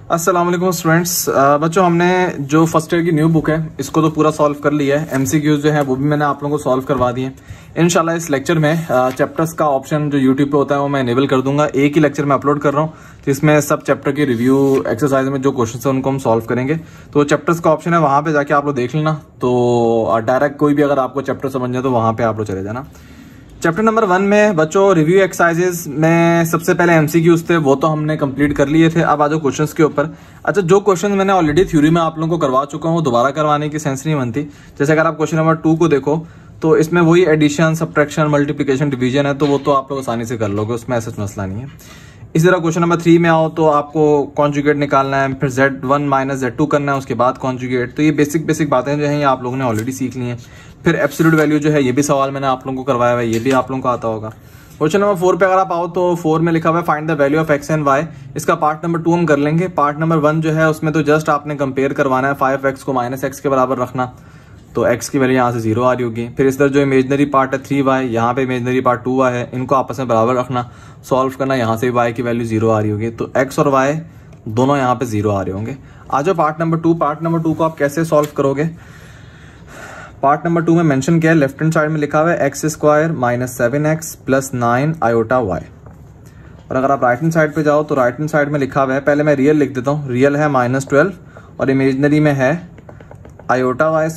अस्सलाम वालेकुम स्टूडेंट्स। बच्चों, हमने जो फर्स्ट ईयर की न्यू बुक है इसको तो पूरा सॉल्व कर लिया है। एमसीक्यूज जो है वो भी मैंने आप लोगों को सॉल्व करवा दिए। इंशाल्लाह इस लेक्चर में चैप्टर्स का ऑप्शन जो यूट्यूब पे होता है वो मैं इनेबल कर दूंगा। एक ही लेक्चर में अपलोड कर रहा हूँ जिसमें सब चैप्टर की रिव्यू एक्सरसाइज में जो क्वेश्चन है उनको हम सॉल्व करेंगे। तो चैप्टर्स का ऑप्शन है, वहां पे जाके आप लोग देख लेना। तो डायरेक्ट कोई भी अगर आपको चैप्टर समझ जाए तो वहां पे आप लोग चले जाना। चैप्टर नंबर 1 में बच्चों रिव्यू एक्सरसाइजेस में सबसे पहले एमसीक्यूज थे, वो तो हमने कंप्लीट कर लिए थे। अब आ जाओ क्वेश्चंस के ऊपर। अच्छा, जो क्वेश्चन मैंने ऑलरेडी थ्योरी में आप लोगों को करवा चुका हूँ, दोबारा करवाने की सेंस नहीं बनती। जैसे अगर आप क्वेश्चन नंबर 2 को देखो तो इसमें वही एडिशन, सब्ट्रैक्शन, मल्टीप्लिकेशन, डिवीजन है, तो वो तो आप लोग आसानी से कर लोगे, उसमें ऐसा मसला नहीं है। इसी तरह क्वेश्चन नंबर 3 में आओ तो आपको कॉन्जुगेट निकालना है, फिर Z1 माइनस Z2 करना है, उसके बाद कॉन्जुगेट। तो ये बेसिक बातें जो हैं ये आप लोगों ने ऑलरेडी सीख ली हैं। फिर एब्सोल्यूट वैल्यू जो है ये भी सवाल मैंने आप लोगों को करवाया हुआ है, ये भी आप लोगों को आता होगा। क्वेश्चन नंबर 4 पे अगर आप आओ तो 4 में लिखा हुआ है find the value of x and y। इसका पार्ट नंबर 2 हम कर लेंगे। पार्ट नंबर 1 जो है उसमें तो जस्ट आपने कंपेयर करवाना है, 5x को -x के बराबर रखना, तो x की वैल्यू यहाँ से 0 आ रही होगी। फिर इस तरह जो इमेजनरी पार्ट है 3y, यहाँ पे इमेजनरी पार्ट 2y है, इनको आपस में बराबर रखना, सॉल्व करना, यहाँ से y की वैल्यू 0 आ रही होगी। तो x और y दोनों यहाँ पे 0 आ रहे होंगे। आ जाओ पार्ट नंबर 2। पार्ट नंबर 2 को आप कैसे सॉल्व करोगे? पार्ट नंबर 2 में मेंशन किया है, लेफ्ट हैंड साइड में लिखा हुआ है x² - 7x + 9 i/y। और अगर आप राइट हैंड साइड पे जाओ तो राइट हैंड साइड में लिखा हुआ है, पहले मैं रियल लिख देता हूँ, रियल है -12 और इमेजनरी में है i/y²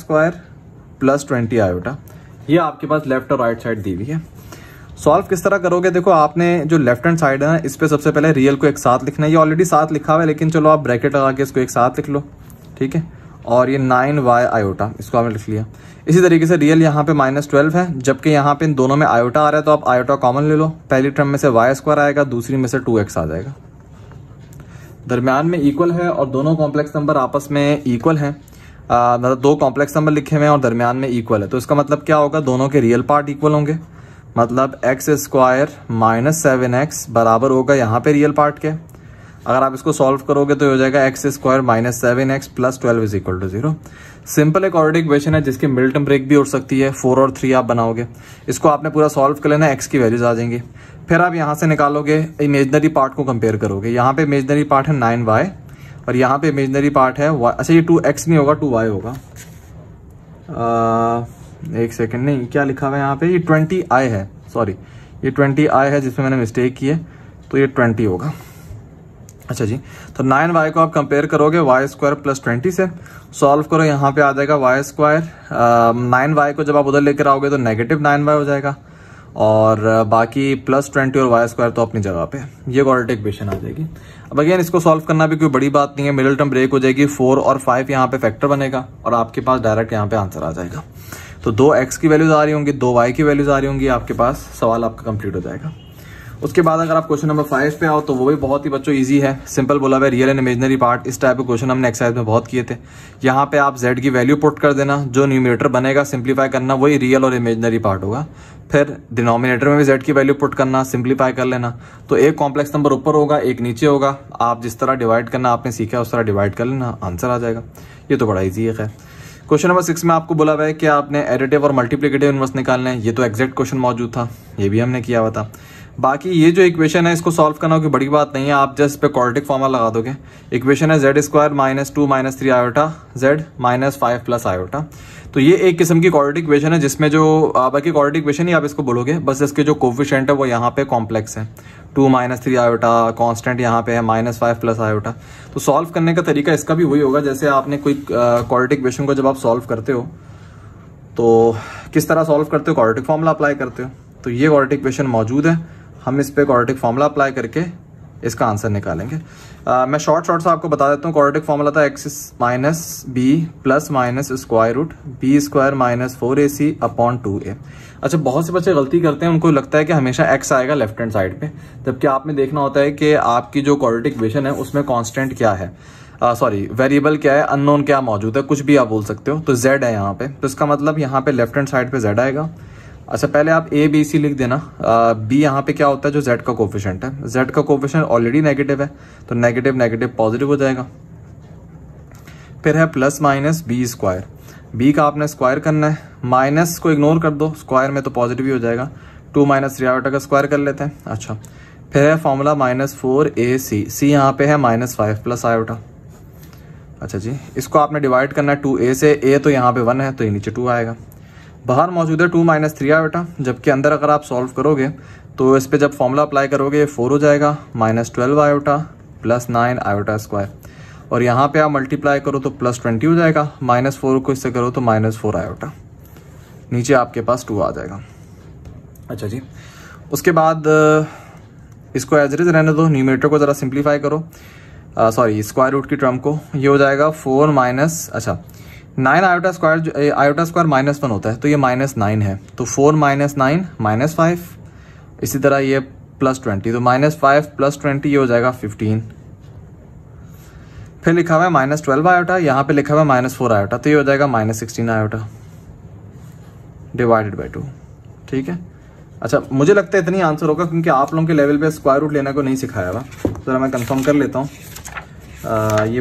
+ 20 i/। ये आपके पास लेफ्ट और राइट साइड दी हुई है। सॉल्व किस तरह करोगे? देखो, आपने जो लेफ्ट हैंड साइड है ना, इस पे सबसे पहले रियल को एक साथ लिखना है। ये ऑलरेडी साथ लिखा हुआ है, लेकिन चलो आप ब्रैकेट लगा के इसको एक साथ लिख लो, ठीक है। और ये 9y/, इसको आपने लिख लिया। इसी तरीके से रियल यहाँ पे -12 है, जबकि यहाँ पे इन दोनों में आयोटा आ रहा है, तो आप आयोटा कॉमन ले लो। पहली टर्म में से y² आएगा, दूसरी में से 2x आ जाएगा। दरम्यान में इक्वल है और दोनों कॉम्प्लेक्स नंबर आपस में इक्वल हैं। मतलब दो कॉम्प्लेक्स नंबर लिखे हुए हैं और दरम्यान में इक्वल है, तो इसका मतलब क्या होगा? दोनों के रियल पार्ट इक्वल होंगे। मतलब x² - 7x बराबर होगा यहाँ पे रियल पार्ट के। अगर आप इसको सॉल्व करोगे तो हो जाएगा x² - 7x + 12 = 0। सिंपल एक क्वाड्रेटिक इक्वेशन है जिसकी मिडिल टर्म ब्रेक भी उठ सकती है। 4 और 3 आप बनाओगे, इसको आपने पूरा सॉल्व कर लेना, x की वैल्यूज आ जाएंगी। फिर आप यहाँ से निकालोगे, इमेजनरी पार्ट को कंपेयर करोगे। यहाँ पे इमेजनरी पार्ट है 9y और यहाँ पे इमेजनरी पार्ट है y। अच्छा, ये 2x नहीं होगा, 2y होगा। एक सेकेंड, नहीं, क्या लिखा हुआ है यहाँ पे? ये 20i है, सॉरी, ये 20i है जिसमें मैंने मिस्टेक की है, तो ये 20 होगा। अच्छा जी, तो 9y को आप कंपेयर करोगे y² + 20 से, सॉल्व करो, यहाँ पे आ जाएगा y²। 9y को जब आप उधर लेकर आओगे तो -9y हो जाएगा, और बाकी +20 और y² तो अपनी जगह पे। ये क्वाड्रेटिक इक्वेशन आ जाएगी। अब अगेन इसको सॉल्व करना भी कोई बड़ी बात नहीं है, मिडिल टर्म ब्रेक हो जाएगी, 4 और 5 यहाँ पे फैक्टर बनेगा और आपके पास डायरेक्ट यहाँ पे आंसर आ जाएगा। तो 2x की वैल्यूज आ रही होंगी, 2y की वैल्यूज आ रही होंगी, आपके पास सवाल आपका कंप्लीट हो जाएगा। उसके बाद अगर आप क्वेश्चन नंबर 5 पे आओ तो वो भी बहुत ही बच्चों इजी है। सिंपल बोला हुआ है, रियल एंड इमेजनरी पार्ट। इस टाइप के क्वेश्चन हमने एक्सरसाइज में बहुत किए थे। यहाँ पे आप z की वैल्यू पुट कर देना, जो न्यूमरेटर बनेगा सिंप्लीफाई करना वही रियल और इमेजनरी पार्ट होगा। फिर डिनोमिनेटर में भी z की वैल्यू पुट करना, सिंप्लीफाई कर लेना। तो एक कॉम्प्लेक्स नंबर ऊपर होगा, एक नीचे होगा। आप जिस तरह डिवाइड करना आपने सीखा उस तरह डिवाइड कर लेना, आंसर आ जाएगा। ये तो बड़ा ईजी है। खैर, क्वेश्चन नंबर 6 में आपको बोला हुआ है कि आपने एडिटिव और मल्टीप्लिकेटिव इनवर्स निकालना है। ये तो एग्जैक्ट क्वेश्चन मौजूद था, ये भी हमने किया हुआ था। बाकी ये जो इक्वेशन है इसको सॉल्व करना कोई बड़ी बात नहीं है, आप जस्ट पे क्वाड्रेटिक फॉर्मूला लगा दोगे। इक्वेशन है z² - 2 - 3 i/, z -5 + i/। तो ये एक किस्म की क्वाड्रेटिक इक्वेशन है जिसमें जो बाकी क्वाड्रेटिक इक्वेशन ही आप इसको बोलोगे, बस इसके जो कोफिशिएंट है वो यहाँ पे कॉम्प्लेक्स है। 2 - 3 i/, कांस्टेंट यहाँ पे है -5 + i/। तो सॉल्व करने का तरीका इसका भी वही होगा, जैसे आपने कोई क्वाड्रेटिक इक्वेशन को जब आप सॉल्व करते हो तो किस तरह सॉल्व करते हो? क्वाड्रेटिक फॉर्मूला अप्लाई करते हो। तो ये क्वाड्रेटिक इक्वेशन मौजूद है, हम इस पे क्वाड्रेटिक फॉर्मूला अप्लाई करके इसका आंसर निकालेंगे। मैं शॉर्ट से आपको बता देता हूँ। क्वाड्रेटिक फॉर्मूला था x - b ± b² - 4ac/2a। अच्छा, बहुत से बच्चे गलती करते हैं, उनको लगता है कि हमेशा x आएगा लेफ्ट हैंड साइड पे, जबकि आपने देखना होता है कि आपकी जो क्वाड्रेटिक इक्वेशन है उसमें कांस्टेंट क्या है, सॉरी वेरिएबल क्या है, अननोन क्या मौजूद है, कुछ भी आप बोल सकते हो। तो z है यहाँ पे, तो इसका मतलब यहाँ पे लेफ्ट हैंड साइड पे z आएगा। अच्छा, पहले आप a b c लिख देना। b यहाँ पे क्या होता है? जो z का कोफिशिएंट है। z का कोफिशिएंट ऑलरेडी नेगेटिव है, तो नेगेटिव नेगेटिव पॉजिटिव हो जाएगा। फिर है ± b²। b का आपने स्क्वायर करना है, माइनस को इग्नोर कर दो, स्क्वायर में तो पॉजिटिव ही हो जाएगा। 2 - 3 i/, का स्क्वायर कर लेते हैं। अच्छा, फिर है फॉर्मूला -4ac, सी यहाँ पे है -5 प्लस आयोटा। अच्छा जी, इसको आपने डिवाइड करना है 2a से, a तो यहाँ पे 1 है तो ये नीचे 2 आएगा। बाहर मौजूद है 2 - 3 आयोटा, जबकि अंदर अगर आप सॉल्व करोगे तो इस पे जब फॉर्मूला अप्लाई करोगे ये 4 हो जाएगा, -12 आयोटा प्लस 9 आयोटा स्क्वायर, और यहाँ पे आप मल्टीप्लाई करो तो +20 हो जाएगा, -4 को इससे करो तो -4 आयोटा, नीचे आपके पास 2 आ जाएगा। अच्छा जी, उसके बाद इसको एज इट इज रहने दो, न्यूमरेटर को ज़रा सिंप्लीफाई करो, सॉरी स्क्वायर रूट की टर्म को, ये हो जाएगा 4 माइनस, अच्छा 9 आयोटा स्क्वायर, आयोटा स्क्वायर -1 होता है तो ये -9 है, तो 4 - 9 -5, इसी तरह ये +20, तो -5 + 20 ये हो जाएगा 15। फिर लिखा हुआ है -12 आयोटा, यहाँ पे लिखा हुआ है -4 आयोटा, तो ये हो जाएगा -16 आयोटा डिवाइडेड बाई 2। ठीक है, अच्छा मुझे लगता है इतनी आंसर होगा क्योंकि आप लोगों के लेवल पे स्क्वायर रूट लेने को नहीं सिखाया हुआ। जरा मैं कंफर्म कर लेता हूँ, ये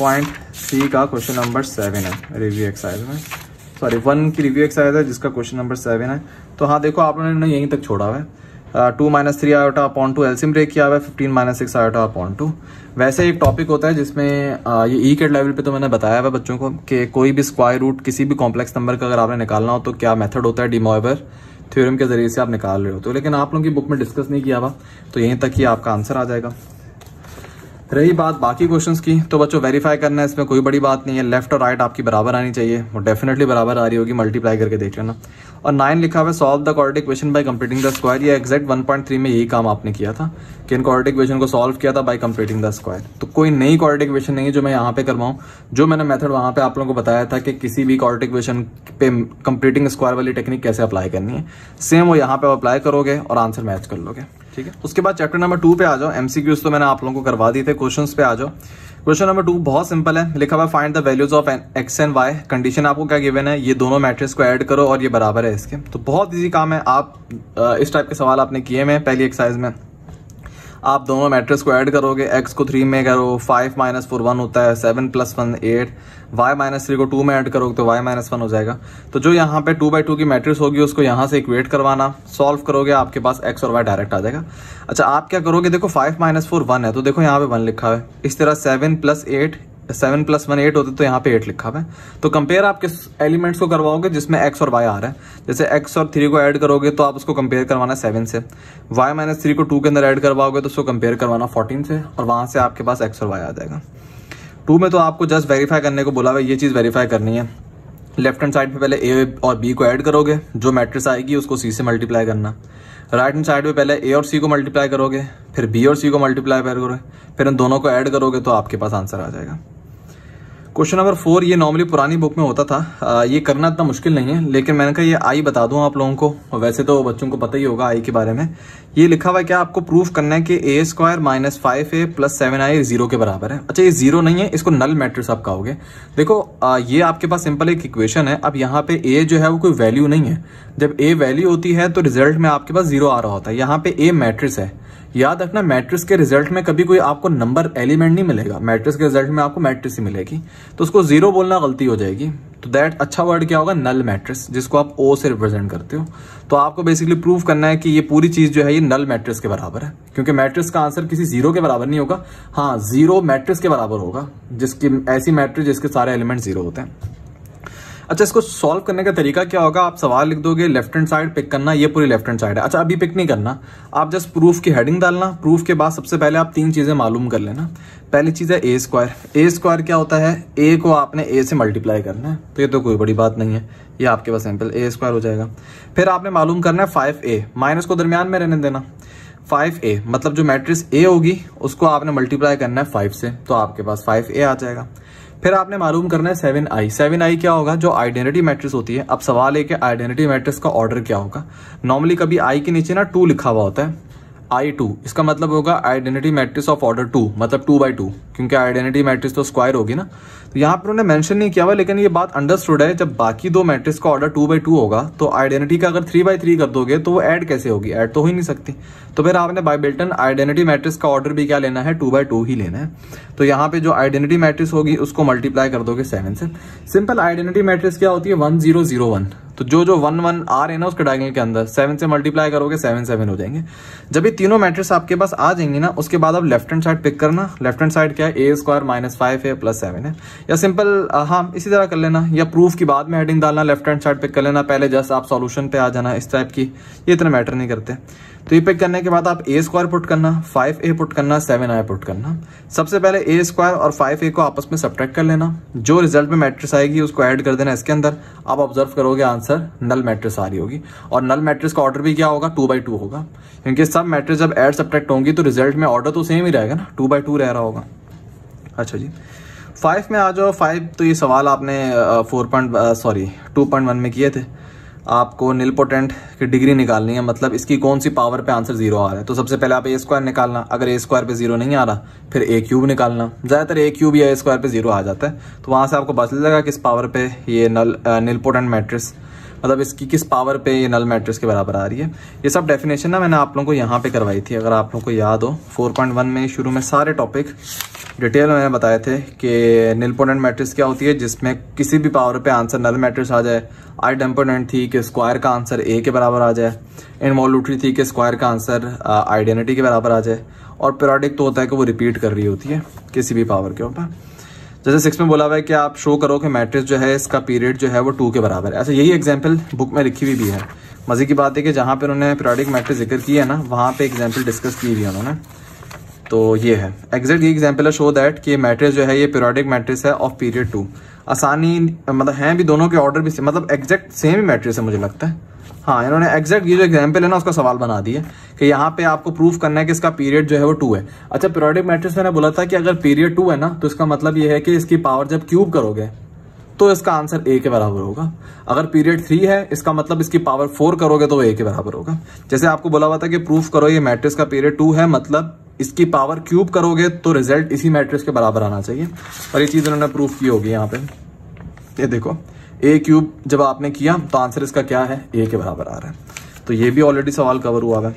1.C का क्वेश्चन नंबर 7 है रिव्यू एक्सरसाइज में, सॉरी 1 की रिव्यू एक्सरसाइज है जिसका क्वेश्चन नंबर 7 है। तो हाँ देखो आप लोगों ने यहीं तक छोड़ा हुआ है, 2 - 3 आयोटा अपॉन 2 एलसीएम ब्रेक किया हुआ है, 15 - 6 आयोटा अपॉन 2। वैसे एक टॉपिक होता है जिसमें ये ई के लेवल पे तो मैंने बताया हुआ बच्चों को कि कोई भी स्क्वायर रूट किसी भी कॉम्प्लेक्स नंबर का अगर आपने निकालना हो तो क्या मेथड होता है, डी मॉयवर थ्योरम के जरिए से आप निकाल रहे हो, तो लेकिन आप लोगों की बुक में डिस्कस नहीं किया हुआ, तो यहीं तक ही आपका आंसर आ जाएगा। रही बात बाकी क्वेश्चंस की, तो बच्चों वेरीफाई करना है, इसमें कोई बड़ी बात नहीं है, लेफ्ट और राइट आपकी बराबर आनी चाहिए, वो डेफिनेटली बराबर आ रही होगी, मल्टीप्लाई करके देख लेना। और 9 लिखा हुआ है solve the quadratic equation by completing the square, ये एग्जैक्ट 1.3 में यही काम आपने किया था कि इन क्वाड्रेटिक इक्वेशन को सॉल्व किया था बाय कंप्लीटिंग द स्क्वायर। तो कोई नई क्वाड्रेटिक इक्वेशन नहीं है जो मैं यहाँ पे करवाऊँ, जो मैंने मेथड वहाँ पे आप लोगों को बताया था कि किसी भी क्वाड्रेटिक इक्वेशन पे कंप्लीटिंग स्क्वायर वाली टेक्निक कैसे अप्लाई करनी है, सेम वो यहाँ पे अप्लाई करोगे और आंसर मैच कर लोगे। ठीक है, उसके बाद चैप्टर नंबर 2 पे आ जाओ, एमसीक्यूज तो मैंने आप लोगों को करवा दी थे, क्वेश्चंस पे आ जाओ। क्वेश्चन नंबर 2 बहुत सिंपल है, लिखा हुआ find the values of x and y, condition आपको क्या गिवन है, ये दोनों मैट्रिक्स को ऐड करो और ये बराबर है इसके। तो बहुत इजी काम है, आप इस टाइप के सवाल आपने किए में पहली एक्सरसाइज में, आप दोनों मैट्रिक्स को ऐड करोगे, x को 3 में करो 5 - 4 1 होता है, 7 + 1 8, y - 3 को 2 में ऐड करोगे तो y - 1 हो जाएगा। तो जो यहाँ पे 2/2 की मैट्रिक्स होगी उसको यहाँ से इक्वेट करवाना, सॉल्व करोगे आपके पास x और y डायरेक्ट आ जाएगा। अच्छा आप क्या करोगे, देखो 5 - 4 1 है तो देखो यहाँ पे 1 लिखा हुआ है, इस तरह 7 + 1 8 होते तो यहाँ पे 8 लिखा हुआ है। तो कंपेयर आप किस एलिमेंट्स को करवाओगे जिसमें x और y आ रहा है, जैसे x और 3 को ऐड करोगे तो आप उसको कंपेयर करवाना 7 से, y - 3 को 2 के अंदर ऐड करवाओगे तो उसको कंपेयर करवाना 14 से, और वहां से आपके पास x और y आ जाएगा। 2 में तो आपको जस्ट वेरीफाई करने को बोला हुआ है, ये चीज वेरीफाई करनी है। लेफ्ट हैंड साइड पे पहले a और b को ऐड करोगे, जो मैट्रिक्स आएगी उसको c से मल्टीप्लाई करना, राइट हैंड साइड पे पहले a और c को मल्टीप्लाई करोगे, फिर b और c को मल्टीप्लाई करोगे, फिर इन दोनों को ऐड करोगे तो आपके पास आंसर आ जाएगा। क्वेश्चन नंबर 4 ये नॉर्मली पुरानी बुक में होता था, ये करना इतना मुश्किल नहीं है, लेकिन मैंने कहा ये आई बता दूं आप लोगों को, वैसे तो बच्चों को पता ही होगा आई के बारे में। ये लिखा हुआ है क्या, आपको प्रूफ करना है कि a² - 5a + 7i 0 के बराबर है। अच्छा ये 0 नहीं है, इसको नल मैट्रिक्स आप कहोगे। देखो ये आपके पास सिंपल एक इक्वेशन है, अब यहाँ पे a जो है वो कोई वैल्यू नहीं है, जब a वैल्यू होती है तो रिजल्ट में आपके पास 0 आ रहा होता है। यहाँ पे a मैट्रिक्स है, याद रखना मैट्रिक्स के रिजल्ट में कभी कोई आपको नंबर एलिमेंट नहीं मिलेगा, मैट्रिक्स के रिजल्ट में आपको मैट्रिक्स ही मिलेगी, तो उसको 0 बोलना गलती हो जाएगी। तो दैट अच्छा वर्ड क्या होगा, नल मैट्रिक्स, जिसको आप O से रिप्रेजेंट करते हो। तो आपको बेसिकली प्रूव करना है कि ये पूरी चीज जो है ये नल मैट्रिक्स के बराबर है, क्योंकि मैट्रिक्स का आंसर किसी 0 के बराबर नहीं होगा, हाँ 0 मैट्रिक्स के बराबर होगा, जिसकी ऐसी मैट्रिक्स जिसके सारे एलिमेंट 0 होते हैं। अच्छा इसको सॉल्व करने का तरीका क्या होगा, आप सवाल लिख दोगे, लेफ्ट हैंड साइड पिक करना, ये पूरी लेफ्ट हैंड साइड है। अच्छा अभी पिक नहीं करना, आप जस्ट प्रूफ की हेडिंग डालना, प्रूफ के बाद सबसे पहले आप 3 चीजें मालूम कर लेना। पहली चीज है a² क्या होता है, a को आपने a से मल्टीप्लाई करना है, तो ये तो कोई बड़ी बात नहीं है, ये आपके पास सिंपल a² हो जाएगा। फिर आपने मालूम करना है 5a, माइनस को दरमियान में रहने देना, 5a मतलब जो मैट्रिक्स a होगी उसको आपने मल्टीप्लाई करना है 5 से, तो आपके पास 5a आ जाएगा। फिर आपने मालूम करना है 7i क्या होगा, जो आइडेंटिटी मैट्रिक्स होती है। अब सवाल है कि आइडेंटिटी मैट्रिक्स का ऑर्डर क्या होगा, नॉर्मली कभी i के नीचे ना 2 लिखा हुआ होता है, I2, इसका मतलब होगा आइडेंटिटी मैट्रिक्स ऑफ ऑर्डर 2, मतलब 2/2, क्योंकि आइडेंटिटी मैट्रिक्स तो स्क्वायर होगी ना। तो यहाँ पर उन्होंने मेंशन नहीं किया हुआ, लेकिन ये बात अंडरस्टूड है, जब बाकी 2 मैट्रिक्स का ऑर्डर 2/2 होगा तो आइडेंटिटी का अगर 3/3 कर दोगे तो वो ऐड कैसे होगी, ऐड तो हो ही नहीं सकती। तो फिर आपने बाय बिल्टन आइडेंटिटी मैट्रिक्स का ऑर्डर भी क्या लेना है, 2/2 ही लेना है। तो यहाँ पे जो आइडेंटिटी मैट्रिक्स होगी उसको मल्टीप्लाई कर दोगे 7 से। सिंपल आइडेंटिटी मैट्रिक्स क्या होती है, 1 0 0 1, तो जो जो 1 1 आ रहे हैं ना उसके डायगोनल के अंदर 7 से मल्टीप्लाई करोगे 7 7 हो जाएंगे। जब ये तीनों मैट्रिक्स आपके पास आ जाएंगी ना, उसके बाद आप लेफ्ट हैंड साइड पिक करना। लेफ्ट हैंड साइड क्या है, ए स्क्वायर माइनस 5 है प्लस 7 है, या सिंपल हाँ इसी तरह कर लेना, या प्रूफ की बाद में हेडिंग डालना, लेफ्ट हैंड साइड पिक कर लेना, पहले जस्ट आप सॉल्यूशन पे आ जाना इस टाइप की, ये इतना मैटर नहीं करते। तो ये पिक करने के बाद आप ए स्क्वायर पुट करना, 5a पुट करना, 7i पुट करना। सबसे पहले ए स्क्वायर और 5a को आपस में सब्ट्रैक्ट कर लेना, जो रिजल्ट में मैट्रिक्स आएगी उसको ऐड कर देना इसके अंदर। आप ऑब्जर्व करोगे आंसर नल मैट्रिक्स आ रही होगी, और नल मैट्रिक्स का ऑर्डर भी क्या होगा, 2/2 होगा, क्योंकि सब मैट्रिक्स जब ऐड सब्ट्रैक्ट होंगी तो रिजल्ट में ऑर्डर तो सेम ही रहेगा ना, 2/2 रह रहा होगा। अच्छा जी 5 में आ जाओ। 5 तो ये सवाल आपने 2.1 में किए थे। आपको निल पोटेंट की डिग्री निकालनी है, मतलब इसकी कौन सी पावर पे आंसर 0 आ रहा है। तो सबसे पहले आप ए स्क्वायर निकालना, अगर ए स्क्वायर पे 0 नहीं आ रहा फिर ए क्यूब निकालना। ज़्यादातर ए क्यूब या ए स्क्वायर पे 0 आ जाता है, तो वहाँ से आपको पता चलेगा किस पावर पे ये निल पोटेंट मैट्रिक्स, मतलब इसकी किस पावर पे ये नल मैट्रिक्स के बराबर आ रही है। ये सब डेफिनेशन ना मैंने आप लोगों को यहाँ पे करवाई थी, अगर आप लोगों को याद हो। 4.1 में शुरू में सारे टॉपिक डिटेल में मैंने बताए थे कि निल पोटेंट मैट्रिक्स क्या होती है, जिसमें किसी भी पावर पे आंसर नल मैट्रिक्स आ जाए। आइडेम्पोटेंट थी कि स्क्वायर का आंसर ए के बराबर आ जाए। इनवॉल्यूटरी थी कि स्क्वायर का आंसर आइडेंटिटी के बराबर आ जाए। और पीरियोडिक तो होता है कि वो रिपीट कर रही होती है किसी भी पावर के ऊपर। जैसे 6 में बोला हुआ है कि आप शो करो कि मैट्रिक्स जो है इसका पीरियड जो है वो 2 के बराबर है। ऐसे यही एग्जांपल बुक में लिखी हुई भी है। मजे की बात है कि जहाँ पे उन्होंने पीरियोडिक मैट्रिक्स जिक्र किया है ना, वहाँ पे एग्जांपल डिस्कस की हुई है उन्होंने। तो ये है एग्जैक्ट ये एग्जांपल है, शो दैट कि मैट्रिक्स जो है ये पीरियोडिक मैट्रिक्स है ऑफ पीरियड 2। आसानी मतलब हैं भी दोनों के ऑर्डर भी मतलब एग्जैक्ट सेम ही मैट्रिक्स है मुझे लगता है। हाँ इन्होंने एग्जैक्ट ये जो एग्जांपल है ना उसका सवाल बना दिया कि यहाँ पे आपको प्रूफ करना है कि इसका पीरियड जो है वो 2 है। अच्छा पीरियोडिक मैट्रिक्स मैंने बोला था कि अगर पीरियड 2 है ना तो इसका मतलब ये है कि इसकी पावर जब क्यूब करोगे तो इसका आंसर ए के बराबर होगा। अगर पीरियड 3 है इसका मतलब इसकी पावर 4 करोगे तो ए के बराबर होगा। जैसे आपको बोला हुआ था कि प्रूफ करो ये मैट्रिक्स का पीरियड 2 है, मतलब इसकी पावर क्यूब करोगे तो रिजल्ट इसी मैट्रिक्स के बराबर आना चाहिए। और ये चीज उन्होंने प्रूफ की होगी यहाँ पे। ये देखो ए क्यूब जब आपने किया तो आंसर इसका क्या है, ए के बराबर आ रहा है। तो ये भी ऑलरेडी सवाल कवर हुआ है।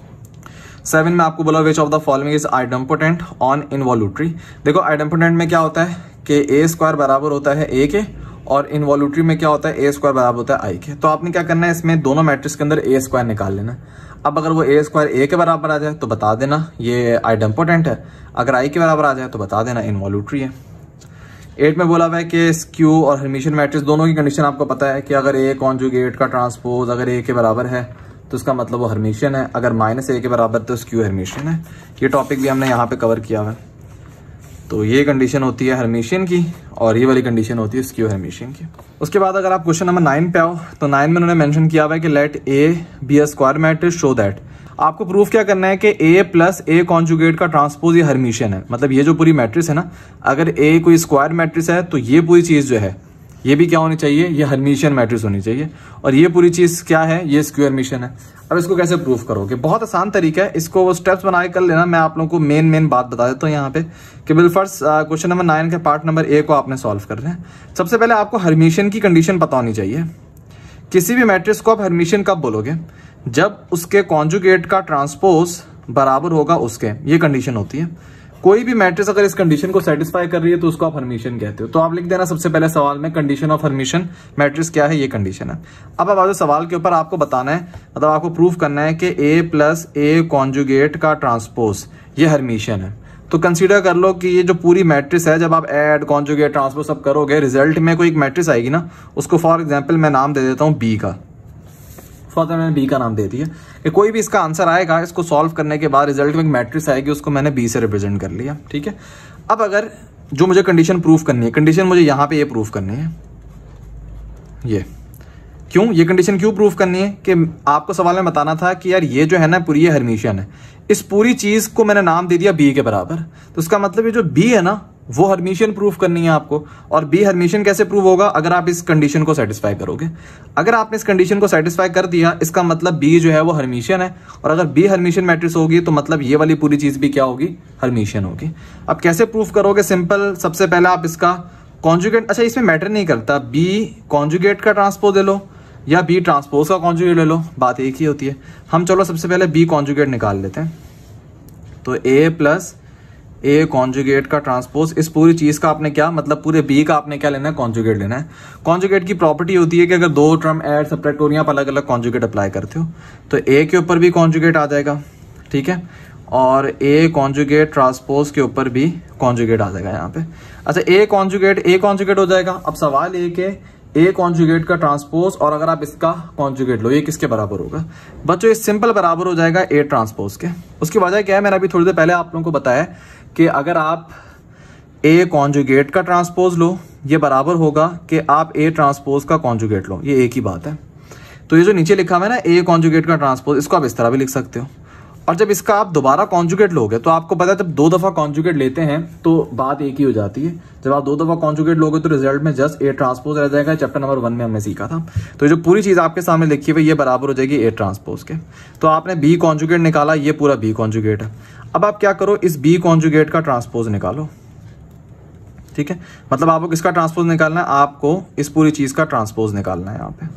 7 में आपको बोला which of the following is idempotent on involutory. देखो आइडेम्पोटेंट में क्या होता है कि ए स्क्वायर बराबर होता है ए के, और इनवॉल्यूटरी में क्या होता है ए स्क्वायर बराबर होता है आई के। तो आपने क्या करना है, इसमें दोनों मैट्रिक्स के अंदर ए स्क्वायर निकाल लेना। अब अगर वो ए स्क्वायर ए के बराबर आ जाए तो बता देना ये आइडेम्पोटेंट है, अगर आई के बराबर आ जाए तो बता देना इनवॉल्यूटरी है। 8 में बोला हुआ है कि स्क्यू और हर्मिशियन मैट्रिक्स दोनों की कंडीशन आपको पता है कि अगर ए कॉन्जुगेट का ट्रांसपोज अगर ए के बराबर है तो इसका मतलब वो हर्मिशियन है, अगर -a के बराबर तो स्क्यू हर्मिशियन है। ये टॉपिक भी हमने यहाँ पे कवर किया हुआ है। तो ये कंडीशन होती है हर्मिशियन की और ये वाली कंडीशन होती है स्क्यू हर्मिशियन की। उसके बाद अगर आप क्वेश्चन नंबर 9 पे आओ तो 9 में उन्होंने मेंशन किया हुआ है कि let A B a square matrix show that. आपको प्रूफ क्या करना है कि a प्लस ए कॉन्जुगेट का ट्रांसपोज ये हर्मिशियन है। मतलब ये जो पूरी मैट्रिक्स है ना, अगर a कोई स्क्वायर मैट्रिक्स है तो ये पूरी चीज जो है ये भी क्या होनी चाहिए, ये हर्मिशियन मैट्रिक्स होनी चाहिए। और ये पूरी चीज क्या है, ये स्क्वायर हर्मिशियन है। अब इसको कैसे प्रूफ करोगे, बहुत आसान तरीका है, इसको वो स्टेप्स बना के कर लेना। मैं आप लोगों को मेन बात बता देता हूँ यहाँ पे कि बिल फर्स्ट क्वेश्चन नंबर 9 के पार्ट नंबर ए को आपने सॉल्व करना है। सबसे पहले आपको हर्मिशियन की कंडीशन पता होनी चाहिए। किसी भी मैट्रिक्स को आप हर्मिशियन कब बोलोगे, जब उसके कॉन्जुगेट का ट्रांसपोज बराबर होगा उसके, ये कंडीशन होती है। कोई भी मैट्रिक्स अगर इस कंडीशन को सेटिस्फाई कर रही है तो उसको आप हर्मिशियन कहते हो। तो आप लिख देना सबसे पहले सवाल में कंडीशन ऑफ हर्मिशियन मैट्रिक्स क्या है, ये कंडीशन है। अब आप सवाल के ऊपर आपको बताना है, मतलब आपको प्रूफ करना है कि ए प्लस ए कॉन्जुगेट का ट्रांसपोज ये हर्मिशियन है। तो कंसीडर कर लो कि ये जो पूरी मैट्रिक्स है, जब आप ऐड कॉन्जुगेट ट्रांसपोज सब करोगे रिजल्ट में कोई एक मैट्रिक्स आएगी ना, उसको फॉर एग्जाम्पल मैं नाम दे देता हूँ बी का। मैंने बी का नाम दे दिया कि कोई भी इसका आंसर आएगा, इसको सॉल्व करने के बाद रिजल्ट में एक मैट्रिक्स आएगी, उसको मैंने बी से रिप्रेजेंट कर लिया। ठीक है, अब अगर जो मुझे कंडीशन प्रूफ करनी है, कंडीशन मुझे यहाँ पे ये प्रूफ करनी है, ये क्यों, ये कंडीशन क्यों प्रूफ करनी है कि आपको सवाल में बताना था कि यार ये जो है ना पूरी हर्मिशियन है। इस पूरी चीज को मैंने नाम दे दिया बी के बराबर, तो उसका मतलब ये जो बी है ना वो हर्मिशियन प्रूफ करनी है आपको। और बी हर्मिशियन कैसे प्रूव होगा, अगर आप इस कंडीशन को सेटिस्फाई करोगे। अगर आपने इस कंडीशन को सेटिस्फाई कर दिया, इसका मतलब बी जो है वो हर्मिशियन है। और अगर बी हर्मिशियन मैट्रिक्स होगी तो मतलब ये वाली पूरी चीज भी क्या होगी, हर्मिशियन होगी। अब कैसे प्रूफ करोगे, सिंपल, सबसे पहले आप इसका कॉन्जुगेट, अच्छा इसमें मैटर नहीं करता बी कॉन्जुगेट का ट्रांसपोज ले लो या बी ट्रांसपोज का कॉन्जुगेट ले लो, बात एक ही होती है। हम चलो सबसे पहले बी कॉन्जुगेट निकाल लेते हैं। तो ए प्लस ए कॉन्जुगेट का ट्रांसपोज, इस पूरी चीज का आपने क्या मतलब पूरे बी का आपने क्या लेना है, कॉन्जुगेट लेना है। कॉन्जुगेट की प्रॉपर्टी होती है कि अगर दो टर्म ऐड सब्ट्रैक्ट हो रही हैं आप अलग अलग कॉन्जुगेट अप्लाई करते हो तो ए के ऊपर भी कॉन्जुगेट आ जाएगा, ठीक है, और ए कॉन्जुगेट ट्रांसपोज के ऊपर भी कॉन्जुगेट आ जाएगा यहाँ पे। अच्छा ए कॉन्जुगेट हो जाएगा। अब सवाल ये कि ए कॉन्जुगेट का ट्रांसपोज और अगर आप इसका कॉन्जुगेट लो ये किसके बराबर होगा बच्चों, ये सिंपल बराबर हो जाएगा ए ट्रांसपोज के। उसकी वजह क्या है, मैंने अभी थोड़ी देर पहले आप लोगों को बताया कि अगर आप ए कॉन्जुगेट का ट्रांसपोज लो ये बराबर होगा कि आप ए ट्रांसपोज का कॉन्जुगेट लो, ये एक ही बात है। तो ये जो नीचे लिखा हुआ है ना ए कॉन्जुगेट का ट्रांसपोज, इसको आप इस तरह भी लिख सकते हो। और जब इसका आप दोबारा कॉन्जुगेट लोगे तो आपको पता है जब दो दफा कॉन्जुगेट लेते हैं तो बात एक ही हो जाती है। जब आप दो दफा कॉन्जुगेट लोगे तो रिजल्ट में जस्ट ए ट्रांसपोज रह जाएगा। चैप्टर नंबर 1 में हमने सीखा था। तो जो पूरी चीज आपके सामने लिखी हुई ये बराबर हो जाएगी ए ट्रांसपोज के। तो आपने बी कॉन्जुगेट निकाला, ये पूरा बी कॉन्जुगेट है। अब आप क्या करो, इस बी कॉन्जुगेट का ट्रांसपोज निकालो, ठीक है, मतलब आपको किसका ट्रांसपोज निकालना है, आपको इस पूरी चीज का ट्रांसपोज निकालना है। यहाँ पे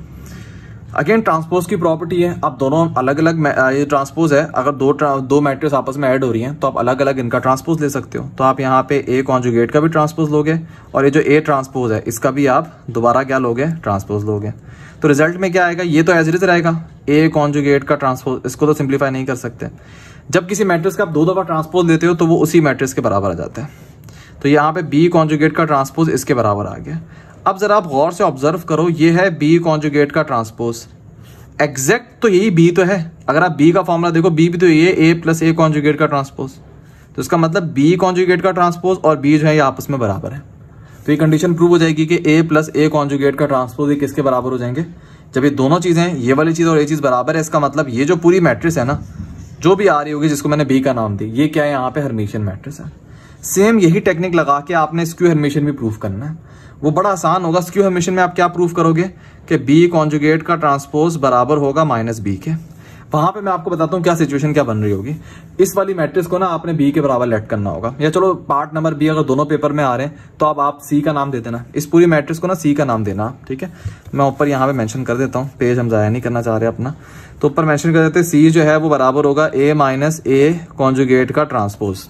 अगेन ट्रांसपोज की प्रॉपर्टी है, आप दोनों अलग अलग ये ट्रांसपोज है, अगर दो मैट्रिक्स आपस में ऐड हो रही हैं तो आप अलग अलग इनका ट्रांसपोज ले सकते हो। तो आप यहाँ पे ए कॉन्जुगेट का भी ट्रांसपोज लोगे और ये जो ए ट्रांसपोज है इसका भी आप दोबारा क्या लोगे, ट्रांसपोज लोगे। तो रिजल्ट में क्या आएगा, ये तो एज इट इज रहेगा ए कॉन्जुगेट का ट्रांसपोज, इसको तो सिंप्लीफाई नहीं कर सकते। जब किसी मैट्रिक्स का आप दो दफा ट्रांसपोज लेते हो तो वो उसी मैट्रिक्स के बराबर आ जाता है। तो यहाँ पे बी कॉन्जुगेट का ट्रांसपोज इसके बराबर आ गया। अब जरा आप गौर से ऑब्जर्व करो, ये है बी कॉन्जुगेट का ट्रांसपोज, एग्जैक्ट तो यही बी तो है। अगर आप बी का फॉर्मूला देखो बी भी तो ये ए प्लस ए कॉन्जुगेट का ट्रांसपोज, तो इसका मतलब बी कॉन्जुगेट का ट्रांसपोज और बी जो है ये आपस में बराबर है। तो ये कंडीशन प्रूव हो जाएगी कि ए प्लस ए कॉन्जुगेट का ट्रांसपोज ये किसके बराबर हो जाएंगे, जब ये दोनों चीजें ये वाली चीज और ये चीज बराबर है। इसका मतलब ये जो पूरी मैट्रिक्स है ना जो भी आ रही होगी जिसको मैंने बी का नाम दी, ये क्या है, यहाँ पे हर्मिशियन मैट्रिक्स है। सेम यही टेक्निक लगा के आपने स्क्यू हर्मिशियन भी प्रूफ करना है। वो बड़ा आसान होगा। स्क्यू हर्मिशियन में आप क्या प्रूफ करोगे कि बी कॉन्जुगेट का ट्रांसपोज बराबर होगा माइनस बी के। वहां पे मैं आपको बताता हूँ क्या सिचुएशन क्या बन रही होगी। इस वाली मैट्रिक्स को ना आपने बी के बराबर लेट करना होगा, या चलो पार्ट नंबर बी अगर दोनों पेपर में आ रहे हैं तो अब आप सी का नाम दे देना, इस पूरी मैट्रिक्स को ना सी का नाम देना, ठीक है। मैं ऊपर यहाँ पे मेंशन कर देता हूँ, पेज हम जाया नहीं करना चाह रहे अपना, तो ऊपर मेंशन कर देते सी जो है वो बराबर होगा ए माइनस ए कॉन्जुगेट का ट्रांसपोज,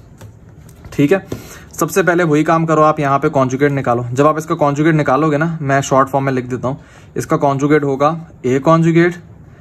ठीक है। सबसे पहले वही काम करो, आप यहाँ पे कॉन्जुगेट निकालो। जब आप इसका कॉन्जुगेट निकालोगे ना, मैं शॉर्ट फॉर्म में लिख देता हूँ, इसका कॉन्जुगेट होगा A conjugate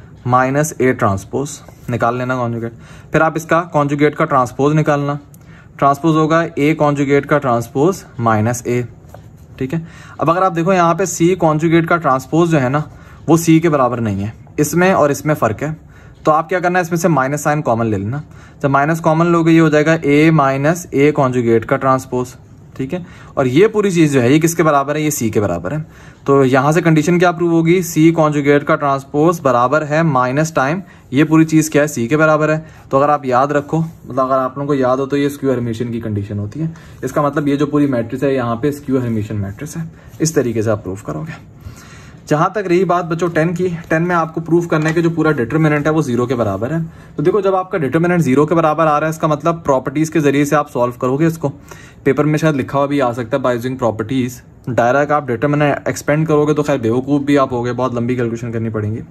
minus A transpose, निकाल लेना कॉन्जुगेट। फिर आप इसका कॉन्जुगेट का ट्रांसपोज निकालना, ट्रांसपोज होगा ए कॉन्जुगेट का ट्रांसपोज माइनस ए, ठीक है। अब अगर आप देखो यहाँ पे सी कॉन्जुगेट का ट्रांसपोज जो है ना वो सी के बराबर नहीं है, इसमें और इसमें फर्क है। तो आप क्या करना है, इसमें से माइनस साइन कॉमन ले लेना। जब माइनस कॉमन लोगे ये हो जाएगा ए माइनस ए कॉन्जुगेट का ट्रांसपोज, ठीक है। और ये पूरी चीज जो है ये किसके बराबर है, ये सी के बराबर है। तो यहां से कंडीशन क्या प्रूव होगी, सी कॉन्जुगेट का ट्रांसपोज बराबर है माइनस टाइम ये पूरी चीज क्या है, सी के बराबर है। तो अगर आप याद रखो, मतलब अगर आप लोगों को याद हो तो ये स्क्यू हर्मिशियन की कंडीशन होती है। इसका मतलब ये जो पूरी मैट्रिक्स है यहाँ पे स्क्यू हर्मिशियन मैट्रिक्स है। इस तरीके से आप प्रूव करोगे। जहां तक रही बात बच्चों 10 की, 10 में आपको प्रूफ करने के जो पूरा डिटरमिनेंट है वो 0 के बराबर है। तो देखो जब आपका डिटरमिनेंट 0 के बराबर आ रहा है इसका मतलब प्रॉपर्टीज के जरिए से आप सॉल्व करोगे इसको। पेपर में शायद लिखा हुआ भी आ सकता है बाय यूजिंग प्रॉपर्टीज। डायरेक्ट आप डिटरमिनेंट एक्सपेंड करोगे तो खैर बेवकूफ भी आप होगे, बहुत लंबी कैलकुलेशन करनी पड़ेगी।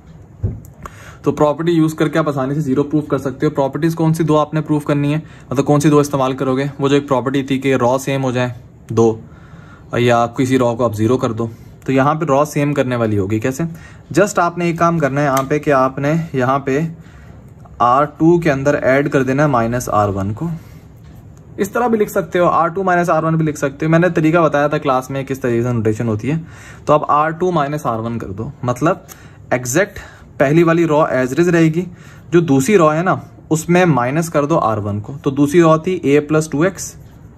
तो प्रॉपर्टी यूज करके आप आसानी से 0 प्रूफ कर सकते हो। प्रॉपर्टीज कौन सी दो आपने प्रूफ करनी है, मतलब कौन सी दो इस्तेमाल करोगे, वो जो एक प्रॉपर्टी थी कि रॉ सेम हो जाए 2 या किसी रॉ को आप 0 कर दो, तो यहाँ पे रॉ सेम करने वाली होगी। कैसे, जस्ट आपने एक काम करना है यहाँ पे कि आपने यहाँ पे R2 के अंदर ऐड कर देना है माइनस R1 को। इस तरह भी लिख सकते हो, R2 माइनस R1 भी लिख सकते हो। मैंने तरीका बताया था क्लास में किस तरीके से नोटेशन होती है। तो अब R2 माइनस R1 कर दो, मतलब एग्जैक्ट पहली वाली रॉ एज इट इज रहेगी, जो दूसरी रॉ है ना उसमें माइनस कर दो R1 को। तो दूसरी रॉ थी a प्लस 2x,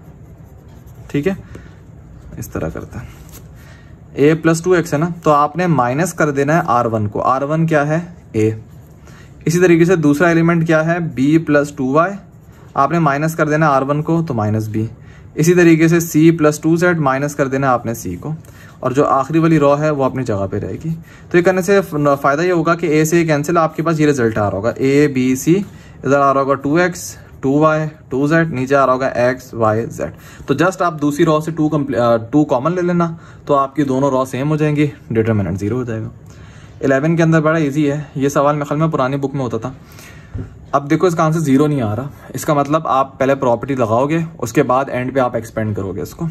ठीक है, इस तरह करता है a प्लस 2x है ना, तो आपने माइनस कर देना है R1 को। R1 क्या है, a। इसी तरीके से दूसरा एलिमेंट क्या है, b प्लस 2y, आपने माइनस कर देना R1 को तो माइनस b। इसी तरीके से c प्लस 2z, माइनस कर देना आपने c को, और जो आखिरी वाली रॉ है वो अपनी जगह पे रहेगी। तो ये करने से फायदा ये होगा कि a से कैंसिल, आपके पास ये रिजल्ट आ रहा होगा a b c, इधर आ रहा होगा 2x 2y 2z, नीचे आ रहा होगा x y z। तो जस्ट आप दूसरी रॉ से 2 कॉमन ले लेना, तो आपकी दोनों रॉ सेम हो जाएंगी, डिटरमिनेंट 0 हो जाएगा। 11 के अंदर बड़ा इजी है ये सवाल, मेरे ख्याल में पुरानी बुक में होता था। अब देखो इसका आंसर 0 नहीं आ रहा, इसका मतलब आप पहले प्रॉपर्टी लगाओगे, उसके बाद एंड पे आप एक्सपेंड करोगे इसको।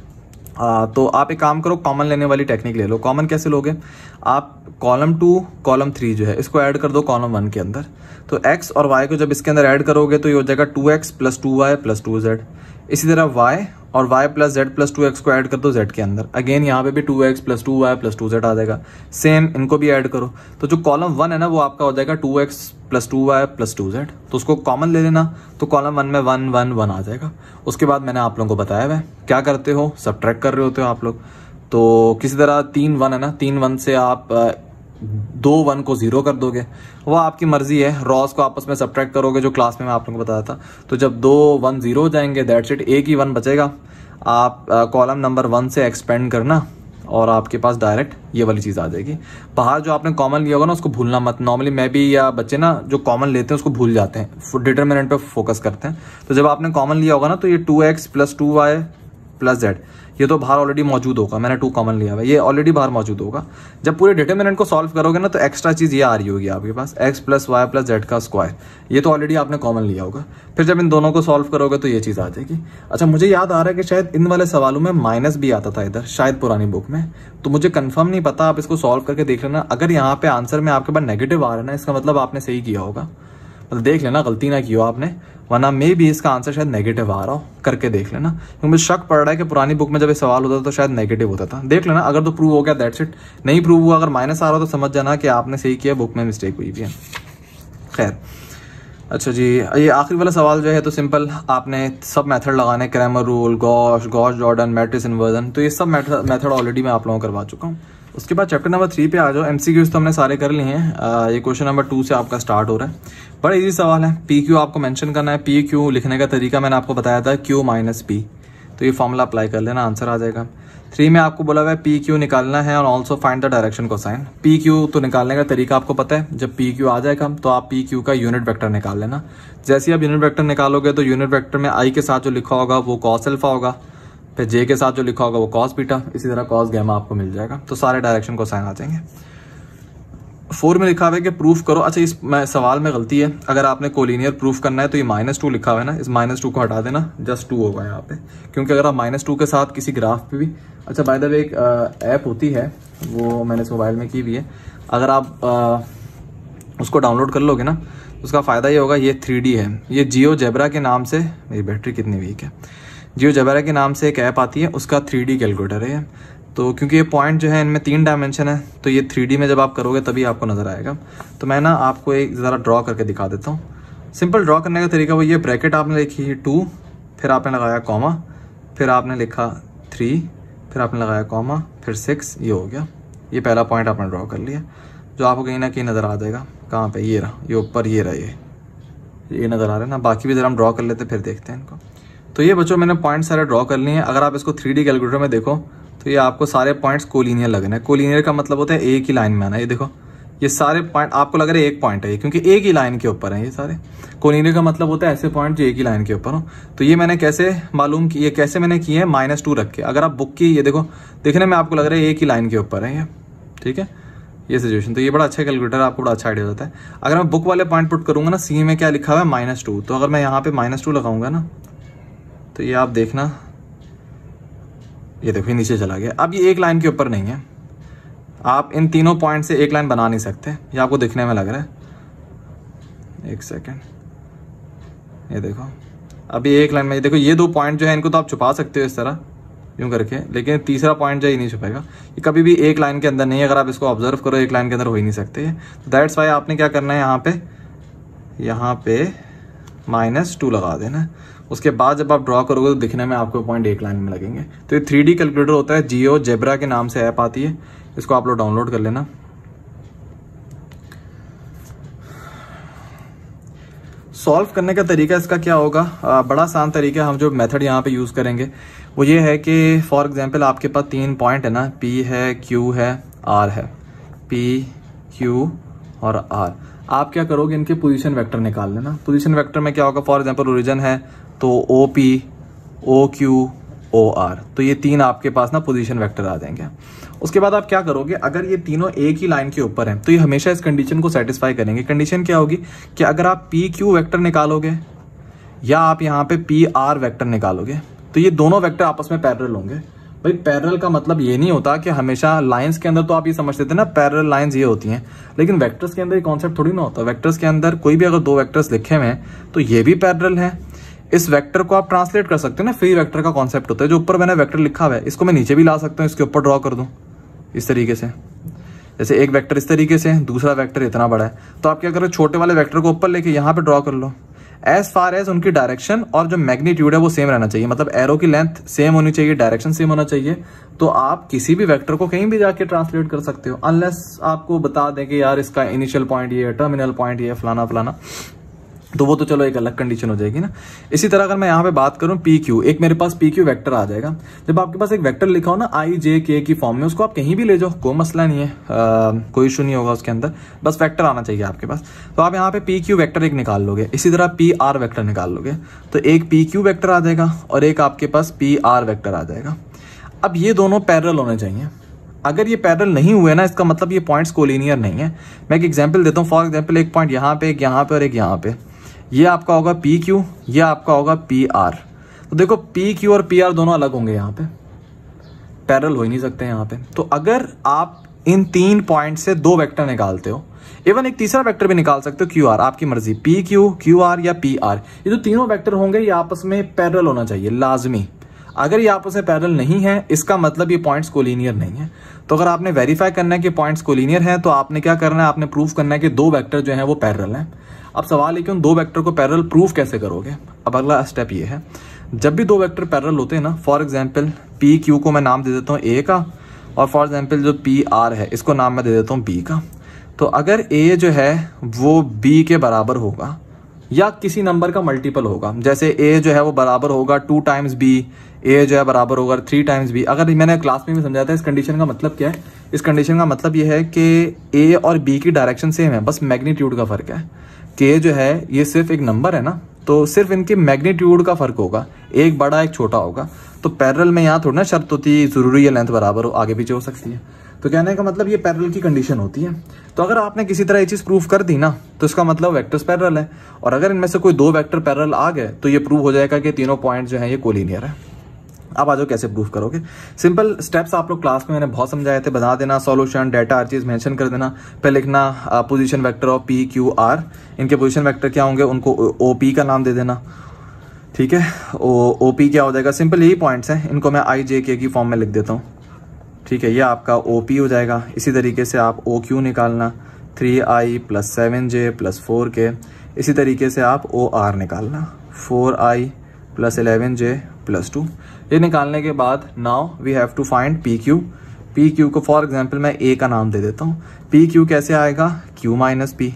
तो आप एक काम करो, कॉमन लेने वाली टेक्निक ले लो। कॉमन कैसे लोगे, आप कॉलम 2 कॉलम 3 जो है इसको ऐड कर दो कॉलम 1 के अंदर। तो x और y को जब इसके अंदर ऐड करोगे तो ये हो जाएगा 2x + 2y + 2z। इसी तरह y और y + z + 2x को ऐड कर दो z के अंदर। अगेन यहाँ पे भी 2x + 2y + 2z आ जाएगा। सेम इनको भी ऐड करो, तो जो कॉलम 1 है ना वो आपका हो जाएगा 2x + 2y + 2z। तो उसको कॉमन ले लेना, तो कॉलम 1 में 1 1 1 आ जाएगा। उसके बाद मैंने आप लोगों को बताया है क्या करते हो, सब्ट्रैक्ट कर रहे होते हो आप लोग। तो किसी तरह 3 1 है ना, 3 1 से आप 2 1 को 0 कर दोगे, वो आपकी मर्जी है। रॉस को आपस में सब्ट्रैक्ट करोगे, जो क्लास में मैं आप लोगों को बताया था। तो जब 2 1 0 हो जाएंगे, दैट्स इट, एक ही 1 बचेगा। आप कॉलम नंबर 1 से एक्सपेंड करना और आपके पास डायरेक्ट ये वाली चीज़ आ जाएगी। बाहर जो आपने कॉमन लिया होगा ना उसको भूलना मत। नॉर्मली मैं भी या बच्चे ना जो कॉमन लेते हैं उसको भूल जाते हैं, डिटरमिनेंट पे फोकस करते हैं। तो जब आपने कॉमन लिया होगा ना तो ये 2x + 2y + z ये तो बाहर ऑलरेडी मौजूद होगा। मैंने 2 कॉमन लिया हुआ है, ये ऑलरेडी बाहर मौजूद होगा। जब पूरे डिटरमिनेंट को सॉल्व करोगे ना तो एक्स्ट्रा चीज़ ये आ रही होगी आपके पास, x + y + z का स्क्वायर। ये तो ऑलरेडी आपने कॉमन लिया होगा। फिर जब इन दोनों को सॉल्व करोगे तो ये चीज़ आ जाएगी। अच्छा, मुझे याद आ रहा है कि शायद इन वाले सवालों में माइनस भी आता था इधर, शायद पुरानी बुक में। तो मुझे कंफर्म नहीं पता, आप इसको सॉल्व करके देख लेना। अगर यहाँ पे आंसर में आपके पास नेगेटिव आ रहा है ना, इसका मतलब आपने सही किया होगा। मतलब देख लेना, गलती ना की हो आपने, वरना मे भी इसका आंसर शायद नेगेटिव आ रहा हो, करके देख लेना। क्योंकि मुझे शक पड़ रहा है कि पुरानी बुक में जब ये सवाल होता था तो शायद नेगेटिव होता था। देख लेना, अगर तो प्रूव हो गया दैट्स इट, नहीं प्रूव हुआ, अगर माइनस आ रहा हो तो समझ जाना कि आपने सही किया, बुक में मिस्टेक हुई भी है। खैर, अच्छा जी, ये आखिरी वाला सवाल जो है तो सिंपल, आपने सब मेथड लगाने, Cramer rule, Gauss Jordan, matrix inversion, तो ये सब मेथड ऑलरेडी मैं आप लोगों को करवा चुका हूँ। उसके बाद चैप्टर नंबर 3 पे आ जाओ। एमसीक्यूज तो हमने सारे कर लिए हैं। ये क्वेश्चन नंबर 2 से आपका स्टार्ट हो रहा है। बड़ा इजी सवाल है। पी क्यू आपको मेंशन करना है। पी क्यू लिखने का तरीका मैंने आपको बताया था, Q - P। तो ये फॉर्मूला अप्लाई कर लेना, आंसर आ जाएगा। 3 में आपको बोला हुआ है पी क्यू निकालना है और also find the direction cosine. P Q तो निकालने का तरीका आपको पता है। जब पी क्यू आ जाएगा तो आप पी क्यू का यूनिट वेक्टर निकाल लेना। जैसे आप यूनिट वेक्टर निकालोगे तो यूनिट वेक्टर में आई के साथ जो लिखा होगा वो कॉस अल्फा होगा, फिर जे के साथ जो लिखा होगा वो कॉस बीटा, इसी तरह कॉस गैमा आपको मिल जाएगा। तो सारे डायरेक्शन कोसाइन आ जाएंगे। 4 में लिखा हुआ है कि प्रूफ करो। अच्छा, इस सवाल में गलती है। अगर आपने कोलिनियर प्रूफ करना है तो ये -2 लिखा हुआ है ना, इस -2 को हटा देना, जस्ट 2 होगा यहाँ पे। क्योंकि अगर आप -2 के साथ किसी ग्राफ पे भी, अच्छा बाय द वे एक ऐप होती है, वो मैंने इस मोबाइल में की भी है। अगर आप उसको डाउनलोड कर लोगे ना तो उसका फ़ायदा ये होगा, ये 3D है। ये जियोजेब्रा के नाम से, मेरी बैटरी कितनी वीक है, जियोजेब्रा के नाम से एक ऐप आती है, उसका 3D कैलकुलेटर है। तो क्योंकि ये पॉइंट जो है इनमें 3 डायमेंशन है, तो ये 3D में जब आप करोगे तभी आपको नज़र आएगा। तो मैं ना आपको एक ज़रा ड्रॉ करके दिखा देता हूँ। सिंपल ड्रॉ करने का तरीका वो ये, ब्रैकेट आपने लिखी 2, फिर आपने लगाया कॉमा, फिर आपने लिखा 3, फिर आपने लगाया कॉमा, फिर 6, ये हो गया। ये पहला पॉइंट आपने ड्रॉ कर लिया, जो आपको कहीं ना कहीं नज़र आ जाएगा। कहाँ पे? ये रहा, ये ऊपर, ये रहा, ये नज़र आ रहा है ना। बाकी भी ज़रा हम ड्रॉ कर लेते फिर देखते हैं इनको। तो ये बच्चों मैंने पॉइंट सारे ड्रॉ कर लिए हैं। अगर आप इसको 3D कैलकुलेटर में देखो तो ये आपको सारे पॉइंट्स कोलिनियर लगने हैं। कोलिनियर का मतलब होता है एक ही लाइन में आना। ये देखो, ये सारे पॉइंट आपको लग रहा है एक पॉइंट है, क्योंकि एक ही लाइन के ऊपर है ये सारे। कोलिनियर का मतलब होता है ऐसे पॉइंट जो एक ही लाइन के ऊपर हो। तो ये मैंने कैसे मालूम की, ये कैसे मैंने किए हैं, -2 रख के। अगर आप बुक की, ये देखो, देखने में आपको लग रहा है एक ही लाइन के ऊपर है ये, ठीक है, ये सिचुएशन। तो ये बड़ा अच्छा कैलकुलेटर, आपको बड़ा अच्छा आइडिया होता है। अगर मैं बुक वाले पॉइंट पुट करूंगा ना, सी में क्या लिखा हुआ है -2, तो अगर मैं यहाँ पे -2 लगाऊंगा ना तो ये आप देखना, ये देखो ये नीचे चला गया। अब ये एक लाइन के ऊपर नहीं है, आप इन तीनों पॉइंट से एक लाइन बना नहीं सकते। ये आपको दिखने में लग रहा है, एक सेकेंड, ये देखो, अभी एक लाइन में, ये देखो, ये 2 पॉइंट जो है इनको तो आप छुपा सकते हो इस तरह यूं करके, लेकिन तीसरा पॉइंट जो ये नहीं छुपेगा। ये कभी भी एक लाइन के अंदर नहीं है। अगर आप इसको ऑब्जर्व करो, एक लाइन के अंदर हो ही नहीं सकते। दैट्स वाई आपने क्या करना है, यहाँ पे -2 लगा देना। उसके बाद जब आप ड्रॉ करोगे तो दिखने में आपको पॉइंट एक लाइन में लगेंगे। तो ये 3D कैलकुलेटर होता है, जियोजेब्रा के नाम से ऐप आती है, इसको आप लोग डाउनलोड कर लेना। सॉल्व करने का तरीका इसका क्या होगा, बड़ा आसान तरीका। हम जो मेथड यहाँ पे यूज़ करेंगे वो ये है कि फॉर एग्जांपल आपके पास 3 पॉइंट है ना, P है, Q है, R है, P, Q और R। आप क्या करोगे, इनके पोजीशन वेक्टर निकाल लेना। पोजीशन वेक्टर में क्या होगा, फॉर एग्जांपल ओरिजिन है तो OP, OQ, OR। तो ये 3 आपके पास ना पोजीशन वेक्टर आ जाएंगे। उसके बाद आप क्या करोगे, अगर ये तीनों एक ही लाइन के ऊपर हैं तो ये हमेशा इस कंडीशन को सेटिस्फाई करेंगे। कंडीशन क्या होगी कि अगर आप PQ वेक्टर निकालोगे या आप यहाँ पे PR वेक्टर निकालोगे तो ये दोनों वेक्टर आपस में पैरेलल होंगे। भाई पैरेलल का मतलब ये नहीं होता कि हमेशा लाइंस के अंदर तो आप ये समझते थे ना पैरेलल लाइंस ये होती हैं, लेकिन वेक्टर्स के अंदर ये कॉन्सेप्ट थोड़ी ना होता। वेक्टर्स के अंदर कोई भी अगर 2 वेक्टर्स लिखे हुए हैं तो ये भी पैरेलल है। इस वेक्टर को आप ट्रांसलेट कर सकते हो ना, फ्री वेक्टर का कॉन्सेप्ट होता है। जो ऊपर मैंने वेक्टर लिखा हुआ है इसको मैं नीचे भी ला सकता हूँ, इसके ऊपर ड्रॉ कर दूं इस तरीके से। जैसे एक वेक्टर इस तरीके से, दूसरा वेक्टर इतना बड़ा है, तो आप क्या करो छोटे वाले वेक्टर को ऊपर लेके यहाँ पे ड्रॉ कर लो। एज फार एज उनकी डायरेक्शन और जो मैग्नीट्यूड है वो सेम रहना चाहिए, मतलब एरो की लेंथ सेम होनी चाहिए, डायरेक्शन सेम होना चाहिए। तो आप किसी भी वेक्टर को कहीं भी जाके ट्रांसलेट कर सकते हो, अनलेस आपको बता दें कि यार इसका इनिशियल पॉइंट ये है, टर्मिनल पॉइंट ये है, फलाना फलाना, तो वो तो चलो एक अलग कंडीशन हो जाएगी ना। इसी तरह अगर मैं यहाँ पे बात करूं PQ, एक मेरे पास PQ वेक्टर आ जाएगा। जब आपके पास एक वेक्टर लिखा हो ना I J K की फॉर्म में, उसको आप कहीं भी ले जाओ, कोई मसला नहीं है, कोई इशू नहीं होगा उसके अंदर, बस वेक्टर आना चाहिए आपके पास। तो आप यहाँ पे PQ वेक्टर एक निकाल लोगे, इसी तरह PR वेक्टर निकाल लोगे, तो एक PQ वेक्टर आ जाएगा और एक आपके पास PR वेक्टर आ जाएगा। अब ये दोनों पैरेलल होने चाहिए। अगर ये पैरेलल नहीं हुए ना, इसका मतलब ये पॉइंट्स कोलिनियर नहीं है। मैं एक एग्जांपल देता हूँ। फॉर एग्जांपल एक पॉइंट यहाँ पे, एक यहाँ पे और एक यहाँ पे, ये आपका होगा PQ, ये आपका होगा PR। तो देखो PQ और PR दोनों अलग होंगे, यहाँ पे पैरेलल हो ही नहीं सकते यहाँ पे। तो अगर आप इन 3 पॉइंट से 2 वेक्टर निकालते हो, इवन एक तीसरा वेक्टर भी निकाल सकते हो QR, आपकी मर्जी, PQ, QR या PR, ये जो तीनों वेक्टर होंगे ये आपस में पैरेलल होना चाहिए लाजमी। अगर ये आपस में पैरेलल नहीं है, इसका मतलब ये पॉइंट्स कोलिनियर नहीं है। तो अगर आपने वेरीफाई करना है कि पॉइंट्स कोलिनियर है, तो आपने क्या करना है, आपने प्रूफ करना है कि 2 वेक्टर जो है वो पैरेलल हैं। अब सवाल है कि उन 2 वेक्टर को पैरेलल प्रूफ कैसे करोगे। अब अगला स्टेप ये है, जब भी 2 वेक्टर पैरेलल होते हैं ना, फॉर एग्जांपल PQ को मैं नाम दे देता हूँ A का, और फॉर एग्जांपल जो PR है इसको नाम मैं दे देता हूँ B का। तो अगर A जो है वो B के बराबर होगा या किसी नंबर का मल्टीपल होगा, जैसे A जो है वो बराबर होगा 2 टाइम्स B, A जो है बराबर होगा 3 टाइम्स B। अगर मैंने क्लास में भी समझाया था इस कंडीशन का मतलब क्या है, इस कंडीशन का मतलब ये है कि A और B की डायरेक्शन सेम है, बस मैग्नीट्यूड का फर्क है। K जो है ये सिर्फ एक नंबर है ना, तो सिर्फ इनके मैग्नीट्यूड का फर्क होगा, एक बड़ा एक छोटा होगा। तो पैरेलल में यहाँ थोड़ी ना शर्त होती है जरूरी है लेंथ बराबर हो, आगे पीछे हो सकती है। तो कहने का मतलब ये पैरेलल की कंडीशन होती है। तो अगर आपने किसी तरह ये चीज प्रूव कर दी ना, तो इसका मतलब वेक्टर्स पैरेलल है। और अगर इनमें से कोई 2 वेक्टर पैरेलल आ गए तो ये प्रूव हो जाएगा कि तीनों पॉइंट जो है ये कोलिनियर है। अब आ जाओ कैसे प्रूफ करोगे। सिंपल स्टेप्स आप लोग क्लास में मैंने बहुत समझाए थे, बता देना, सॉल्यूशन, डाटा, हर चीज मेंशन कर देना। फिर लिखना पोजीशन वेक्टर ऑफ PQR, इनके पोजीशन वेक्टर क्या होंगे, उनको OP का नाम दे देना, ठीक है। OP क्या हो जाएगा, सिंपल यही पॉइंट्स हैं, इनको मैं IJK की फॉर्म में लिख देता हूँ, ठीक है। ये आपका OP हो जाएगा। इसी तरीके से आप OQ निकालना, 3I + 7J + 4K। इसी तरीके से आप OR निकालना, 4I + 11J + 2। ये निकालने के बाद now we have to find PQ को फॉर एग्जांपल मैं A का नाम दे देता हूँ। PQ कैसे आएगा, Q - P,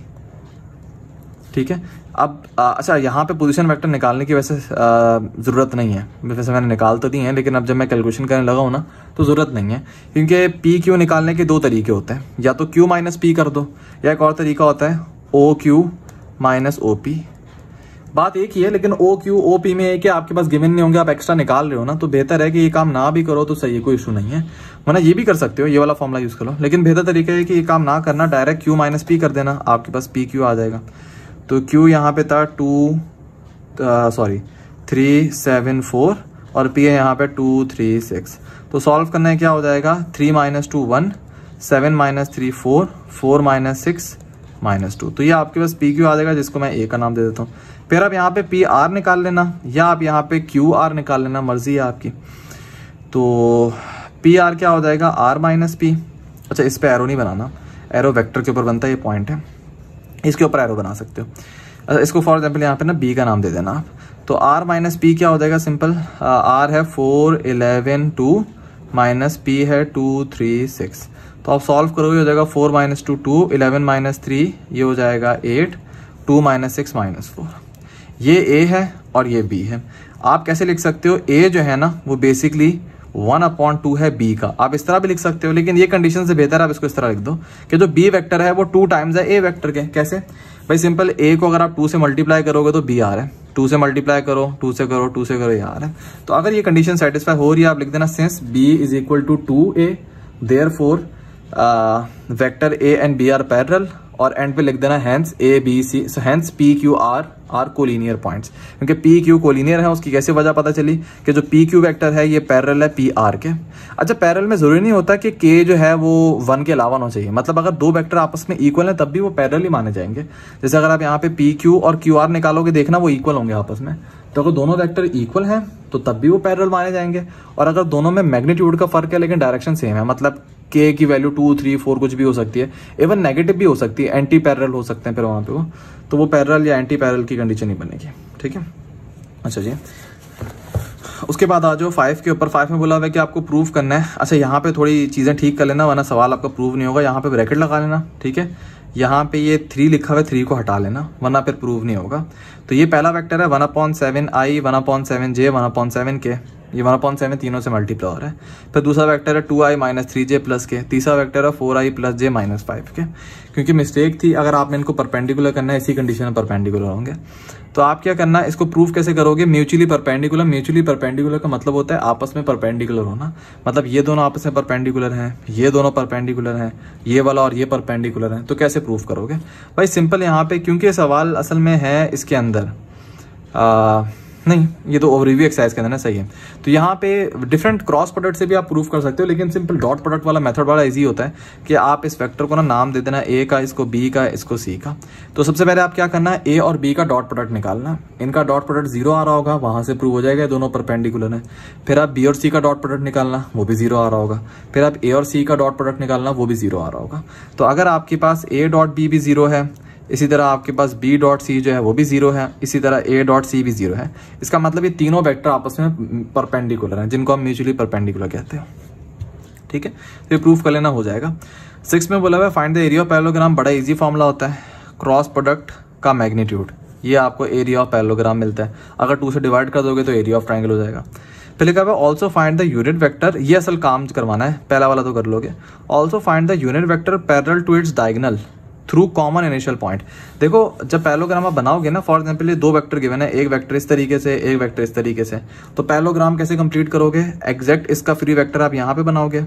ठीक है। अब अच्छा, यहाँ पे पोजीशन वेक्टर निकालने की वैसे ज़रूरत नहीं है, वैसे मैंने निकाल तो दी है, लेकिन अब जब मैं कैलकुलेशन करने लगा हूँ ना तो ज़रूरत नहीं है, क्योंकि PQ निकालने के 2 तरीके होते हैं, या तो Q - P कर दो, या एक और तरीका होता है OQ - OP। बात एक ही है, लेकिन OQ OP में एक आपके पास गिवन नहीं होंगे, आप एक्स्ट्रा निकाल रहे हो ना, तो बेहतर है कि ये काम ना भी करो तो सही है, कोई इशू नहीं है। वरना ये भी कर सकते हो, ये वाला फॉर्मूला यूज करो, लेकिन बेहतर तरीका है कि ये काम ना करना, डायरेक्ट Q - P कर देना, आपके पास PQ आ जाएगा। तो Q यहाँ पे था 374 और P है यहाँ पे 236। तो सॉल्व करना है, क्या हो जाएगा, 3 - 2 1, 7 - 3 4, 4 - 6 -2। तो ये आपके पास PQ आ जाएगा, जिसको मैं A का नाम दे देता हूँ। फिर आप यहाँ पे PR निकाल लेना, या आप यहाँ पे QR निकाल लेना, मर्जी है आपकी। तो PR क्या हो जाएगा, R - P। अच्छा, इस पे एरो नहीं बनाना, एरो वेक्टर के ऊपर बनता है, ये पॉइंट है, इसके ऊपर एरो बना सकते हो। अच्छा, इसको फॉर एग्जाम्पल यहाँ पे ना B का नाम दे देना आप। तो R - P क्या हो जाएगा, सिंपल, R है 4 11 2 P है 2 3 6। तो आप सॉल्व करोगे, हो जाएगा 4 - 2 2, 11 - 3 ये हो जाएगा 8, 2 - 6 - 4। ये A है और ये B है। आप कैसे लिख सकते हो, A जो है ना वो बेसिकली 1/2 है B का, आप इस तरह भी लिख सकते हो, लेकिन ये कंडीशन से बेहतर आप इसको इस तरह लिख दो कि जो B वेक्टर है वो 2 टाइम्स है A वेक्टर के। कैसे भाई, सिंपल, A को अगर आप 2 से मल्टीप्लाई करोगे तो B आ रहा है, 2 से मल्टीप्लाई करो, 2 से करो, 2 से करो यार। तो अगर ये कंडीशन सेटिस्फाई हो रही है, आप लिख देना since b is equal to 2a therefore vector a and b are parallel, और एंड पे लिख देना hence a b c, so hence p q r collinear points. क्योंकि p q कोलिनियर है, उसकी कैसे वजह पता चली कि जो p q वेक्टर है ये पैरेलल है p r के। अच्छा, पैरेलल में जरूरी नहीं होता कि k जो है वो 1 के अलावा होना चाहिए, मतलब अगर दो वेक्टर आपस में इक्वल है तब भी वो पैरेलल ही माने जाएंगे। जैसे अगर आप यहाँ पे p q और q r निकालोगे, देखना वो इक्वल होंगे आपस में, तो अगर दोनों वेक्टर इक्वल हैं तो तब भी वो पैरेलल माने जाएंगे। और अगर दोनों में मैग्नीट्यूड का फर्क है लेकिन डायरेक्शन सेम है, मतलब k की वैल्यू 2, 3, 4 कुछ भी हो सकती है, इवन नेगेटिव भी हो सकती है, एंटी पैरेलल हो सकते हैं फिर वहां पे वो, तो वो पैरेलल या एंटी पैरेलल की कंडीशन ही बनेगी। ठीक है, अच्छा जी, उसके बाद आ जाओ 5 के ऊपर। 5 में बोला हुआ है कि आपको प्रूव करना है। अच्छा, यहाँ पे थोड़ी चीजें ठीक कर लेना वरना सवाल आपका प्रूव नहीं होगा। यहाँ पे ब्रैकेट लगा लेना, ठीक है, यहाँ पे ये 3 लिखा हुआ है, 3 को हटा लेना वरना फिर प्रूव नहीं होगा। तो ये पहला वेक्टर है 1/7i, 1/7j, 1/7k, ये 1/7 तीनों से मल्टीप्लाई हो रहा है। फिर दूसरा वेक्टर है 2i - 3j + k, तीसरा वेक्टर है 4i + j - 5k। क्योंकि मिस्टेक थी, अगर आपने इनको परपेंडिकुलर करना है, इसी कंडीशन में परपेंडिकुलर होंगे, तो आप क्या करना है, इसको प्रूव कैसे करोगे, म्यूचुअली परपेंडिकुलर। म्यूचुअली परपेंडिकुलर का मतलब होता है आपस में परपेंडिकुलर होना, मतलब ये दोनों आपस में परपेंडिकुलर हैं, ये दोनों परपेंडिकुलर हैं, ये वाला और ये परपेंडिकुलर हैं। तो कैसे प्रूव करोगे भाई, सिंपल यहाँ पे, क्योंकि सवाल असल में है इसके अंदर नहीं, ये तो ओवरव्यू एक्सरसाइज के अंदर ना, सही है। तो यहाँ पे डिफरेंट क्रॉस प्रोडक्ट से भी आप प्रूफ कर सकते हो, लेकिन सिंपल डॉट प्रोडक्ट वाला मेथड बड़ा इजी होता है कि आप इस वेक्टर को ना नाम दे देना ए का, इसको बी का, इसको सी का। तो सबसे पहले आप क्या करना है, ए और बी का डॉट प्रोडक्ट निकालना। इनका डॉट प्रोडक्ट 0 आ रहा होगा, वहां से प्रूव हो जाएगा दोनों परपेंडिकुलर है। फिर आप बी और सी का डॉट प्रोडक्ट निकालना, वो भी 0 आ रहा होगा। फिर आप ए और सी का डॉट प्रोडक्ट निकालना, वो भी 0 आ रहा होगा। तो अगर आपके पास ए डॉट बी भी 0 है, इसी तरह आपके पास b डॉट सी जो है वो भी 0 है, इसी तरह a डॉट सी भी 0 है, इसका मतलब ये तीनों वेक्टर आपस में परपेंडिकुलर हैं, जिनको हम म्यूचुअली परपेंडिकुलर कहते हैं। ठीक है, तो ये प्रूफ कर लेना, हो जाएगा। 6 में बोला हुआ है find the area of parallelogram, बड़ा इजी फॉर्मूला होता है, क्रॉस प्रोडक्ट का मैग्नीट्यूड, ये आपको एरिया ऑफ पैरेललोग्राम मिलता है। अगर 2 से डिवाइड कर दोगे तो एरिया ऑफ ट्राइंगल हो जाएगा। फिर लिखा हुआ also find the unit vector, ये असल काम करवाना है, पहला वाला तो कर लोगे। Also find the unit vector parallel to its diagonal through common initial point. देखो, जब पैरेललोग्राम आप बनाओगे ना, फॉर एग्जांपल ये 2 वेक्टर गिवन है, एक वेक्टर इस तरीके से, एक वेक्टर इस तरीके से, तो पैरेललोग्राम कैसे कंप्लीट करोगे, एग्जैक्ट इसका फ्री वेक्टर आप यहाँ पे बनाओगे,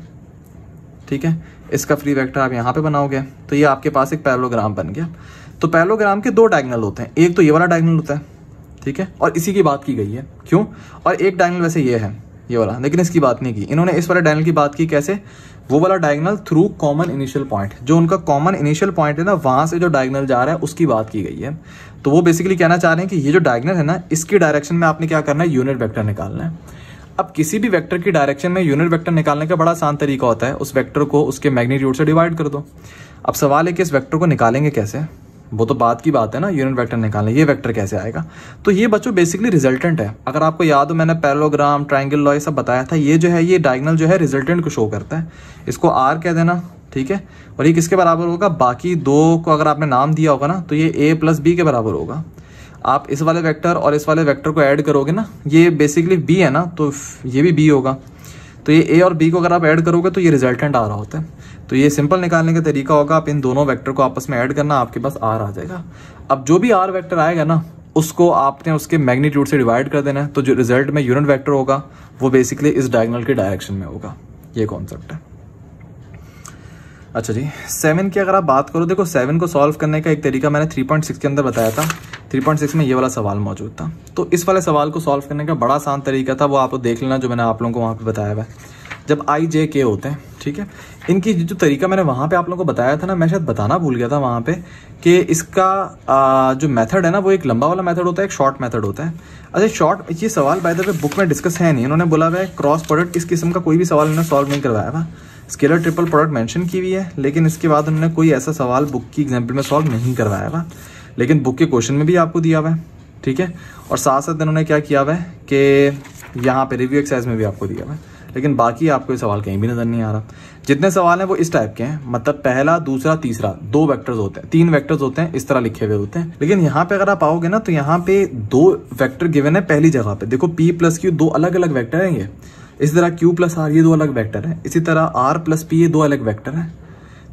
ठीक है, इसका फ्री वेक्टर आप यहाँ पे बनाओगे, तो ये आपके पास एक पैरेललोग्राम बन गया। तो पैरेललोग्राम के 2 डायगोनल होते हैं, एक तो ये वाला डायगोनल होता है, ठीक है, और इसी की बात की गई है, क्यों, और एक डायगोनल वैसे ये है, ये वाला, लेकिन इसकी बात नहीं की इन्होंने, इस वाले डायगोनल की बात की, कैसे, वो वाला diagonal through common initial point, जो उनका कॉमन इनिशियल पॉइंट है ना, वहां से जो डायगोनल जा रहा है उसकी बात की गई है। तो वो बेसिकली कहना चाह रहे हैं कि ये जो डायगोनल है ना, इसकी डायरेक्शन में आपने क्या करना है, यूनिट वेक्टर निकालना है। अब किसी भी वेक्टर की डायरेक्शन में यूनिट वेक्टर निकालने का बड़ा आसान तरीका होता है, उस वेक्टर को उसके मैग्नीट्यूड से डिवाइड कर दो। अब सवाल है कि इस वेक्टर को निकालेंगे कैसे, वो तो बात की बात है ना, यूनिट वेक्टर निकालने, ये वेक्टर कैसे आएगा। तो ये बच्चों बेसिकली रिजल्टेंट है, अगर आपको याद हो मैंने पैरेललोग्राम, ट्रायंगल लॉ ये सब बताया था, ये जो है ये डायगोनल जो है रिजल्टेंट को शो करता है, इसको आर कह देना, ठीक है, और ये किसके बराबर होगा, बाकी 2 को अगर आपने नाम दिया होगा ना, तो ये a + b के बराबर होगा। आप इस वाले वेक्टर और इस वाले वेक्टर को ऐड करोगे ना, ये बेसिकली b है ना, तो ये भी b होगा, तो ये a और b को अगर आप ऐड करोगे तो ये रिजल्टेंट आ रहा होता है। तो ये सिंपल निकालने का तरीका होगा, आप इन दोनों वेक्टर को आपस में ऐड करना, आपके पास r आ जाएगा। अब जो भी r वेक्टर आएगा ना, उसको आपने उसके मैग्नीट्यूड से डिवाइड कर देना है, तो जो रिजल्ट में यूनिट वेक्टर होगा वो बेसिकली इस डायगोनल के डायरेक्शन में होगा, ये कॉन्सेप्ट है। अच्छा जी, 7 की अगर आप बात करो, देखो 7 को सॉल्व करने का एक तरीका मैंने 3.6 के अंदर बताया था, 3.6 में ये वाला सवाल मौजूद था। तो इस वाले सवाल को सॉल्व करने का बड़ा आसान तरीका था, वो आप देख लेना, जो मैंने आप लोगों को वहाँ पे बताया हुआ है। जब i j k होते हैं, ठीक है, इनकी जो तरीका मैंने वहाँ पे आप लोगों को बताया था ना, मैं शायद बताना भूल गया था वहाँ पे कि इसका जो मेथड है ना, वो एक लंबा वाला मेथड होता है, एक शॉर्ट मेथड होता है। अच्छा, शॉर्ट, ये सवाल बाय द वे बुक में डिस्कस है नहीं, इन्होंने बोला हुआ है क्रॉस प्रोडक्ट, इस किस्म का कोई भी सवाल इन्होंने सॉल्व नहीं करवाया था। स्केलर ट्रिपल प्रोडक्ट मेंशन की हुई है, लेकिन इसके बाद उन्होंने कोई ऐसा सवाल बुक की एग्जाम्पल में सॉल्व नहीं करवाया था, लेकिन बुक के क्वेश्चन में भी आपको दिया हुआ है, ठीक है, और साथ साथ इन्होंने क्या किया हुआ है कि यहाँ पे रिव्यू एक्सरसाइज में भी आपको दिया हुआ है, लेकिन बाकी आपको ये सवाल कहीं भी नजर नहीं आ रहा। जितने सवाल हैं वो इस टाइप के हैं, मतलब पहला, दूसरा, तीसरा, 2 वेक्टर्स होते हैं, 3 वेक्टर्स होते हैं, इस तरह लिखे हुए होते हैं। लेकिन यहाँ पे अगर आप आओगे ना, तो यहाँ पे 2 वेक्टर गिवन है पहली जगह पे, देखो p + q 2 अलग अलग वेक्टर हैं ये, इसी तरह q + r ये 2 अलग वेक्टर हैं, इसी तरह r + p ये 2 अलग वेक्टर हैं।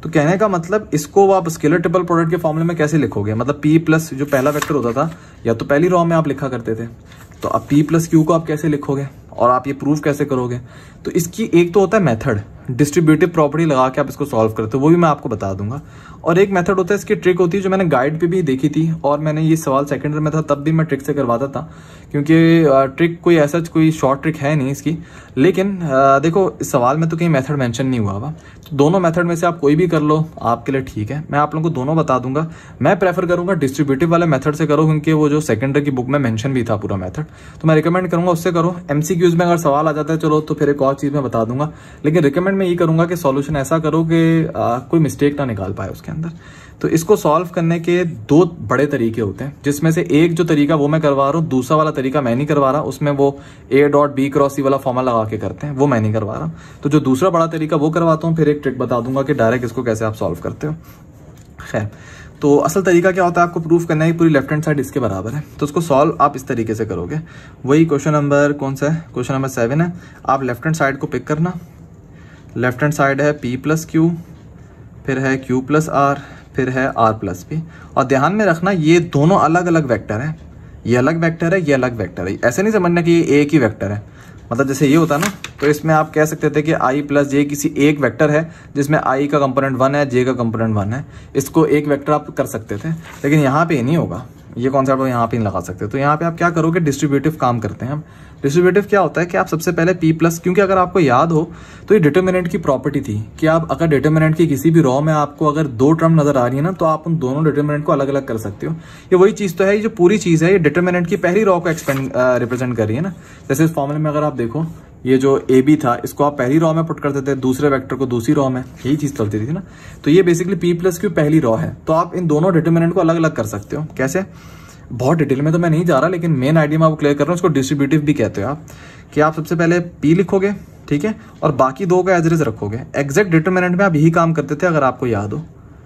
तो कहने का मतलब इसको आप स्केलर ट्रिपल प्रोडक्ट के फॉर्मूले में कैसे लिखोगे, मतलब p प्लस जो पहला वेक्टर होता था या तो पहली रो में आप लिखा करते थे, तो अब p प्लस क्यू को आप कैसे लिखोगे और आप ये प्रूव कैसे करोगे। तो इसकी एक तो होता है मेथड, डिस्ट्रीब्यूटिव प्रॉपर्टी लगा के आप इसको सॉल्व करते हो, वो भी मैं आपको बता दूंगा। और एक मेथड होता है, इसकी ट्रिक होती है जो मैंने गाइड पे भी देखी थी, और मैंने ये सवाल सेकंड में था तब भी मैं ट्रिक से करवाता था, क्योंकि ट्रिक कोई ऐसा कोई शॉर्ट ट्रिक है नहीं इसकी। लेकिन देखो इस सवाल में तो कहीं मेथड मेंशन नहीं हुआ हुआ, तो दोनों मेथड में से आप कोई भी कर लो आपके लिए ठीक है। मैं आप लोगों को दोनों बता दूंगा। मैं प्रेफर करूंगा डिस्ट्रीब्यूटिव वाले मेथड से करो, क्योंकि वो जो सेकेंडरी की बुक में मेंशन भी था पूरा मेथड, तो मैं रिकमेंड करूंगा उससे करो। एमसीक्यूज में अगर सवाल आ जाता है चलो तो फिर एक और चीज मैं बता दूंगा, लेकिन रिकमेंड मैं ये करूंगा कि सॉल्यूशन ऐसा करो कि कोई मिस्टेक ना निकाल पाए उसके अंदर। तो इसको सॉल्व करने के दो बड़े तरीके होते हैं, जिसमें से एक जो तरीका वो मैं करवा रहा हूँ, दूसरा वाला तरीका मैं नहीं करवा रहा, उसमें वो a dot b cross c वाला फॉर्मूला लगा के करते हैं, वो मैं नहीं करवा रहा। तो जो दूसरा बड़ा तरीका वो करवाता हूँ, फिर एक ट्रिक बता दूंगा कि डायरेक्ट इसको कैसे आप सॉल्व करते हो। खैर, तो असल तरीका क्या होता है, आपको प्रूफ करना है कि पूरी लेफ्ट हैंड साइड इसके बराबर है, तो उसको सॉल्व आप इस तरीके से करोगे। वही क्वेश्चन नंबर कौन सा है, क्वेश्चन नंबर 7 है। आप लेफ्ट हैंड साइड को पिक करना, लेफ्ट हैंड साइड है p प्लस क्यू, फिर है q प्लस आर, फिर है r प्लस पी। और ध्यान में रखना ये दोनों अलग अलग वेक्टर है, ये अलग वेक्टर है, ये अलग वेक्टर है। ऐसे नहीं समझना कि ये एक ही वेक्टर है, मतलब जैसे ये होता ना, तो इसमें आप कह सकते थे कि i प्लस j किसी एक वेक्टर है जिसमें i का कंपोनेंट 1 है, j का कंपोनेंट 1 है, इसको एक वेक्टर आप कर सकते थे। लेकिन यहाँ पे नहीं होगा, ये कॉन्सेप्ट आप यहाँ पे नहीं लगा सकते। तो यहाँ पे आप क्या करोगे, डिस्ट्रीब्यूटिव काम करते हैं हम। डिस्ट्रीब्यूटिव क्या होता है कि आप सबसे पहले p प्लस, क्योंकि अगर आपको याद हो तो ये डिटर्मिनेंट की प्रॉपर्टी थी कि आप अगर डिटर्मिनेंट की किसी भी रॉ में आपको अगर दो टर्म नजर आ रही है ना, तो आप उन दोनों डिटर्मिनेंट को अलग अलग कर सकते हो। ये वही चीज तो है, ये जो पूरी चीज है ये डिटर्मिनेंट की पहली रॉ को एक्सपेंड रिप्रेजेंट कर रही है ना। जैसे इस फॉर्मूले में अगर आप देखो, ये जो ए बी था इसको आप पहली रॉ में पुट करते थे, दूसरे वेक्टर को दूसरी रॉ में, यही चीज चलती थी ना। तो ये बेसिकली p प्लस क्यू पहली रॉ है, तो आप इन दोनों डिटर्मिनेंट को अलग अलग कर सकते हो। कैसे, बहुत डिटेल में तो मैं नहीं जा रहा, लेकिन मेन आइडिया मैं आपको क्लियर कर रहा हूँ। इसको डिस्ट्रीब्यूटिव भी कहते हो आप, कि आप सबसे पहले p लिखोगे, ठीक है, और बाकी दो का एज इट इज रखोगे। एग्जैक्ट डिटर्मिनेंट में आप यही काम करते थे, अगर आपको याद हो।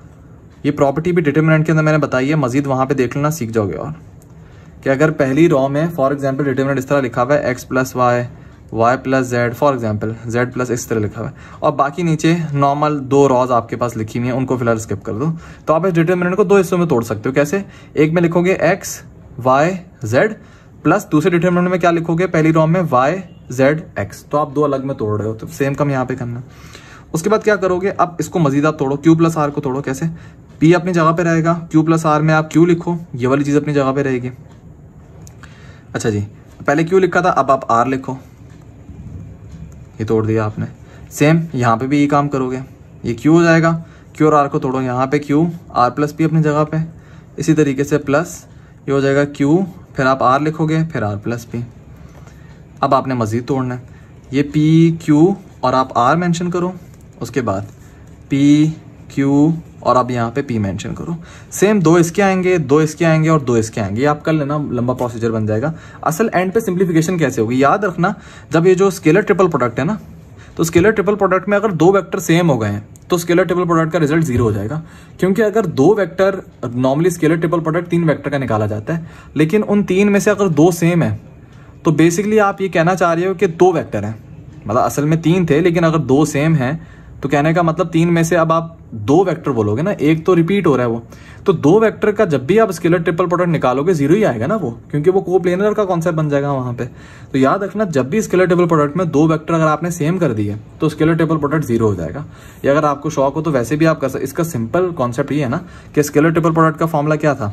ये प्रॉपर्टी भी डिटर्मिनेंट के अंदर मैंने बताई है, मजीद वहां पे देख लेना, सीख जाओगे। और कि अगर पहली रॉ में फॉर एग्जाम्पल डिटर्मिनेंट इस तरह लिखा हुआ है x plus y, y plus z, for example z plus इस तरह लिखा हुआ है, और बाकी नीचे नॉर्मल दो रॉज आपके पास लिखी हुई है, उनको फिलहाल स्किप कर दो। तो आप इस डिटर्मिनेंट को दो हिस्सों में तोड़ सकते हो। कैसे, एक में लिखोगे x y z प्लस दूसरे डिटर्मिनेंट में क्या लिखोगे, पहली रॉ में y z x, तो आप दो अलग में तोड़ रहे हो। तो सेम कम यहाँ पे करना। उसके बाद क्या करोगे, अब इसको मजीद आप तोड़ो, q प्लस आर को तोड़ो। कैसे, p अपनी जगह पे रहेगा, q प्लस आर में आप q लिखो, ये वाली चीज अपनी जगह पे रहेगी। अच्छा जी, पहले q लिखा था, अब आप r लिखो, ये तोड़ दिया आपने। सेम यहाँ पे भी ये काम करोगे, ये q हो जाएगा, q और r को तोड़ो, यहाँ पे q, r प्लस p अपनी जगह पे, इसी तरीके से प्लस ये हो जाएगा q, फिर आप r लिखोगे, फिर r प्लस p। अब आपने मजीद तोड़ना है, ये p q और आप r मेंशन करो, उसके बाद p q और आप यहाँ पे p मेंशन करो। सेम दो इसके आएंगे, दो इसके आएंगे और दो इसके आएंगे, ये आप कर लेना, लंबा प्रोसीजर बन जाएगा। असल एंड पे सिंप्लीफिकेशन कैसे होगी, याद रखना, जब ये जो स्केलर ट्रिपल प्रोडक्ट है ना, तो स्केलर ट्रिपल प्रोडक्ट में अगर दो वेक्टर सेम हो गए हैं तो स्केलर ट्रिपल प्रोडक्ट का रिजल्ट 0 हो जाएगा। क्योंकि अगर दो vector, normally scalar triple product 3 vector का निकाला जाता है, लेकिन उन 3 में से अगर 2 सेम है तो बेसिकली आप ये कहना चाह रहे हो कि 2 वेक्टर हैं, मतलब असल में 3 थे लेकिन अगर 2 सेम हैं, तो कहने का मतलब 3 में से अब आप 2 वेक्टर बोलोगे ना, एक तो रिपीट हो रहा है वो, तो 2 वेक्टर का जब भी आप स्केलर ट्रिपल प्रोडक्ट निकालोगे 0 ही आएगा ना वो, क्योंकि वो कोप्लेनर का कॉन्सेप्ट बन जाएगा वहां पे। तो याद रखना, जब भी स्केलर ट्रिपल प्रोडक्ट में 2 वेक्टर अगर आपने सेम कर दिए तो स्केलर ट्रिपल प्रोडक्ट 0 हो जाएगा। ये अगर आपको शौक हो तो वैसे भी आप कर सकते। इसका सिंपल कॉन्सेप्ट ये है ना कि स्केलर ट्रिपल प्रोडक्ट का फॉर्मूला क्या था,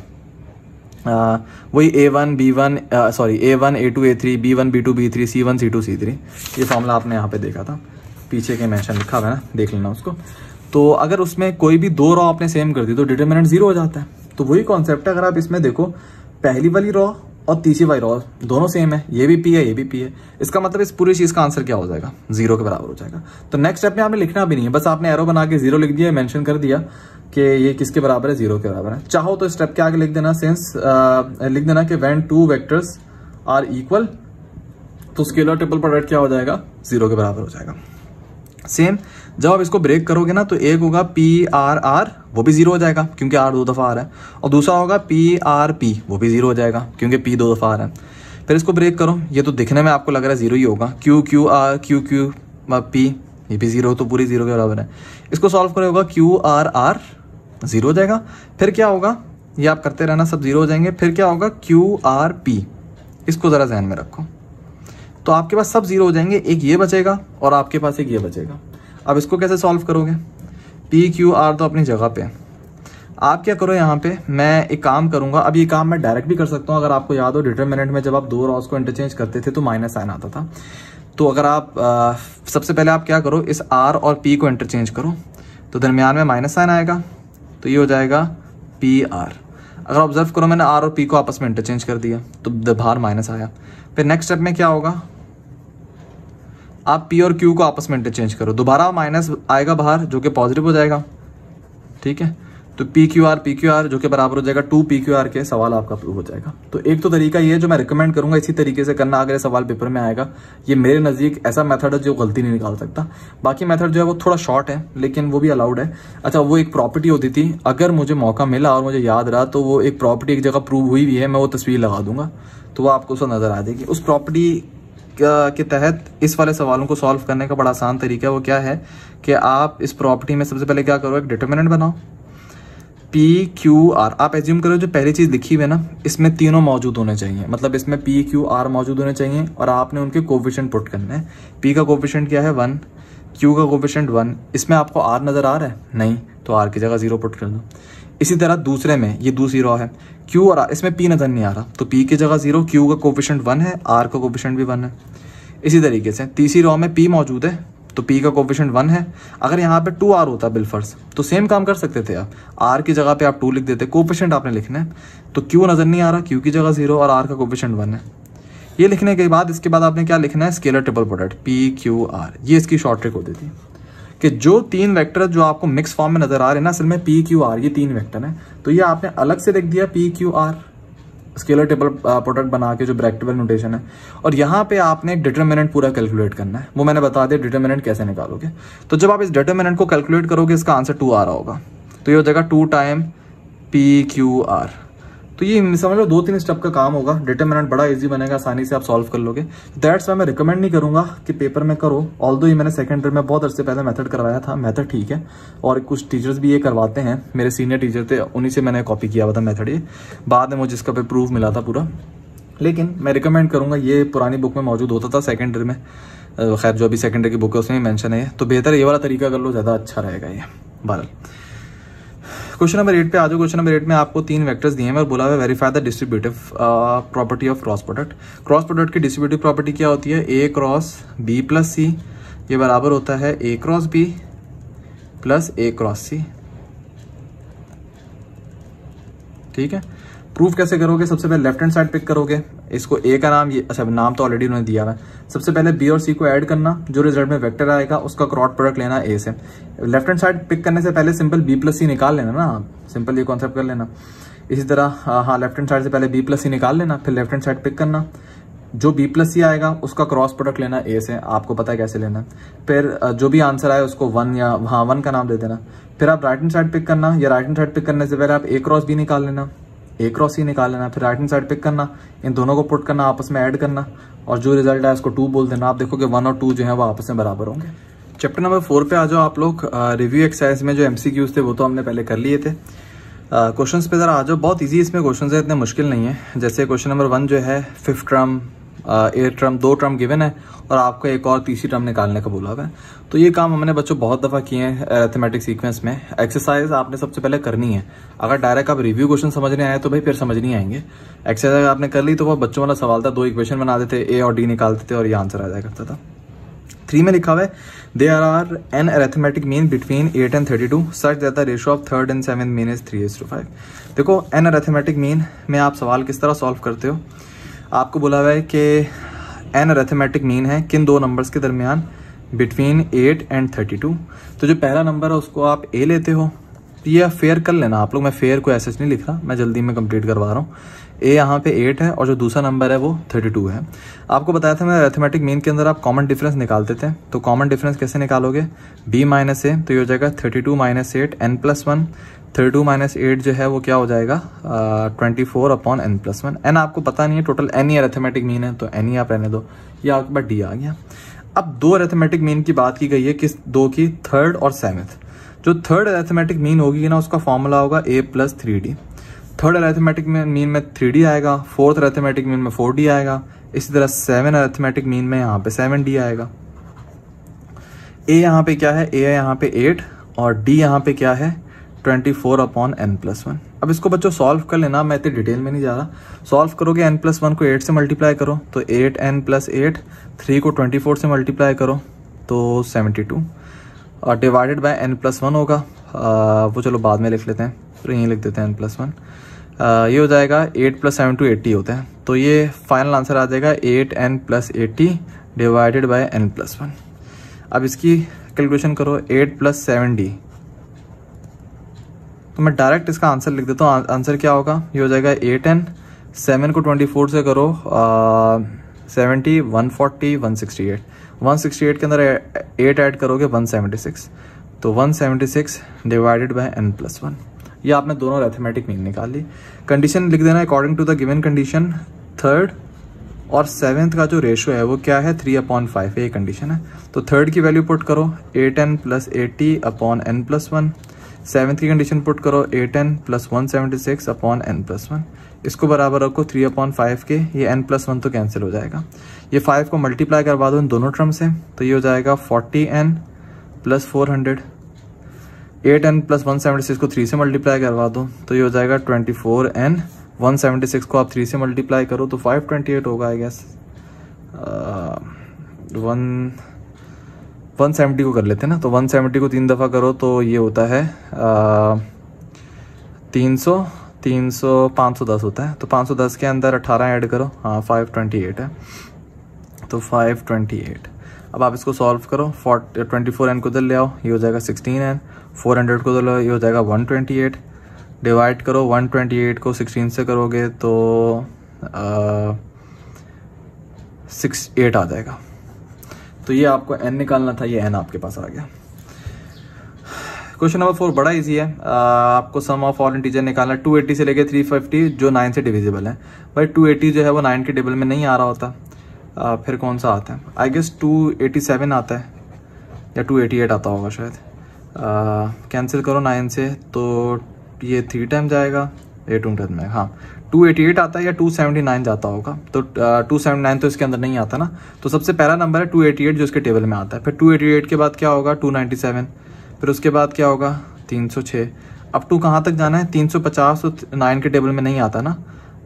वही a1 b1 sorry a1 a2 a3 b1 b2 b3 c1 c2 c3, ये फॉर्मूला आपने यहाँ पे देखा था, पीछे के मेंशन लिखा हुआ है ना, देख लेना उसको। तो अगर उसमें कोई भी 2 रॉ आपने सेम कर दी तो डिटर्मिनेंट 0 हो जाता है। तो वही कॉन्सेप्ट है, अगर आप इसमें देखो, पहली वाली रॉ और तीसरी वाली रॉ दोनों सेम है, ये भी p है, ये भी p है, इसका मतलब इस पूरी चीज का आंसर क्या हो जाएगा, 0 के बराबर हो जाएगा। तो नेक्स्ट स्टेप में आपने लिखना भी नहीं है, बस आपने एरो बना के 0 लिख दिया, मेंशन कर दिया कि ये किसके बराबर है, 0 के बराबर है। चाहो तो स्टेप के आगे लिख देना, सेंस लिख देना कि व्हेन 2 वेक्टर्स आर इक्वल, तो स्केलर ट्रिपल प्रोडक्ट क्या हो जाएगा, 0 के बराबर हो जाएगा। सेम जब आप इसको ब्रेक करोगे ना, तो एक होगा पी आर आर, वो भी 0 हो जाएगा क्योंकि आर 2 दफा आ रहा है, और दूसरा होगा पी आर पी, वो भी 0 हो जाएगा क्योंकि पी 2 दफा आ रहा है। फिर इसको ब्रेक करो, ये तो दिखने में आपको लग रहा है 0 ही होगा, q q r q q p, ये भी 0 तो पूरी 0 के बराबर है। इसको सॉल्व करें होगा क्यू आर आर 0 हो जाएगा। फिर क्या होगा, ये आप करते रहना, सब 0 हो जाएंगे। फिर क्या होगा क्यू आर पी, इसको ज़रा ध्यान में रखो। तो आपके पास सब 0 हो जाएंगे, एक ये बचेगा और आपके पास एक ये बचेगा। अब इसको कैसे सॉल्व करोगे, पी क्यू आर तो अपनी जगह पे, आप क्या करो यहाँ पे, मैं एक काम करूंगा। अब ये काम मैं डायरेक्ट भी कर सकता हूँ, अगर आपको याद हो डिटरमिनेंट में जब आप दो रॉस को इंटरचेंज करते थे तो माइनस साइन आता था। तो अगर आप सबसे पहले आप क्या करो, इस आर और पी को इंटरचेंज करो, तो दरमियान में माइनस साइन आएगा, तो ये हो जाएगा पी आर। अगर ऑब्जर्व करो, मैंने आर और पी को आपस में इंटरचेंज कर दिया तो बाहर माइनस आया। फिर नेक्स्ट स्टेप में क्या होगा, आप पी और क्यू को आपस में इंटरचेंज करो, दोबारा माइनस आएगा बाहर जो कि पॉजिटिव हो जाएगा। ठीक है, तो पी क्यू आर जो कि बराबर हो जाएगा 2 पी क्यू आर के, सवाल आपका प्रूव हो जाएगा। तो एक तो तरीका ये जो मैं रिकमेंड करूंगा इसी तरीके से करना अगर सवाल पेपर में आएगा। ये मेरे नज़दीक ऐसा मेथड है जो गलती नहीं निकाल सकता। बाकी मेथड जो है वो थोड़ा शॉर्ट है लेकिन वो भी अलाउड है। अच्छा, वो एक प्रॉपर्टी होती थी, अगर मुझे मौका मिला और मुझे याद रहा तो वो एक प्रॉपर्टी एक जगह प्रूव हुई भी है, मैं वो तस्वीर लगा दूंगा तो वो आपको उसको नजर आ जाएगी। उस प्रॉपर्टी के तहत इस वाले सवालों को सॉल्व करने का बड़ा आसान तरीका है। वो क्या है कि आप इस प्रॉपर्टी में सबसे पहले क्या करो, एक डिटरमिनेंट बनाओ पी क्यू आर। आप एज्यूम करो जो पहली चीज लिखी हुई है ना, इसमें तीनों मौजूद होने चाहिए, मतलब इसमें पी क्यू आर मौजूद होने चाहिए और आपने उनके कोफिशिएंट पुट करने हैं। पी का कोफिशिएंट क्या है 1, क्यू का कोफिशिएंट 1। इसमें आपको आर नजर आ रहा है नहीं, तो आर की जगह 0 पुट कर दो। इसी तरह दूसरे में ये दूसरी रॉ है, क्यू और आर, इसमें पी नजर नहीं आ रहा तो पी की जगह 0, क्यू का कोफिशिएंट 1 है, आर का कोफिशिएंट भी 1 है। इसी तरीके से तीसरी रॉ में पी मौजूद है तो पी का कोफिशिएंट 1 है। अगर यहाँ पे 2r होता बिलफर्ज तो सेम काम कर सकते थे आप, r की जगह पे आप 2 लिख देते, कोफिशिएंट आपने लिखना है। तो q नजर नहीं आ रहा, q की जगह 0 और r का कोफिशिएंट 1 है। ये लिखने के बाद इसके बाद आपने क्या लिखना है, scalar triple product p q r. ये इसकी शॉर्ट ट्रिक होती थी कि जो 3 वेक्टर जो आपको मिक्स फॉर्म में नजर आ रहे हैं ना, असल में पी क्यू आर ये 3 वेक्टर हैं, तो ये आपने अलग से लिख दिया p q r, scalar table product बना के जो ब्रैकेटेबल नोटेशन है। और यहाँ पे आपने एक डिटरमिनेंट पूरा कैलकुलेट करना है, वो मैंने बता दिया डिटरमिनेंट कैसे निकालोगे। तो जब आप इस डिटरमिनेंट को कैलकुलेट करोगे इसका आंसर 2 आ रहा होगा, तो ये हो जाएगा 2 टाइम पी क्यू आर। तो ये समझ लो 2-3 स्टेप का काम होगा, डिटरमिनेंट बड़ा इजी बनेगा, आसानी से आप सॉल्व कर लोगे। दैट्स वाई मैं रिकमेंड नहीं करूंगा कि पेपर में करो, ऑल्दो ये मैंने सेकंड ईयर में बहुत अर्से पहले मेथड करवाया था, मेथड ठीक है और कुछ टीचर्स भी ये करवाते हैं, मेरे सीनियर टीचर थे उन्हीं से मैंने कॉपी किया हुआ था मेथड। ये बाद में मुझे इसका पे प्रूफ मिला था पूरा, लेकिन मैं रिकमेंड करूंगा, ये पुरानी बुक में मौजूद होता था सेकंड ईयर में, खैर जो अभी सेकंड ईयर की बुक है उसमें मेंशन है, तो बेहतर ये वाला तरीका कर लो, ज़्यादा अच्छा रहेगा ये। बहरहाल क्वेश्चन नंबर 8 पे आ जाओ। क्वेश्चन नंबर 8 में आपको 3 वेक्टर्स दिए हैं और बोला हुआ verify the distributive property of cross product. Cross product की डिस्ट्रीब्यूटिव प्रॉपर्टी क्या होती है, a cross b plus c ये बराबर होता है a cross b plus a cross c. ठीक है, प्रूफ कैसे करोगे, सबसे पहले लेफ्ट हैंड साइड पिक करोगे, इसको ए का नाम, ये अच्छा नाम तो ऑलरेडी उन्होंने दिया है। सबसे पहले बी और सी को ऐड करना, जो रिजल्ट में वेक्टर आएगा उसका क्रॉस प्रोडक्ट लेना ए से। लेफ्ट हैंड साइड पिक करने से पहले सिंपल बी प्लस सी निकाल लेना ना, सिंपल ये कॉन्सेप्ट कर लेना। इसी तरह हाँ लेफ्ट हैंड साइड से पहले बी प्लस सी निकाल लेना, फिर लेफ्ट हैंड साइड पिक करना, जो बी प्लस सी आएगा उसका क्रॉस प्रोडक्ट लेना ए से, आपको पता है कैसे लेना। फिर जो भी आंसर आए उसको 1 या हाँ 1 का नाम दे देना। फिर आप राइट हैंड साइड पिक करना, या राइट हैंड साइड पिक करने से पहले आप ए क्रॉस बी निकाल लेना, ए क्रॉस सी निकाल लेना, फिर राइट हैंड साइड पिक करना, इन दोनों को पुट करना, आपस में ऐड करना और जो रिजल्ट है उसको 2 बोल देना। आप देखोगे 1 और 2 जो है वो आपस में बराबर होंगे। चैप्टर नंबर 4 पे आ जाओ आप लोग। रिव्यू एक्सरसाइज में जो एमसीक्यूज थे वो तो हमने पहले कर लिए थे। क्वेश्चंस पे जरा आ जाओ, बहुत इजी इसमें क्वेश्चंस है, इतने मुश्किल नहीं है। जैसे क्वेश्चन नंबर 1 जो है 5th term 8th term 2 term given है और आपको एक और तीसरी टर्म निकालने का बोला हुआ है। तो ये काम हमने बच्चों बहुत दफ़ा किए हैं अरिथमेटिक सीक्वेंस में। एक्सरसाइज आपने सबसे पहले करनी है, अगर डायरेक्ट आप रिव्यू क्वेश्चन समझने आए तो भाई फिर समझ नहीं आएंगे। एक्सरसाइज आपने कर ली तो वो बच्चों वाला सवाल था, 2 इक्वेशन बना देते, ए और डी निकालते थे और ये आंसर आ जाया करता था। 3 में लिखा हुआ है there are n arithmetic mean between 8 and 32 such that the ratio of 3rd and 7th mean is 3:5। देखो एन अरिथमेटिक मीन में आप सवाल किस तरह सॉल्व करते हो, आपको बोला हुआ है कि एन अरिथमेटिक मीन है किन 2 नंबर्स के दरमियान, बिटवीन 8 and 32। तो जो पहला नंबर है उसको आप ए लेते हो, तो ये फेयर कर लेना आप लोग, मैं फेयर को ऐसे नहीं लिख रहा, मैं जल्दी में कंप्लीट करवा रहा हूँ। ए यहाँ पे 8 है और जो दूसरा नंबर है वो 32 है। आपको बताया था मैं अरिथमेटिक मीन के अंदर आप कॉमन डिफरेंस निकालते थे, तो कॉमन डिफरेंस कैसे निकालोगे, b माइनस ए, तो ये हो जाएगा 32 माइनस 8 n+1। 32 माइनस 8 जो है वो क्या हो जाएगा 24/n+1। n आपको पता नहीं है, टोटल n ही अरिथमेटिक मीन है तो n ही आप रहने दो, ये आपके पास d आ गया। अब दो अरिथमेटिक मीन की बात की गई है, किस दो की, थर्ड और सेवंथ। जो थर्ड अरिथमेटिक मीन होगी ना उसका फॉर्मूला होगा a+3d। थर्ड अरिथमेटिक मीन में 3d आएगा, फोर्थ अरिथमेटिक मीन में 4d आएगा, इसी तरह सेवन अरिथमेटिक मीन में यहाँ पे 7d आएगा। a यहाँ पे क्या है, a यहाँ पे 8 और d यहाँ पे क्या है 24/n+1। अब इसको बच्चों सॉल्व कर लेना, मैं इतनी डिटेल में नहीं जा रहा। सॉल्व करोगे n+1 को 8 से मल्टीप्लाई करो तो 8n+8, 3 को 24 से मल्टीप्लाई करो तो 72 और डिवाइडेड बाय n+1 होगा। वो चलो बाद में लिख लेते हैं, तो यहीं लिख देते हैं n+1। ये हो जाएगा 8 + 7 = 80 होता है, तो ये फाइनल आंसर आ जाएगा 8n+80 डिवाइडेड बाय n+1। अब इसकी कैलकुलेशन करो 8 + 7d, तो मैं डायरेक्ट इसका आंसर लिख देता हूँ। आंसर क्या होगा, ये हो जाएगा 8n, 7 को 24 से करो 70, 140, 168, 168 के अंदर 8 ऐड करोगे 176, तो 176 डिवाइडेड बाय n+1। ये आपने दोनों अरिथमेटिक मीन निकाल ली। कंडीशन लिख देना, according to the given condition third और सेवेंथ का जो रेशियो है वो क्या है 3/5, ये कंडीशन है। तो थर्ड की वैल्यू पुट करो 8n+80/n+1, सेवेंथ की कंडीशन पुट करो 8n+176/n+1। इसको बराबर रखो 3/5 के, ये n+1 तो कैंसिल हो जाएगा। ये 5 को मल्टीप्लाई करवा दो इन दोनों टर्म से, तो ये हो जाएगा 40n+400। 8n+176 को 3 से मल्टीप्लाई करवा दो तो ये हो जाएगा 24n। 176 को आप 3 से मल्टीप्लाई करो तो 528 होगा आई गेस। 170 को कर लेते हैं ना, तो 170 को 3 दफ़ा करो तो ये होता है 300, 510 होता है। तो 510 के अंदर 18 ऐड करो, हाँ 528 है, तो 528। अब आप इसको सॉल्व करो, 24n को इधर ले आओ, ये हो जाएगा 16n, 400 को इधर ले आओ, ये हो जाएगा 128। डिवाइड करो 128 को 16 से करोगे तो 68 आ जाएगा। तो ये आपको n निकालना था, ये n आपके पास आ गया। क्वेश्चन नंबर 4 बड़ा इजी है। आपको सम ऑफ ऑल इंटीजर निकालना है। 280 से लेके 350 जो 9 से डिविजिबल है। भाई 280 जो है वो 9 के टेबल में नहीं आ रहा होता। फिर कौन सा आता है, आई गेस 287 आता है या 288 आता होगा शायद। कैंसिल करो 9 से तो ये 3 टाइम जाएगा, 8 में, हाँ 288 आता है या 279 जाता होगा। तो 279 तो इसके अंदर नहीं आता ना, तो सबसे पहला नंबर है 288 जो इसके टेबल में आता है। फिर 288 के बाद क्या होगा 297, फिर उसके बाद क्या होगा 306। अब टू कहाँ तक जाना है 350, तो 9 के टेबल में नहीं आता ना।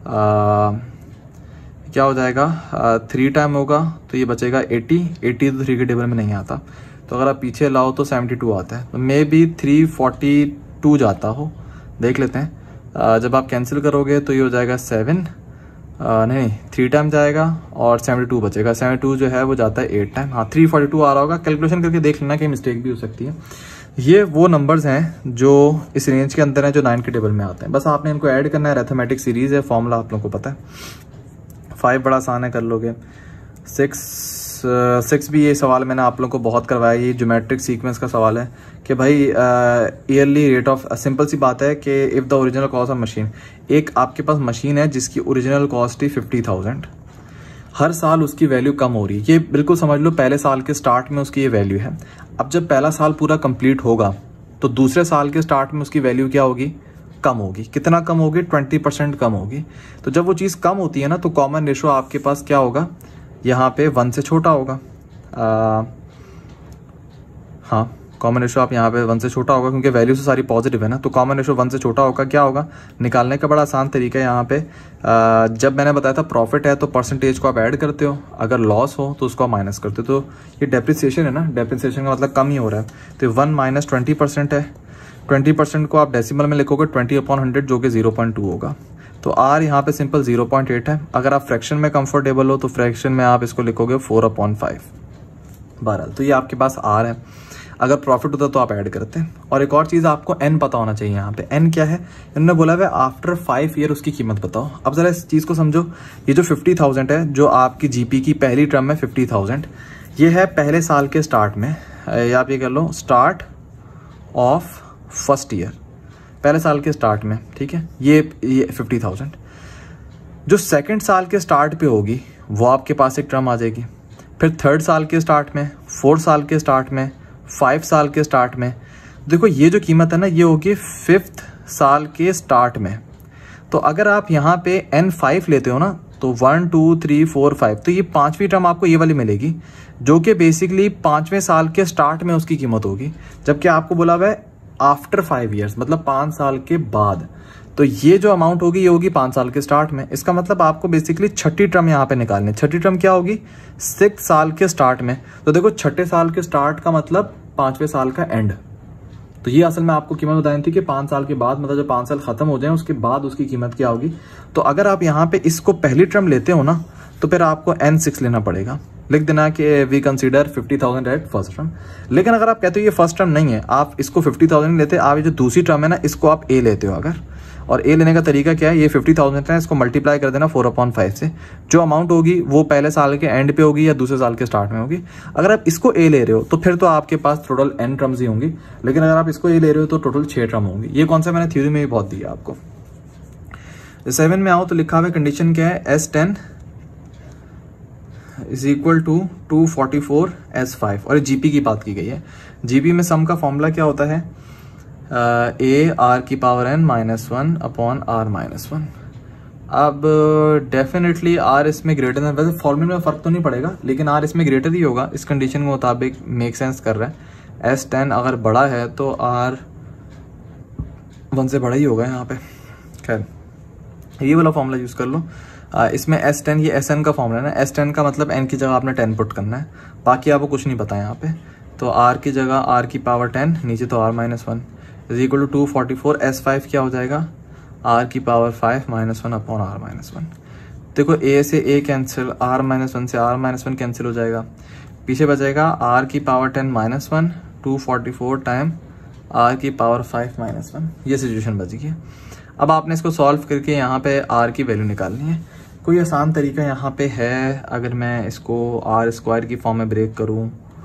क्या हो जाएगा 3 टाइम होगा तो ये बचेगा 80 तो 3 के टेबल में नहीं आता। तो अगर आप पीछे लाओ तो 72 आता है, तो मे बी 342 जाता हो, देख लेते हैं। जब आप कैंसिल करोगे तो ये हो जाएगा 7, नहीं 3 टाइम जाएगा और 72 बचेगा। 72 जो है वो जाता है 8 टाइम, हाँ 342 आ रहा होगा। कैलकुलेशन करके देख लेना, कहीं मिस्टेक भी हो सकती है। ये वो नंबर्स हैं जो इस रेंज के अंदर हैं, जो 9 के टेबल में आते हैं। बस आपने इनको ऐड करना है, अरिथमेटिक सीरीज है, फॉर्मूला आप लोगों को पता है। 5 बड़ा आसान है, कर लोगे। 6 भी ये सवाल मैंने आप लोगों को बहुत करवाया। ये ज्योमेट्रिक सीक्वेंस का सवाल है कि भाई ईयरली रेट ऑफ, सिंपल सी बात है कि if the original cost of machine, एक आपके पास मशीन है जिसकी ओरिजिनल कॉस्ट थी 50,000, हर साल उसकी वैल्यू कम हो रही है। ये बिल्कुल समझ लो पहले साल के स्टार्ट में उसकी ये वैल्यू है। अब जब पहला साल पूरा कंप्लीट होगा तो दूसरे साल के स्टार्ट में उसकी वैल्यू क्या होगी, कम होगी। कितना कम होगी, 20% कम होगी। तो जब वो चीज़ कम होती है ना, तो कॉमन रेशो आपके पास क्या होगा, यहाँ पे 1 से छोटा होगा। हाँ कॉमन रेशो आप यहाँ पे 1 से छोटा होगा, क्योंकि वैल्यू से सारी पॉजिटिव है ना, तो कॉमन रेशो 1 से छोटा होगा। क्या होगा, निकालने का बड़ा आसान तरीका है यहाँ पे। जब मैंने बताया था प्रॉफिट है तो परसेंटेज को आप ऐड करते हो, अगर लॉस हो तो उसको आप माइनस करते हो। तो ये डेप्रिसिएशन है ना, डेप्रिसिएशन का मतलब कम ही हो रहा है। तो 1 - 20% है। 20% को आप डेसिमल में लिखोगे 20/100 जो कि 0.2 होगा। तो आर यहाँ पे सिंपल 0.8 है। अगर आप फ्रैक्शन में कंफर्टेबल हो तो फ्रैक्शन में आप इसको लिखोगे 4/5। बहरहाल तो ये आपके पास आर है। अगर प्रॉफिट होता तो आप ऐड करते हैं। और एक और चीज़ आपको एन पता होना चाहिए। यहाँ पे एन क्या है, इन्होंने बोला है आफ्टर 5 ईयर उसकी कीमत बताओ। अब जरा इस चीज़ को समझो। ये जो 50,000 है, जो आपकी जीपी की पहली टर्म है 50,000, ये है पहले साल के स्टार्ट में, या आप ये कर लो स्टार्ट ऑफ फर्स्ट ईयर, पहले साल के स्टार्ट में, ठीक है। ये 50,000 जो सेकंड साल के स्टार्ट पे होगी वो आपके पास एक टर्म आ जाएगी। फिर 3rd साल के स्टार्ट में, 4th साल के स्टार्ट में, 5 साल के स्टार्ट में। देखो ये जो कीमत है ना ये होगी 5th साल के स्टार्ट में। तो अगर आप यहाँ पे N5 लेते हो ना तो 1 2 3 4 5, तो ये 5वीं टर्म आपको ये वाली मिलेगी जो कि बेसिकली 5वें साल के स्टार्ट में उसकी कीमत होगी, जबकि आपको बोला हुआ है आफ्टर 5 ईयर्स, मतलब 5 साल के बाद। तो ये जो अमाउंट होगी ये होगी 5 साल के स्टार्ट में। इसका मतलब आपको बेसिकली 6ठी टर्म यहाँ पे निकालनी है। 6ठी टर्म क्या होगी? 6th साल के स्टार्ट में। तो देखो 6ठे साल के स्टार्ट का मतलब 5वें साल का एंड। तो ये असल में आपको कीमत बतानी थी कि 5 साल के बाद, मतलब जब 5 साल खत्म हो जाए उसके बाद उसकी कीमत क्या होगी। तो अगर आप यहाँ पे इसको पहली टर्म लेते हो ना तो फिर आपको N6 लेना पड़ेगा। लिख देना कि we consider 50,000 at first term. लेकिन अगर आप कहते हो ये फर्स्ट टर्म नहीं है, आप इसको 50,000 लेते, आप ये जो दूसरी टर्म है ना इसको आप A लेते हो अगर, और A लेने का तरीका क्या है, ये 50,000 है, इसको मल्टीप्लाई कर देना 4/5 से। जो अमाउंट होगी वो पहले साल के एंड पे होगी या दूसरे साल के स्टार्ट में होगी। अगर आप इसको A ले रहे हो तो फिर तो आपके पास टोटल N टर्म्स ही होंगी, लेकिन अगर आप इसको A ले रहे हो तो टोटल 6 टर्म होंगी। ये कौन सा मैंने थ्योरी में भी बहुत दिया आपको। 7 में आओ तो लिखा हुआ कंडीशन क्या है, S10 is equal to 244 S5, और जीपी की बात की गई है। जीपी में सम का फॉर्मूला क्या होता है, A R की पावर n -1 अपॉन R -1। अब डेफिनेटली R इसमें ग्रेटर है, वैसे फॉर्मूले में फर्क तो नहीं पड़ेगा लेकिन R इसमें ग्रेटर ही होगा, इस कंडीशन के मुताबिक मेक सेंस कर रहा है। S10 अगर बड़ा है तो R 1 से बड़ा ही होगा यहाँ पे। खैर ये वाला फॉर्मूला यूज कर लो। इसमें S10 ये SN का फॉर्मूला है ना, S10 का मतलब n की जगह आपने 10 पुट करना है, बाकी आपको कुछ नहीं पता है यहाँ पे। तो R की जगह R की पावर 10, नीचे तो R -1 is equal to 244। S5 क्या हो जाएगा, R की पावर 5 -1 अपॉन R -1। देखो A से A कैंसिल, R -1 से R -1 कैंसिल हो जाएगा, पीछे बचेगा R की पावर 10 -1, 244 टाइम R की पावर 5 -1। ये सिचुएशन बच गई। अब आपने इसको सॉल्व करके यहाँ पे R की वैल्यू निकालनी है। कोई आसान तरीका यहाँ पे है, अगर मैं इसको R² की फॉर्म में ब्रेक करूँ,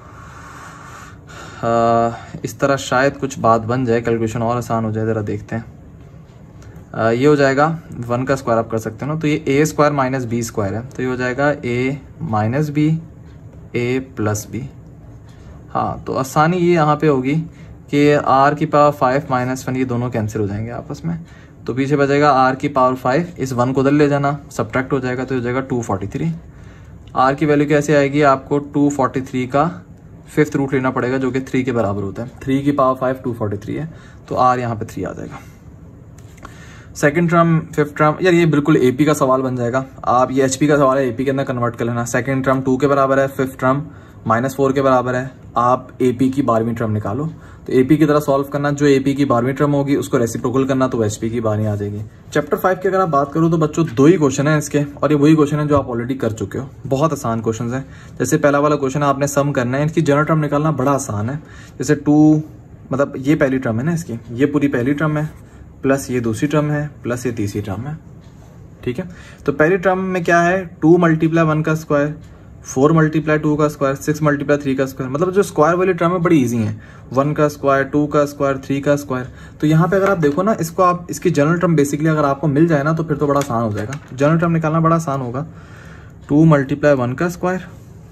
इस तरह शायद कुछ बात बन जाए, कैलकुलेशन और आसान हो जाए। ज़रा देखते हैं। ये हो जाएगा 1 का स्क्वायर आप कर सकते हो ना, तो ये A² - B² है, तो ये हो जाएगा A - B A + B। हाँ, तो आसानी ये यहाँ पे होगी कि R की पावर 5 -1 ये दोनों कैंसिल हो जाएंगे आपस में, तो पीछे बचेगा R की पावर 5, इस 1 को उधर ले जाना, सब्ट्रैक्ट हो जाएगा, तो हो जाएगा 243। R की वैल्यू कैसे आएगी, आपको 243 का 5th रूट लेना पड़ेगा जो कि 3 के बराबर होता है। 3 की पावर 5 243 है, तो R यहाँ पे 3 आ जाएगा। सेकंड टर्म, 5th टर्म, यार ये बिल्कुल AP का सवाल बन जाएगा। आप ये HP का सवाल है, AP के अंदर कन्वर्ट कर लेना। सेकंड टर्म 2 के बराबर है, 5th टर्म -4 के बराबर है। आप AP की 12वीं टर्म निकालो, तो AP की तरह सॉल्व करना, जो AP की 12वीं टर्म होगी उसको रेसिप्रोकल करना, तो HP की 12वीं आ जाएगी। चैप्टर 5 की अगर आप बात करो तो बच्चों 2 ही क्वेश्चन है इसके, और ये वही क्वेश्चन है जो आप ऑलरेडी कर चुके हो। बहुत आसान क्वेश्चन है। जैसे पहला वाला क्वेश्चन है, आपने सम करना है, इनकी जनरल टर्म निकालना बड़ा आसान है। जैसे 2 मतलब ये पहली टर्म है ना इसकी, ये पूरी पहली टर्म है, प्लस ये दूसरी टर्म है, प्लस ये तीसरी टर्म है। ठीक है, तो पहली टर्म में क्या है, 2 × 1 का स्क्वायर, 4 × 2 का स्क्वायर, 6 × 3 का स्क्वायर। मतलब जो स्क्वायर वाली टर्म है बड़ी इजी है, 1 का स्क्वायर, 2 का स्क्वायर, 3 का स्क्वायर। तो यहाँ पे अगर आप देखो ना, इसको आप इसकी जनरल टर्म बेसिकली अगर आपको मिल जाए ना तो फिर तो बड़ा आसान हो जाएगा। जनरल टर्म निकालना बड़ा आसान होगा। 2 × 1 का स्क्वायर,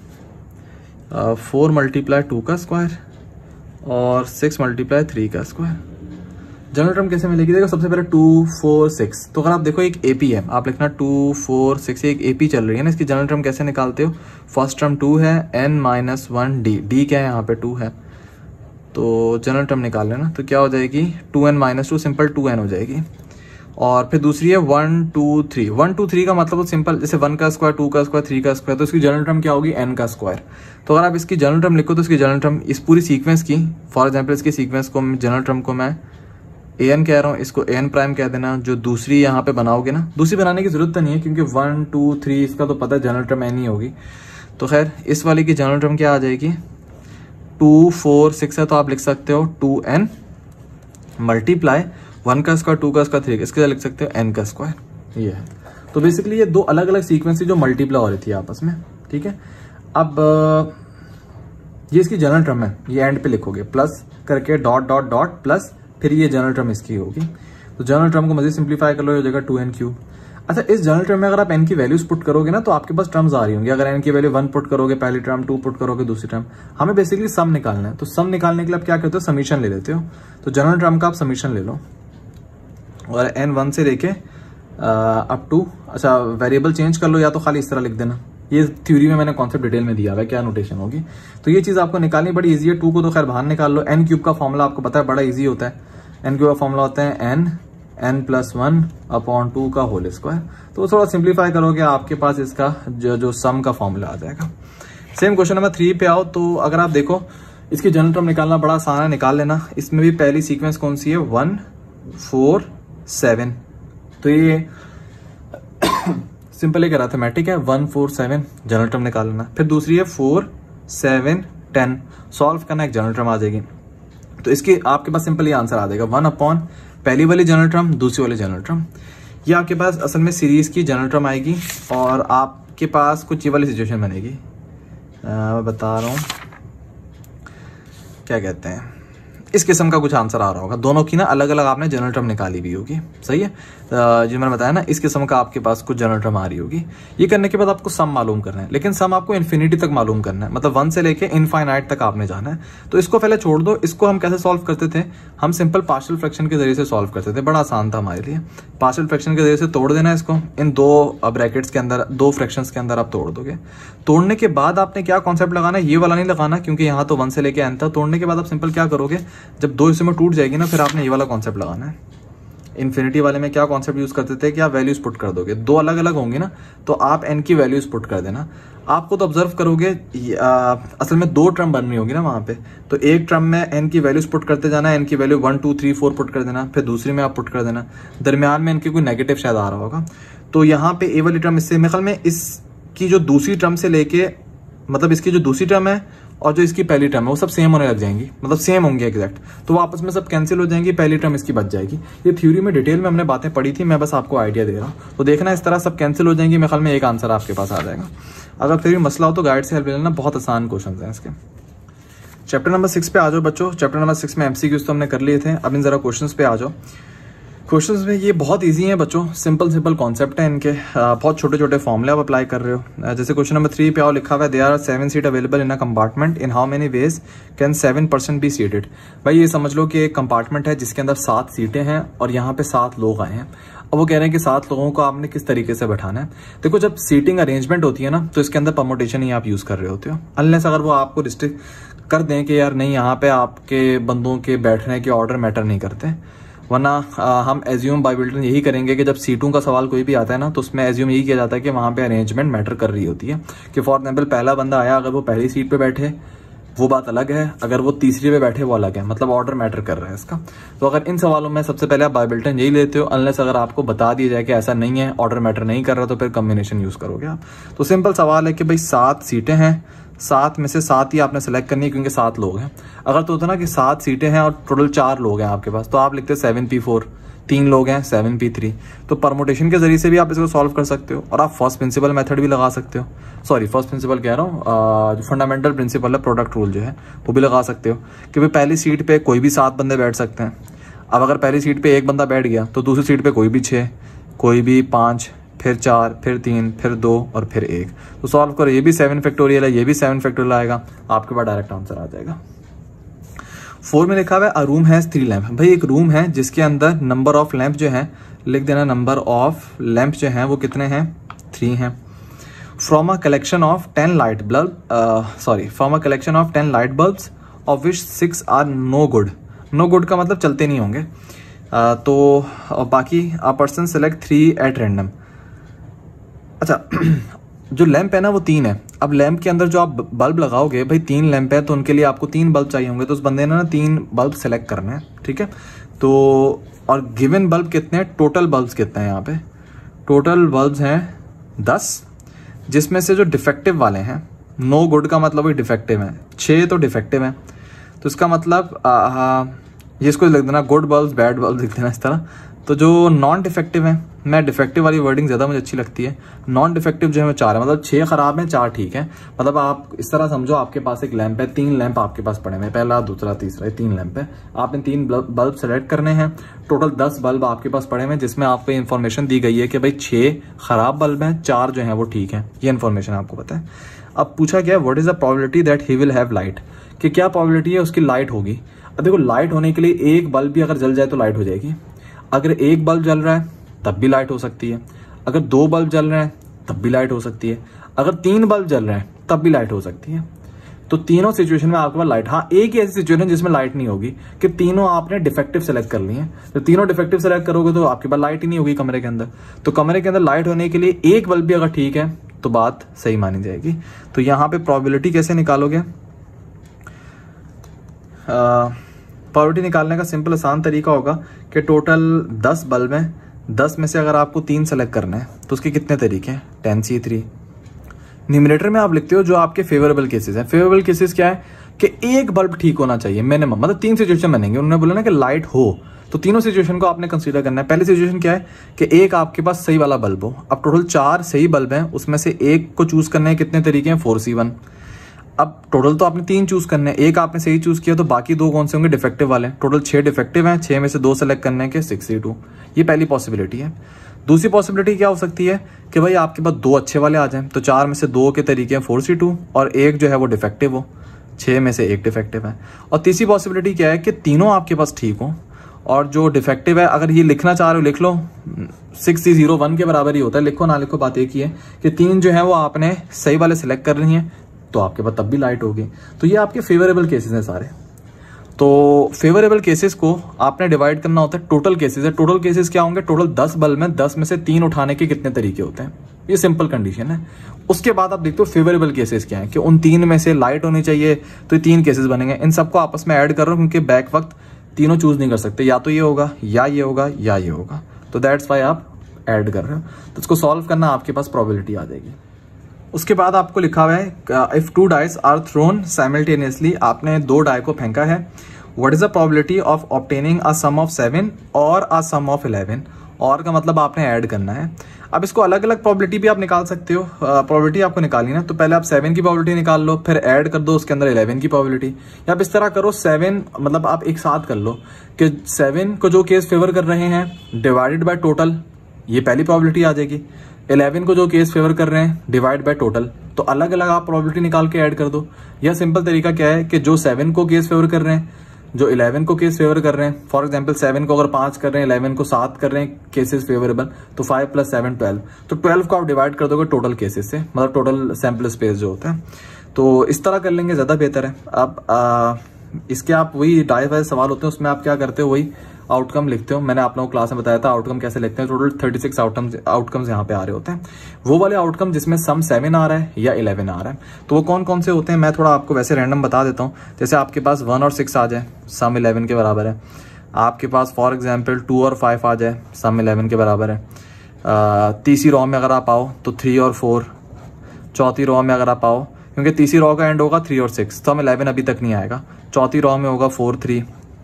4 × 2 का स्क्वायर और 6 × 3 का स्क्वायर। जनरल टर्म कैसे मिलेगी, देखो सबसे पहले 2 4 6, तो अगर आप देखो एक AP है, आप लिखना 2 4 6, एक AP चल रही है ना, इसकी जनरल टर्म कैसे निकालते हो, फर्स्ट टर्म 2 है, n - 1 d, d क्या है यहाँ पे 2 है, तो जनरल टर्म निकाल लेना, तो क्या हो जाएगी 2n - 2, सिंपल 2n हो जाएगी। और फिर दूसरी है 1 2 3, 1 2 3 का मतलब सिंपल, जैसे 1 का स्क्वायर, 2 का स्क्वायर, 3 का स्क्वायर, तो इसकी जनरल टर्म क्या होगी, n का स्क्वायर। तो अगर आप इसकी जनरल टर्म लिखो तो इसकी जनरल टर्म इस पूरी सीक्वेंस की, फॉर एग्जाम्पल इसकी सीक्वेंस को, जनरल टर्म को मैं an कह रहा हूँ, इसको an प्राइम कह देना। जो दूसरी यहाँ पे बनाओगे ना, दूसरी बनाने की जरूरत तो नहीं है क्योंकि 1 2 3 इसका तो पता है जनरल टर्म n ही होगी। तो खैर इस वाली की जनरल टर्म क्या आ जाएगी, 2 4 6 है, तो आप लिख सकते हो 2n मल्टीप्लाई 1 का स्क्वायर, 2 का स्क्वायर, 3, इसके साथ लिख सकते हो n का स्क्वायर। ये है, तो बेसिकली ये 2 अलग अलग सीक्वेंस जो मल्टीप्लाई हो रही थी आपस में। ठीक है, अब ये इसकी जनरल टर्म है, ये एंड पे लिखोगे प्लस करके डॉट डॉट डॉट प्लस, फिर ये जनरल टर्म इसकी होगी। तो जनरल टर्म को मजीद सिंप्लीफाई कर लो, हो जाएगा 2n3। अच्छा, इस जनरल टर्म में अगर आप n की वैल्यूज पुट करोगे ना तो आपके पास टर्म्स आ रही होंगी। अगर n की वैल्यू 1 पुट करोगे पहली टर्म, 2 पुट करोगे दूसरी टर्म, हमें बेसिकली सम निकालना है। तो सम निकालने के लिए आप क्या करते हो, समीशन ले लेते हो। तो जनरल टर्म का आप समीशन ले लो और n 1 से लेके अप टू, अच्छा वेरिएबल चेंज कर लो या तो खाली इस तरह लिख देना। ये थ्योरी में मैंने कॉन्सेप्ट डिटेल में दिया हुआ है क्या नोटेशन होगी। तो ये चीज आपको निकालनी बड़ी इजी है। 2 को तो खैर बाहर निकाल लो। n क्यूब का फॉर्मूला आपको पता है बड़ा इजी होता है। n क्यूब का फॉर्मूला होता है n+1/2 का होल स्क्वायर। तो थोड़ा सिंप्लीफाई करोगे आपके पास इसका जो सम का फॉर्मूला आ जाएगा। सेम क्वेश्चन नंबर 3 पे आओ। तो अगर आप देखो इसकी जनरल टर्म निकालना बड़ा आसान है, निकाल लेना। इसमें भी पहली सीक्वेंस कौन सी है, 1 4 7। तो ये सिंपल एक अरिथमेटिक है, 1 4 7 जनरल टर्म निकाल लेना। फिर दूसरी है 4 7 10, सॉल्व करना, एक जनरल टर्म आ जाएगी। तो इसके आपके पास सिंपल ये आंसर आ जाएगा 1 अपॉन पहली वाली जनरल टर्म, दूसरी वाली जनरल टर्म। ये आपके पास असल में सीरीज की जनरल टर्म आएगी और आपके पास कुछ ये वाली सिचुएशन बनेगी। मैं बता रहा हूं क्या कहते हैं, इस किस्म का कुछ आंसर आ रहा होगा। दोनों की ना अलग अलग आपने जनरल टर्म निकाली भी होगी, सही है। जो मैंने बताया ना, इस किस्म का आपके पास कुछ जनरल टर्म आ रही होगी। ये करने के बाद आपको सम मालूम करना है, लेकिन सम आपको इन्फिनिटी तक मालूम करना है, मतलब 1 से लेके इनफाइनाइट तक आपने जाना है। तो इसको पहले छोड़ दो। इसको हम कैसे सॉल्व करते थे, हम सिंपल पार्शियल फ्रैक्शन के जरिए से सॉल्व करते थे, बड़ा आसान था हमारे लिए। पार्शियल फ्रैक्शन के जरिए से तोड़ देना इसको, इन 2 ब्रैकेट्स के अंदर, 2 फ्रैक्शंस के अंदर आप तोड़ दोगे। तोड़ने के बाद आपने क्या कॉन्सेप्ट लगाना है, ये वाला नहीं लगाना, क्योंकि यहाँ तो 1 से लेके n था। तोड़ने के बाद आप सिंपल क्या करोगे, जब 2 हिस्सों में टूट जाएगी ना, फिर आपने ये वाला कॉन्सेप्ट लगाना है। इन्फिनिटी वाले में क्या कॉन्सेप्ट यूज करते थे कि आप वैल्यूज पुट कर दोगे, 2 अलग अलग होंगी ना, तो आप n की वैल्यूज पुट कर देना। आपको तो ऑब्जर्व करोगे असल में 2 टर्म बन रही होगी ना वहां पे। तो एक टर्म में n की वैल्यूज पुट करते जाना, n की वैल्यू 1 2 3 4 पुट कर देना, फिर दूसरी में आप पुट कर देना। दरमियान में इनके कोई नेगेटिव शायद आ रहा होगा। तो यहाँ पे ए वाली टर्म, इससे मेरे ख्याल में इसकी जो दूसरी टर्म से लेके, मतलब इसकी जो दूसरी टर्म है और जो इसकी पहली टर्म है वो सब सेम होने लग जाएंगी, मतलब सेम होंगे एग्जैक्ट। तो वो आपस में सब कैंसिल हो जाएंगी, पहली टर्म इसकी बच जाएगी। ये थ्योरी में डिटेल में हमने बातें पढ़ी थी, मैं बस आपको आइडिया दे रहा हूँ। तो देखना इस तरह सब कैंसिल हो जाएंगी, मेरे ख्याल में एक आंसर आपके पास आ जाएगा। अगर फिर भी मसला हो तो गाइड से हेल्प ले लेना, बहुत आसान क्वेश्चन है इसके। चैप्टर नंबर 6 पे आ जाओ बच्चों। चैप्टर नंबर 6 में MCQs तो हमने कर लिए थे, अब इन जरा क्वेश्चंस पे आ जाओ। क्वेश्चंस में ये बहुत इजी हैं बच्चों, सिंपल कॉन्सेप्ट है इनके, बहुत छोटे छोटे फॉर्मूले आप अप्लाई कर रहे हो। जैसे क्वेश्चन नंबर 3 पे आओ, लिखा हुआ है there are 7 seat available in a compartment, in how many ways can 7% be seated. भाई ये समझ लो कि एक कंपार्टमेंट है जिसके अंदर 7 सीटें हैं और यहाँ पे 7 लोग आए हैं। अब वो कह रहे हैं कि 7 लोगों को आपने किस तरीके से बैठाना है। देखो जब सीटिंग अरेंजमेंट होती है ना, तो इसके अंदर परमुटेशन ही आप यूज कर रहे होते हो, अनलेस अगर वो आपको रिस्ट्रिक्ट कर दें कि यार नहीं यहाँ पे आपके बंदों के बैठने के ऑर्डर मैटर नहीं करते। वरना हम एज्यूम बाय बिल्डर यही करेंगे कि जब सीटों का सवाल कोई भी आता है ना, तो उसमें एज्यूम यही किया जाता है कि वहाँ पे अरेंजमेंट मैटर कर रही होती है। कि फॉर एग्जाम्पल पहला बंदा आया, अगर वो पहली सीट पे बैठे वो बात अलग है, अगर वो तीसरी पे बैठे वो अलग है, मतलब ऑर्डर मैटर कर रहा है इसका। तो अगर इन सवालों में सबसे पहले आप बाय बिल्डर यही लेते हो, अनलेस अगर आपको बता दिया जाए कि ऐसा नहीं है, ऑर्डर मैटर नहीं कर रहा, तो फिर कॉम्बिनेशन यूज करोगे आप। तो सिंपल सवाल है कि भाई 7 सीटें हैं, 7 में से 7 ही आपने सेलेक्ट करनी है क्योंकि 7 लोग हैं। अगर तो होता ना कि 7 सीटें हैं और टोटल 4 लोग हैं आपके पास, तो आप लिखते 7p4, 3 लोग हैं 7p3। तो परमुटेशन के जरिए से भी आप इसको सॉल्व कर सकते हो और आप फर्स्ट प्रिंसिपल मेथड भी लगा सकते हो। सॉरी फर्स्ट प्रिंसिपल कह रहा हूँ, जो फंडामेंटल प्रिंसिपल है प्रोडक्ट रूल जो है वो भी लगा सकते हो कि भाई पहली सीट पे कोई भी 7 बंदे बैठ सकते हैं। अब अगर पहली सीट पे एक बंदा बैठ गया तो दूसरी सीट पे कोई भी 6, कोई भी 5, फिर 4, फिर 3, फिर 2 और फिर 1। तो सॉल्व करो, ये भी 7 फैक्टोरियल है, ये भी 7 फैक्टोरियल आएगा, आपके पास डायरेक्ट आंसर आ जाएगा। 4 में लिखा हुआ है अ रूम हैज 3 लैंप। भाई एक रूम है जिसके अंदर नंबर ऑफ लैंप जो है, लिख देना नंबर ऑफ लैंप जो है वो कितने हैं, 3 हैं। From a collection of 10 light bulb, from a collection of 10 light bulbs of which 6 are no good. No good का मतलब चलते नहीं होंगे। तो बाकी a person select 3 at random. अच्छा जो लैंप है ना वो 3 है। अब लैंप के अंदर जो आप बल्ब लगाओगे, भाई 3 लैंप है तो उनके लिए आपको 3 बल्ब चाहिए होंगे, तो उस बंदे ने ना 3 बल्ब सेलेक्ट करना है, ठीक है। तो और गिवन बल्ब कितने हैं, टोटल बल्ब्स कितने हैं यहाँ पे, टोटल बल्ब्स हैं 10, जिसमें से जो डिफेक्टिव वाले हैं, नो गुड का मतलब वही डिफेक्टिव है, 6 तो डिफेक्टिव है। तो इसका मतलब ये इसको लिख देना गुड बल्ब्स बैड बल्ब लिख देना इस तरह। तो जो नॉन डिफेक्टिव है मैं डिफेक्टिव वाली वर्डिंग ज़्यादा मुझे अच्छी लगती है। नॉन डिफेक्टिव जो है 4 है, मतलब 6 खराब हैं 4 ठीक है। मतलब आप इस तरह समझो, आपके पास एक लैंप है, 3 लैंप आपके पास पड़े हुए, पहला दूसरा तीसरा, 3 लैंप है। आपने 3 बल्ब सेलेक्ट करने हैं, टोटल 10 बल्ब आपके पास पड़े हुए, जिसमें आपको इन्फॉर्मेशन दी गई है कि भाई 6 खराब बल्ब हैं, 4 जो है वो ठीक है। ये इन्फॉर्मेशन आपको पता है। अब पूछा गया what is the probability that he will have light, कि क्या प्रोबेबिलिटी है उसकी लाइट होगी। अब देखो, लाइट होने के लिए एक बल्ब भी अगर जल जाए तो लाइट हो जाएगी। अगर एक बल्ब जल रहा है तब भी लाइट हो सकती है, अगर 2 बल्ब जल रहे हैं तब भी लाइट हो सकती है, अगर 3 बल्ब जल रहे हैं तब भी लाइट हो सकती है। तो तीनों सिचुएशन में आपके पास लाइट, हाँ एक ही ऐसी सिचुएशन जिसमें लाइट नहीं होगी कि तीनों आपने डिफेक्टिव सेलेक्ट कर लिए हैं। तो तीनों डिफेक्टिव सेलेक्ट करोगे तो आपके पास लाइट ही नहीं होगी कमरे के अंदर। तो कमरे के अंदर लाइट होने के लिए एक बल्ब भी अगर ठीक है तो बात सही मानी जाएगी। तो यहाँ पे प्रोबेबिलिटी कैसे निकालोगे? प्रोबेबिलिटी निकालने का सिंपल आसान तरीका होगा कि टोटल 10 बल्ब हैं, 10 में से अगर आपको 3 सेलेक्ट करना है तो उसके कितने तरीके हैं? 10C3। न्यूमरेटर में आप लिखते हो जो आपके फेवरेबल केसेस हैं। फेवरेबल केसेस क्या है कि एक बल्ब ठीक होना चाहिए मिनिमम, मतलब 3 सिचुएशन बनेंगे। उन्होंने बोला ना कि लाइट हो, तो तीनों सिचुएशन को आपने कंसीडर करना है। पहली सिचुएशन क्या है कि एक आपके पास सही वाला बल्ब हो। अब टोटल 4 सही बल्ब हैं, उसमें से एक को चूज करने हैं, कितने तरीके हैं? 4C1। अब टोटल तो आपने 3 चूज करने हैं, एक आपने सही चूज किया तो बाकी 2 कौन से होंगे? डिफेक्टिव वाले। टोटल 6 डिफेक्टिव हैं, 6 में से 2 सेलेक्ट करने के 6C2। ये पहली पॉसिबिलिटी है। दूसरी पॉसिबिलिटी क्या हो सकती है कि भाई आपके पास 2 अच्छे वाले आ जाएं, तो 4 में से 2 के तरीके हैं 4C2 और एक जो है वो डिफेक्टिव हो, 6 में से 1 डिफेक्टिव है। और तीसरी पॉसिबिलिटी क्या है कि तीनों आपके पास ठीक हो और जो डिफेक्टिव है, अगर ये लिखना चाह रहे हो लिख लो, 6C01 के बराबर ही होता है, लिखो ना लिखो बात एक ही है कि 3 जो है वो आपने सही वाले सिलेक्ट कर रही हैं तो आपके पास तब भी लाइट होगी। तो ये आपके फेवरेबल केसेस हैं सारे। तो फेवरेबल केसेस को आपने डिवाइड करना होता है टोटल केसेस है। टोटल केसेस क्या होंगे? टोटल 10 बल्ब में 10 में से 3 उठाने के कितने तरीके होते हैं? ये सिंपल कंडीशन है। उसके बाद आप देखते हो फेवरेबल केसेस क्या है कि उन 3 में से लाइट होनी चाहिए, तो ये 3 केसेस बनेंगे। इन सबको आपस में ऐड कर रहा हूं क्योंकि बैक वक्त तीनों चूज नहीं कर सकते, या तो ये होगा या ये होगा या ये होगा, तो दैट्स वाई आप ऐड कर रहे हो। तो इसको सॉल्व करना आपके पास प्रोबेबिलिटी आ जाएगी। उसके बाद आपको लिखा हुआ है if 2 dice are thrown simultaneously, आपने 2 डाई को फेंका है, what is the probability of obtaining a sum of 7 और अ सम ऑफ 11। और का मतलब आपने ऐड करना है। अब इसको अलग अलग प्रोबेबिलिटी भी आप निकाल सकते हो। प्रोबेबिलिटी आपको निकालनी है तो पहले आप 7 की प्रोबेबिलिटी निकाल लो, फिर ऐड कर दो उसके अंदर 11 की प्रोबेबिलिटी, या आप इस तरह करो 7 मतलब आप एक साथ कर लो कि 7 को जो केस फेवर कर रहे हैं डिवाइडेड बाय टोटल, ये पहली प्रोबेबिलिटी आ जाएगी। 11 को जो केस फेवर कर रहे हैं डिवाइड बाय टोटल, तो अलग अलग आप प्रोबेबिलिटी निकाल के ऐड कर दो। यह सिंपल तरीका क्या है कि जो 7 को केस फेवर कर रहे हैं, जो 11 को केस फेवर कर रहे हैं, फॉर एग्जांपल 7 को अगर 5 कर रहे हैं, 11 को 7 कर रहे हैं केसेस फेवरेबल, तो 5 + 7 12, तो 12 को आप डिवाइड कर दोगे टोटल केसेस से, मतलब टोटल सैंपल स्पेस जो होता है। तो इस तरह कर लेंगे, ज्यादा बेहतर है। अब इसके आप वही डाई वाइज सवाल होते हैं, उसमें आप क्या करते हो, वही आउटकम लिखते हो। मैंने आप लोगों को क्लास में बताया था आउटकम कैसे लिखते हैं। टोटल 36 आउटकम्स यहाँ पे आ रहे होते हैं। वो वाले आउटकम जिसमें सम 7 आ रहा है या 11 आ रहा है, तो वो कौन कौन से होते हैं मैं थोड़ा आपको वैसे रैंडम बता देता हूँ। जैसे आपके पास 1 और 6 आ जाए, सम 11 के बराबर है। आपके पास फॉर एग्जाम्पल 2 और 5 आ जाए, सम 11 के बराबर है। तीसरी रो में अगर आप आओ तो 3 और 4, चौथी रो में अगर आप आओ, क्योंकि तीसरी रो का एंड होगा 3 और 6, सम 11 अभी तक नहीं आएगा। चौथी रो में होगा 4 3,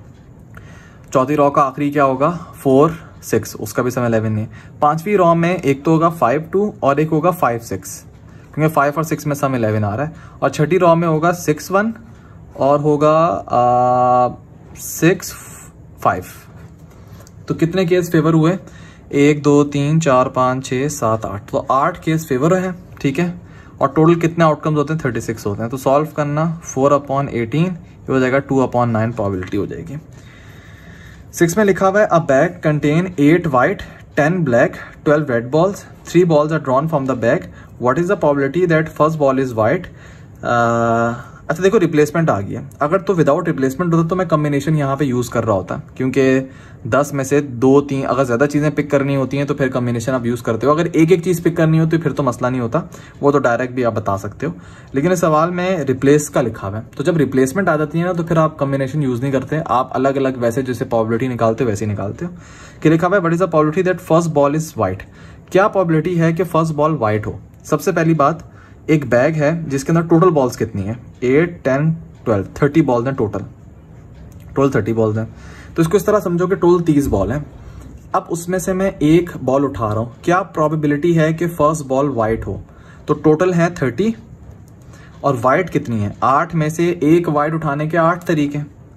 चौथी रो का आखिरी क्या होगा 4 6, उसका भी सम 11 नहीं है। पांचवी रो में एक तो होगा 5 2 और एक होगा 5 6, क्योंकि 5 और 6 में सम 11 आ रहा है। और छठी रो में होगा 6 1 और होगा 6 5। तो कितने केस फेवर हुए? 1 2 3 4 5 6 7 8, तो 8 केस फेवर है, ठीक है। और टोटल कितने आउटकम्स होते हैं? 36 होते हैं। तो सॉल्व करना 4/18 ये हो जाएगा 2/9 प्रोबेबिलिटी हो जाएगी। 6 में लिखा हुआ है a bag contain 8 white 10 black 12 red balls, 3 balls are drawn from the bag, what is the probability that first ball is white. अच्छा देखो रिप्लेसमेंट आ गया। अगर तो विदाउट रिप्लेसमेंट होता तो मैं कॉम्बिनेशन यहाँ पे यूज कर रहा होता, क्योंकि 10 में से 2 3 अगर ज्यादा चीजें पिक करनी होती हैं तो फिर कॉम्बिनेशन आप यूज करते हो। अगर एक एक चीज पिक करनी होती है फिर तो मसला नहीं होता, वो तो डायरेक्ट भी आप बता सकते हो। लेकिन इस सवाल में रिप्लेस का लिखा हुआ है, तो जब रिप्लेसमेंट आ जाती है ना तो फिर आप कॉम्बिनेशन यूज नहीं करते, आप अलग अलग वैसे जैसे प्रोबेबिलिटी निकालते हो वैसे ही निकालते हो। कि लिखा हुआ है what is the probability that first ball is white. क्या प्रोबेबिलिटी है कि फर्स्ट बॉल व्हाइट हो? सबसे पहली बात, एक बैग है जिसके अंदर टोटल बॉल्स कितनी है? 8 10 12 30 बॉल्स हैं टोटल 30 बॉल्स हैं। तो इसको इस तरह समझो कि टोटल 30 बॉल है। अब उसमें से मैं एक बॉल उठा रहा हूं, क्या प्रोबेबिलिटी है कि फर्स्ट बॉल वाइट हो? तो टोटल है 30 और वाइट कितनी है? 8 में से एक वाइट उठाने के 8 तरीके।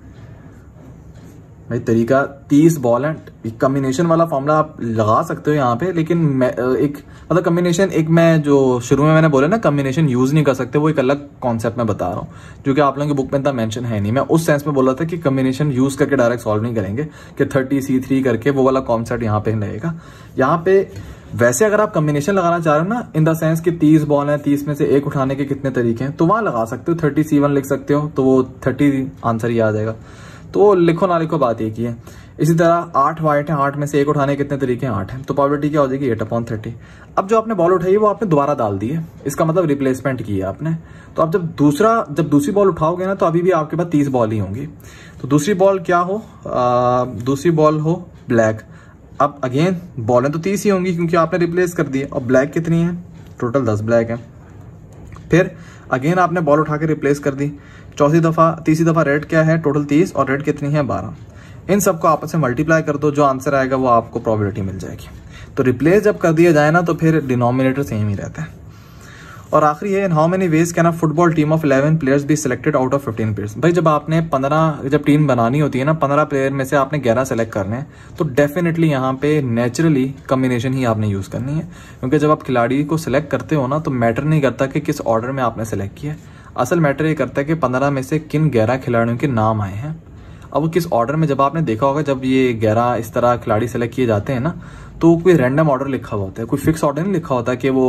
भाई तरीका 30 बॉल है, कॉम्बिनेशन वाला फॉर्मूला आप लगा सकते हो यहाँ पे, लेकिन एक मतलब कॉम्बिनेशन, एक मैं जो शुरू में मैंने बोला ना कॉम्बिनेशन यूज नहीं कर सकते, वो एक अलग कॉन्सेप्ट में बता रहा हूँ जो कि आप लोगों की बुक में इतना मेंशन है नहीं। मैं उस सेंस में बोल रहा था कि कॉम्बिनेशन यूज करके डायरेक्ट सॉल्व नहीं करेंगे कि 30C3 करके, वो वाला कॉन्सेप्ट यहाँ पे रहेगा। यहाँ पे वैसे अगर आप कॉम्बिनेशन लगाना चाह रहे हो ना, इन द सेंस कि 30 बॉल है, 30 में से एक उठाने के कितने तरीके हैं, तो वहां लगा सकते हो। 30C1 लिख सकते हो तो वो 30 आंसर ही आ जाएगा। तो लिखो ना लिखो, बात एक ही है। इसी तरह 8 वाइट है, 8 में से एक उठाने के कितने तरीके हैं? 8 है, तो प्रोबेबिलिटी क्या हो जाएगी? 8/30। अब जो आपने बॉल उठाई है वो आपने दोबारा डाल दी है, इसका मतलब रिप्लेसमेंट की है आपने। तो अब जब दूसरी बॉल उठाओगे ना, तो अभी भी आपके पास 30 बॉल ही होंगी। तो दूसरी बॉल क्या हो? दूसरी बॉल हो ब्लैक। अब अगेन बॉलें तो 30 ही होंगी क्योंकि आपने रिप्लेस कर दिया। और ब्लैक कितनी है? टोटल 10 ब्लैक है। फिर अगेन आपने बॉल उठा के रिप्लेस कर दी। तीसरी दफा रेड क्या है? टोटल 30 और रेड कितनी है? 12। इन सबको आपस में मल्टीप्लाई कर दो, जो आंसर आएगा वो आपको प्रोबेबिलिटी मिल जाएगी। तो रिप्लेस जब कर दिया जाए ना, तो फिर डिनोमिनेटर सेम ही रहता है। और आखिरी है, in how many ways can a football team of 11 players be selected out of 15 players? भाई जब आपने 15 जब टीम बनानी होती है ना, 15 प्लेयर में से आपने 11 सेलेक्ट करने हैं, तो डेफिनेटली यहाँ पे नेचुरली कॉम्बिनेशन ही आपने यूज करनी है। क्योंकि जब आप खिलाड़ी को सिलेक्ट करते हो ना, तो मैटर नहीं करता कि किस ऑर्डर में आपने सेलेक्ट किया, असल मैटर ये करता है कि 15 में से किन 11 खिलाड़ियों के नाम आए हैं। अब किस ऑर्डर में, जब आपने देखा होगा जब ये 11 इस तरह खिलाड़ी सेलेक्ट किए जाते हैं ना, तो कोई रैंडम ऑर्डर लिखा हुआ होता है, कोई फिक्स ऑर्डर नहीं लिखा होता कि वो,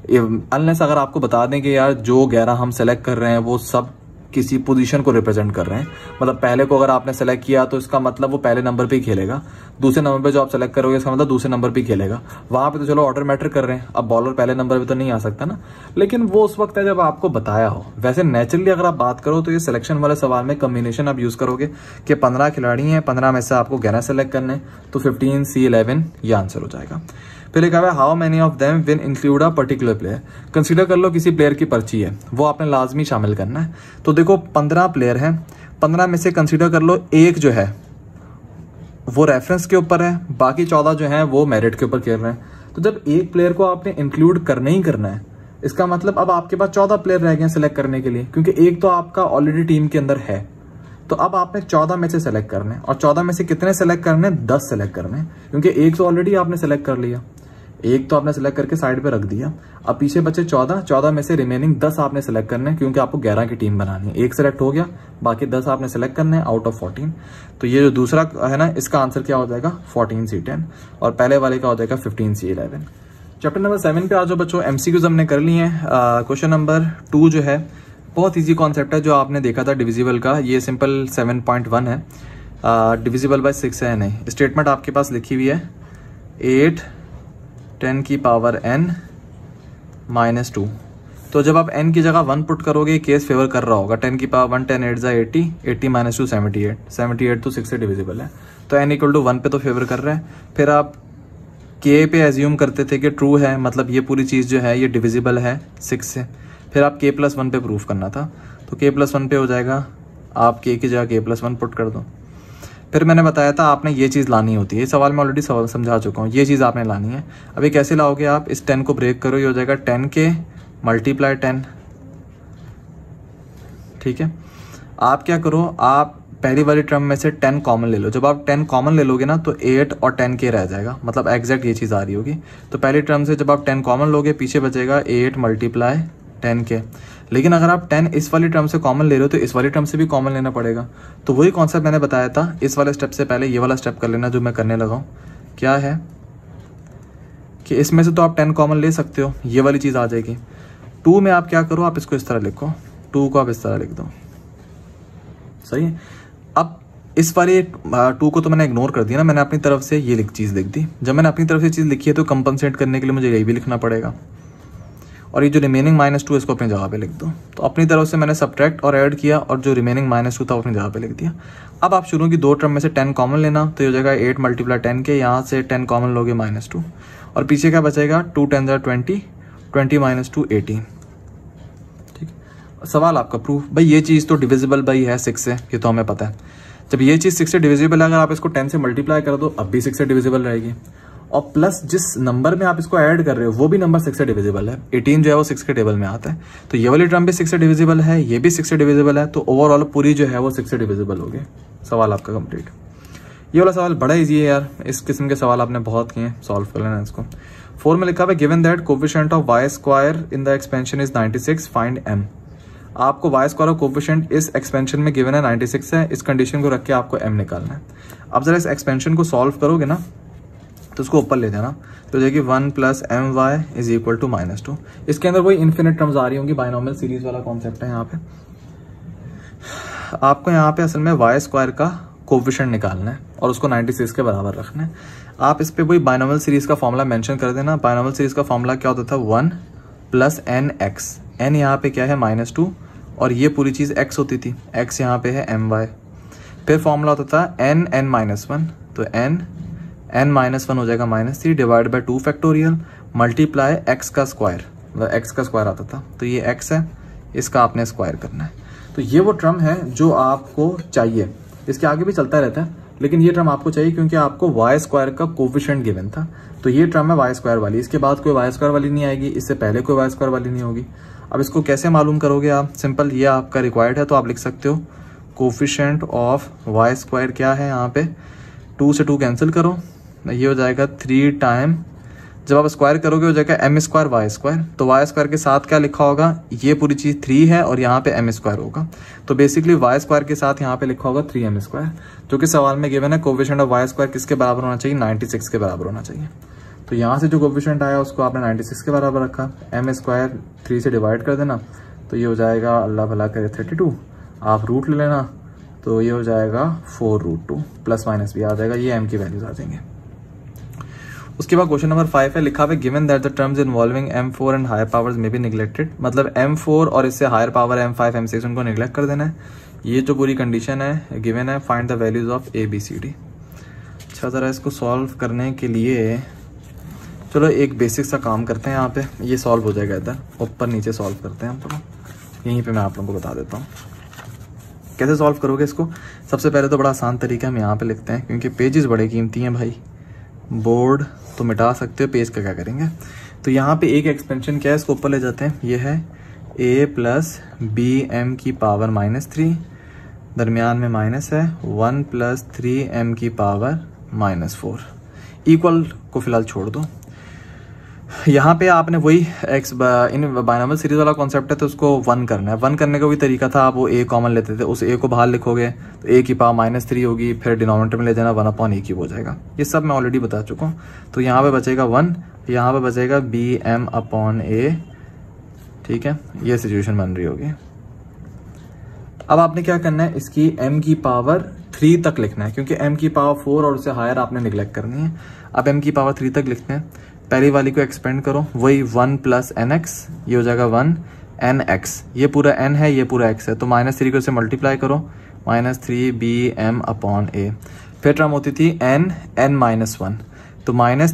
अनलेस अगर आपको बता दें कि यार जो 11 हम सेलेक्ट कर रहे हैं वो सब किसी पोजीशन को रिप्रेजेंट कर रहे हैं। मतलब पहले को अगर आपने सेलेक्ट किया तो इसका मतलब वो पहले नंबर पे ही खेलेगा, दूसरे नंबर पे जो आप सेलेक्ट करोगे इसका मतलब दूसरे नंबर पे ही खेलेगा। वहां पे तो चलो ऑर्डर मैटर कर रहे हैं, अब बॉलर पहले नंबर पे तो नहीं आ सकता ना, लेकिन वो उस वक्त है जब आपको बताया हो। वैसे नेचुरली अगर आप बात करो तो ये सिलेक्शन वाले सवाल में कॉम्बिनेशन आप यूज करोगे कि 15 खिलाड़ी हैं, 15 में से आपको 11 सेलेक्ट करने, तो 15C11 ये आंसर हो जाएगा। फिर लिखा हुआ है how many of them will include a particular player. Consider कर लो किसी प्लेयर की पर्ची है, वो आपने लाजमी शामिल करना है। तो देखो 15 प्लेयर हैं, 15 में से कंसीडर कर लो एक जो है वो रेफरेंस के ऊपर है, बाकी 14 जो है वो मेरिट के ऊपर खेल रहे हैं। तो जब एक प्लेयर को आपने इंक्लूड करना ही करना है, इसका मतलब अब आपके पास 14 प्लेयर रह गए सेलेक्ट करने के लिए, क्योंकि एक तो आपका ऑलरेडी टीम के अंदर है। तो अब आपने 14 में से सेलेक्ट करने, और 14 में से कितने सेलेक्ट करने? 10 सेलेक्ट करने, क्योंकि एक तो ऑलरेडी आपने सेलेक्ट कर लिया, एक तो आपने सेलेक्ट करके साइड पे रख दिया। अब पीछे बचे 14 में से रिमेनिंग 10 आपने सेलेक्ट करने, क्योंकि आपको 11 की टीम बनानी है। एक सेलेक्ट हो गया, बाकी 10 आपने सेलेक्ट करने हैं आउट ऑफ 14। तो ये जो दूसरा है ना, इसका आंसर क्या हो जाएगा? 14C10, और पहले वाले का हो जाएगा 15C11। चैप्टर नंबर 7 पे आ जाओ बच्चों। MCQs हमने कर लिए हैं। क्वेश्चन नंबर 2 जो है बहुत ईजी कॉन्सेप्ट है, जो आपने देखा था डिविजिबल का, ये सिंपल 7.1 है। डिविजिबल बाय 6 है नहीं। स्टेटमेंट आपके पास लिखी हुई है 8 10 की पावर n -2। तो जब आप n की जगह 1 पुट करोगे केस फेवर कर रहा होगा। 10 की पावर 1, 10 8 80, 80 - 2 78, 78 तो 6 से डिविजिबल है, तो n = 1 पे तो फेवर कर रहा है। फिर आप k पे एज्यूम करते थे कि ट्रू है, मतलब ये पूरी चीज़ जो है ये डिविजिबल है 6 से। फिर आप k+1 पे प्रूफ करना था, तो k+1 पे हो जाएगा, आप k की जगह k+1 पुट कर दो। फिर मैंने बताया था आपने ये चीज़ लानी होती है, ये सवाल मैं ऑलरेडी समझा चुका हूँ, ये चीज़ आपने लानी है। अभी कैसे लाओगे आप? इस 10 को ब्रेक करो, ये हो जाएगा 10k × 10। ठीक है, आप क्या करो, आप पहली वाली टर्म में से 10 कॉमन ले लो। जब आप 10 कॉमन ले लोगे ना, तो 8 और 10k रह जाएगा, मतलब एग्जैक्ट ये चीज़ आ रही होगी। तो पहली टर्म से जब आप 10 कॉमन लोगे, पीछे बचेगा 8 × 10k। लेकिन अगर आप 10 इस वाली टर्म से कॉमन ले रहे हो, तो इस वाली टर्म से भी कॉमन लेना पड़ेगा। तो वही कॉन्सेप्ट मैंने बताया था, इस वाले स्टेप से पहले ये वाला स्टेप कर लेना जो मैं करने लगा हूँ। क्या है कि इसमें से तो आप 10 कॉमन ले सकते हो, ये वाली चीज़ आ जाएगी। 2 में आप क्या करो, आप इसको इस तरह लिखो, 2 को आप इस तरह लिख दो, सही है। अब इस वाले 2 को तो मैंने इग्नोर कर दिया ना, मैंने अपनी तरफ से ये चीज़ लिख दी। जब मैंने अपनी तरफ से चीज़ लिखी है तो कंपनसेट करने के लिए मुझे यही भी लिखना पड़ेगा, और ये जो रिमेनिंग -2 इसको अपनी जगह पे लिख दो। तो अपनी तरफ से मैंने सब्ट्रैक्ट और ऐड किया, और जो रिमेनिंग -2 था अपनी जगह पे लिख दिया। अब आप शुरू की 2 टर्म में से 10 कॉमन लेना, तो ये हो जाएगा 8 × 10k, यहाँ से 10 कॉमन लोगे -2, और पीछे क्या बचेगा? 2 × 10 = 20, 20 - 2 18। ठीक, सवाल आपका प्रूफ। भाई ये चीज़ तो डिविजिबल बाई है 6 से, ये तो हमें पता है। जब ये चीज़ 6 से डिविजिबल है, अगर आप इसको 10 से मल्टीप्लाई कर दो अब भी 6 से डिविजिबल रहेगी, और प्लस जिस नंबर में आप इसको ऐड कर रहे हो वो भी नंबर 6 से डिविजिबल है। 18 जो है वो 6 के टेबल में आता है, तो ये वाली टर्म भी 6 से डिविजिबल है, ये भी 6 से डिविजिबल है, तो ओवरऑल पूरी जो है वो 6 से डिविजिबल होगी। सवाल आपका कंप्लीट। ये वाला सवाल बड़ा इजी है यार, इस किस्म के सवाल आपने बहुत किए हैं, सॉल्व कर लेना इसको। 4 में लिखा हुआ given that coefficient of y square in the expansion is 96 find m। आपको वाई स्क्वायर ऑफ कोफिशिएंट इस एक्सपेंशन में गिवन है 96 है, इस कंडीशन को रख के आपको m निकालना है। अब जरा इस एक्सपेंशन को सॉल्व करोगे ना तो उसको ऊपर ले जाना, तो देखिए 1 + my इज इक्वल टू -2। इसके अंदर वही इन्फिनिट टर्म्स आ रही होंगी, बाइनोमियल सीरीज वाला कॉन्सेप्ट है। यहाँ पे आपको यहाँ पे असल में वाई स्क्वायर का कोफिशिएंट निकालना है और उसको 96 के बराबर रखना है। आप इस पे वही बाइनोमियल सीरीज का फॉर्मूला मेंशन कर देना। बाइनोमियल सीरीज का फॉर्मूला क्या होता था, 1 + nx। n यहाँ पे क्या है -2 और ये पूरी चीज़ x होती थी, x यहाँ पे है my। फिर फॉर्मूला होता था n(n-1), तो n(n-1) हो जाएगा -3 divide by 2 factorial multiply x का स्क्वायर, मतलब x का स्क्वायर आता था, तो ये x है, इसका आपने स्क्वायर करना है। तो ये वो टर्म है जो आपको चाहिए, इसके आगे भी चलता रहता है लेकिन ये टर्म आपको चाहिए क्योंकि आपको वाई स्क्वायर का कोफिशिएंट गिवन था। तो ये टर्म है वाई स्क्वायर वाली, इसके बाद कोई वाई स्क्वायर वाली नहीं आएगी, इससे पहले कोई वाई स्क्वायर वाली नहीं होगी। अब इसको कैसे मालूम करोगे आप, सिंपल, ये आपका रिक्वायर्ड है तो आप लिख सकते हो कोफिशिएंट ऑफ वाई स्क्वायर क्या है, यहाँ पे 2 से 2 कैंसिल करो, ये हो जाएगा 3 टाइम, जब आप स्क्वायर करोगे हो जाएगा m² वाई स्क्वायर। तो वाई स्क्वायर के साथ क्या लिखा होगा, ये पूरी चीज़ 3 है और यहाँ पे m² होगा, तो बेसिकली वाई स्क्वायर के साथ यहाँ पे लिखा होगा 3m², जो कि सवाल में गिवन है। कोफिशिएंट ऑफ वाई स्क्वायर किसके बराबर होना चाहिए, 96 के बराबर होना चाहिए। तो यहाँ से जो कोफिशिएंट आया उसको आपने 96 के बराबर रखा, m² 3 से डिवाइड कर देना, तो ये हो जाएगा, अल्लाह भला करे, 32। आप रूट ले लेना, तो ये हो जाएगा 4√2, प्लस माइनस भी आ जाएगा, ये m की वैल्यूज आ जाएंगे। उसके बाद क्वेश्चन नंबर 5 है, लिखा हुआ है given that the terms involving m4 and higher powers में बी निगलेक्टेड, मतलब m4 और इससे हायर पावर m5 m6 उनको निगलेक्ट कर देना है। ये जो पूरी कंडीशन है गिवन है, find the values of ABCD। अच्छा, ज़रा इसको सॉल्व करने के लिए चलो एक बेसिक सा काम करते हैं। यहाँ पे ये सॉल्व हो जाएगा, इधर ऊपर नीचे सॉल्व करते हैं हम, तो यहीं पर मैं आप लोगों को बता देता हूँ कैसे सॉल्व करोगे इसको। सबसे पहले तो बड़ा आसान तरीका हम यहाँ पे लिखते हैं, क्योंकि पेजेस बड़े कीमती हैं भाई, बोर्ड तो मिटा सकते हो, पेज का क्या करेंगे। तो यहाँ पे एक एक्सपेंशन क्या है, इसको ऊपर ले जाते हैं, ये है a + bm की पावर -3, दरमियान में माइनस है, 1 + 3m की पावर -4, इक्वल को फिलहाल छोड़ दो। यहाँ पे आपने वही इन बाइनोमियल सीरीज वाला कॉन्सेप्ट है, तो उसको 1 करना है। 1 करने का भी तरीका था, आप वो a कॉमन लेते थे, उस a को बाहर लिखोगे तो a की पावर -3 होगी, फिर डिनोमिनेटर में ले जाना 1/a क्यूब हो जाएगा। ये सब मैं ऑलरेडी बता चुका हूँ। तो यहाँ पे बचेगा 1, यहाँ पे बचेगा bm/a, ठीक है, ये सिचुएशन बन रही होगी। अब आपने क्या करना है, इसकी m की पावर 3 तक लिखना है, क्योंकि m की पावर 4 और उससे हायर आपने निगलेक्ट करनी है। अब m की पावर 3 तक लिखते हैं, पहली वाली को एक्सपेंड करो, वही 1 + nx, ये हो जाएगा 1 nx, ये पूरा n है, ये पूरा x है, तो -3 को इससे मल्टीप्लाई करो, -3 bm/a। फिर टर्म होती थी n(n-1), तो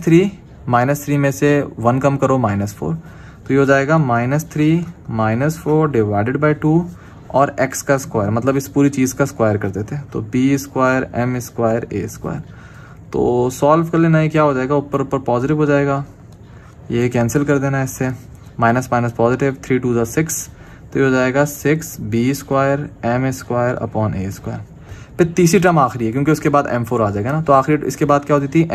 -3 में से 1 कम करो, -4, तो ये हो जाएगा -3 -4 डिवाइडेड बाई 2 और x का स्क्वायर, मतलब इस पूरी चीज़ का स्क्वायर कर देते, तो b² m² a²। तो सॉल्व कर लेना है, क्या हो जाएगा, ऊपर ऊपर पॉजिटिव हो जाएगा, ये कैंसिल कर देना है इससे, माइनस माइनस पॉजिटिव, 3 × 2 = 6, तो ये हो जाएगा 6 b² m² a²। फिर तीसरी टर्म आखिरी है, क्योंकि उसके बाद m4 आ जाएगा ना, तो आखिरी इसके बाद क्या होती थी,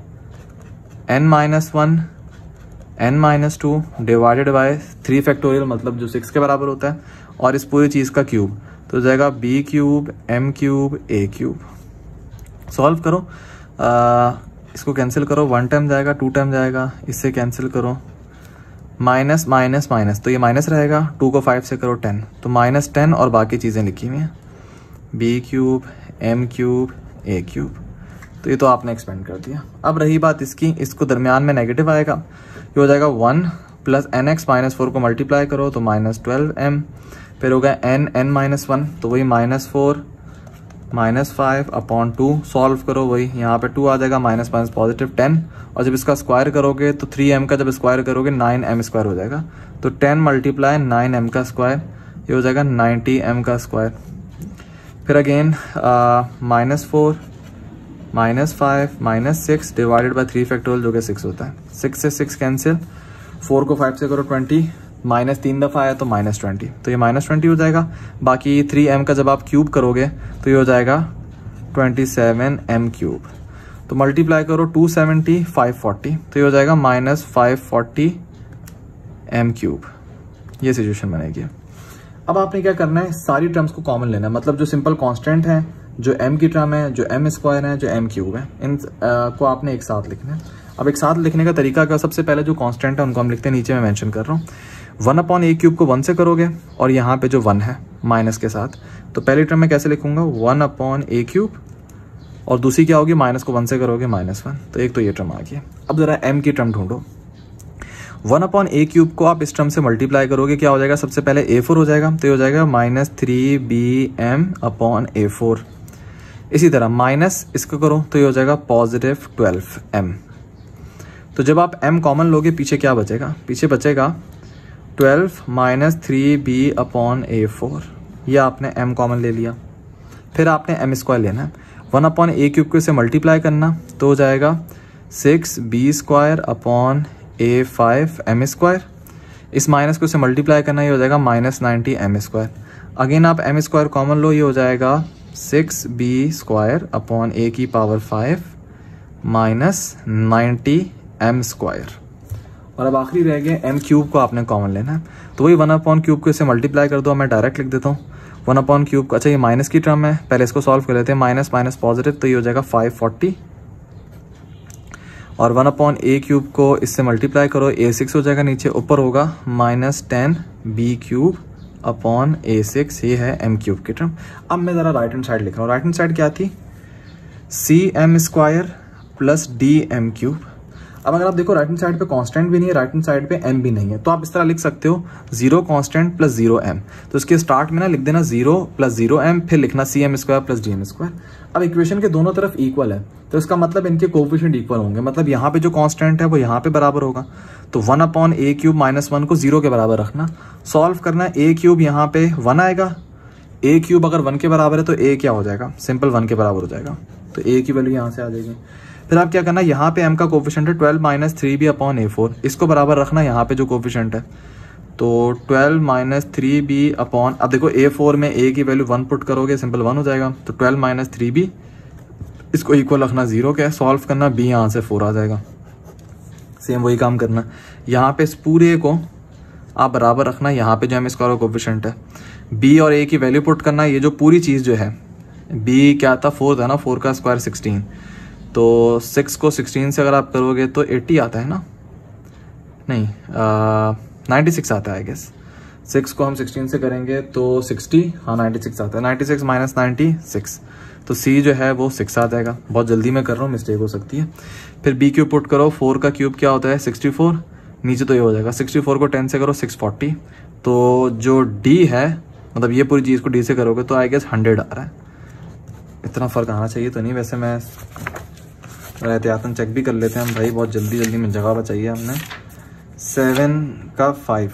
n-1 n-2 divided by 3 factorial, मतलब जो 6 के बराबर होता है, और इस पूरी चीज़ का क्यूब, तो हो जाएगा b³ m³ a³। सॉल्व करो, इसको कैंसिल करो, 1 टाइम जाएगा, 2 टाइम जाएगा, इससे कैंसिल करो, माइनस माइनस माइनस, तो ये माइनस रहेगा, 2 को 5 से करो 10, तो -10 और बाकी चीज़ें लिखी हुई हैं, b³ m³ a³। तो ये तो आपने एक्सपेंड कर दिया। अब रही बात इसकी, इसको दरमियान में नेगेटिव आएगा, ये हो जाएगा 1 + nx -4 को मल्टीप्लाई करो तो -12m, फिर होगा n(n-1), तो वही -4 -5/2, सॉल्व करो, वही यहाँ पे 2 आ जाएगा, माइनस माइनस पॉजिटिव 10, और जब इसका स्क्वायर करोगे तो 3m का जब स्क्वायर करोगे 9m² हो जाएगा, तो 10 × 9m², ये हो जाएगा 90m²। फिर अगेन -4 -5 -6 डिवाइडेड बाय 3 फैक्टोरियल जो कि 6 होता है। 6 से 6 कैंसिल, 4 को 5 से करो 20, माइनस 3 दफ़ा आया तो -20, तो ये -20 हो जाएगा। बाकी 3m का जब आप क्यूब करोगे तो ये हो जाएगा 27m³। तो मल्टीप्लाई करो 270 540, तो ये हो जाएगा -540m³। ये सिचुएशन बनेगी। अब आपने क्या करना है, सारी टर्म्स को कॉमन लेना है, मतलब जो सिंपल कांस्टेंट है, जो m की टर्म है, जो m² है, जो m³ है, इन को आपने एक साथ लिखना है। अब एक साथ लिखने का तरीका क्या, सबसे पहले जो कांस्टेंट है उनको हम लिखते हैं, नीचे मैं मेंशन कर रहा हूँ। 1/a³ को 1 से करोगे और यहाँ पे जो 1 है माइनस के साथ, तो पहली टर्म में कैसे लिखूंगा 1/a³ और दूसरी क्या होगी, माइनस को 1 से करोगे -1, तो एक तो ये टर्म आ गई। अब जरा m की टर्म ढूंढो। 1/a³ को आप इस टर्म से मल्टीप्लाई करोगे, क्या हो जाएगा, सबसे पहले a4 हो जाएगा, तो ये हो जाएगा -3bm/a4। इसी तरह माइनस इसको करो तो ये हो जाएगा +12m। तो जब आप m कॉमन लोगे पीछे क्या बचेगा, पीछे बचेगा 12 -3b/a4। ये आपने m कॉमन ले लिया। फिर आपने m² लेना है, 1/a³ को इसे मल्टीप्लाई करना तो हो जाएगा 6b²/a5m²। इस माइनस को इसे मल्टीप्लाई करना, ये हो जाएगा -90m²। अगेन आप m² कॉमन लो, ये हो जाएगा 6b²/a⁵ -90m²। और अब आखिरी रह गए m³ को आपने कॉमन लेना है, तो वही 1/³ को इसे मल्टीप्लाई कर दो। मैं डायरेक्ट लिख देता हूँ 1/³ को। अच्छा ये माइनस की टर्म है, पहले इसको सॉल्व कर लेते हैं। माइनस माइनस पॉजिटिव, तो ये हो जाएगा 540 और 1/a³ को इससे मल्टीप्लाई करो, a6 हो जाएगा, नीचे ऊपर होगा -10b³/a6। ये है m³ की टर्म। अब मैं ज़रा राइट हैंड साइड लिख रहा हूँ। राइट हैंड साइड क्या थी, cm² + dm³। अब अगर आप देखो राइट हैंड साइड पे कांस्टेंट भी नहीं है, राइट हैंड साइड पे m भी नहीं है, तो आप इस तरह लिख सकते हो 0 कांस्टेंट + 0m। तो इसके स्टार्ट में ना लिख देना 0 + 0m, फिर लिखना cm² + dm²। अब इक्वेशन के दोनों तरफ इक्वल है, तो इसका मतलब इनके कोएफिशिएंट इक्वल होंगे, मतलब यहाँ पे जो कांस्टेंट है वो यहाँ पे बराबर होगा। तो 1/a³ -1 को 0 के बराबर रखना, सॉल्व करना। a³ यहाँ पे 1 आएगा, a³ अगर 1 के बराबर है तो a क्या हो जाएगा, सिंपल 1 के बराबर हो जाएगा, तो a की वैल्यू यहाँ से आ जाएगी। फिर आप क्या करना, यहाँ पे m का कोफिशिएंट है 12 -3b/a4, इसको बराबर रखना यहाँ पे जो कोफिशिएंट है, तो 12 -3b/, अब देखो a4 में a की वैल्यू 1 पुट करोगे, सिंपल 1 हो जाएगा, तो 12 - 3b, इसको इक्वल रखना 0 के, सॉल्व करना, b यहाँ से 4 आ जाएगा। सेम वही काम करना, यहाँ पे इस पूरे को आप बराबर रखना, यहाँ पे जो m स्क्वायर कोफिशिएंट है, b और a की वैल्यू पुट करना। ये जो पूरी चीज़ जो है, b क्या था, 4 था ना, 4 का स्क्वायर 16, तो 6 को 16 से अगर आप करोगे तो 80 आता है ना, नहीं 96 आता है आई गेस। 6 को हम 16 से करेंगे तो 60, हाँ 96 आता है, 96 - 96, तो c जो है वो 6 आ जाएगा। बहुत जल्दी मैं कर रहा हूँ, मिस्टेक हो सकती है। फिर b क्यूब पुट करो, 4 का क्यूब क्या होता है 64, नीचे तो ये हो जाएगा 64 को 10 से करो 640, तो जो d है, मतलब ये पूरी चीज़ को d से करोगे तो आई गेस 100 आ रहा है। इतना फ़र्क आना चाहिए तो नहीं, वैसे मैं एहतियातन चेक भी कर लेते हैं हम भाई, बहुत जल्दी में जगह बचाई है हमने। 7 का 5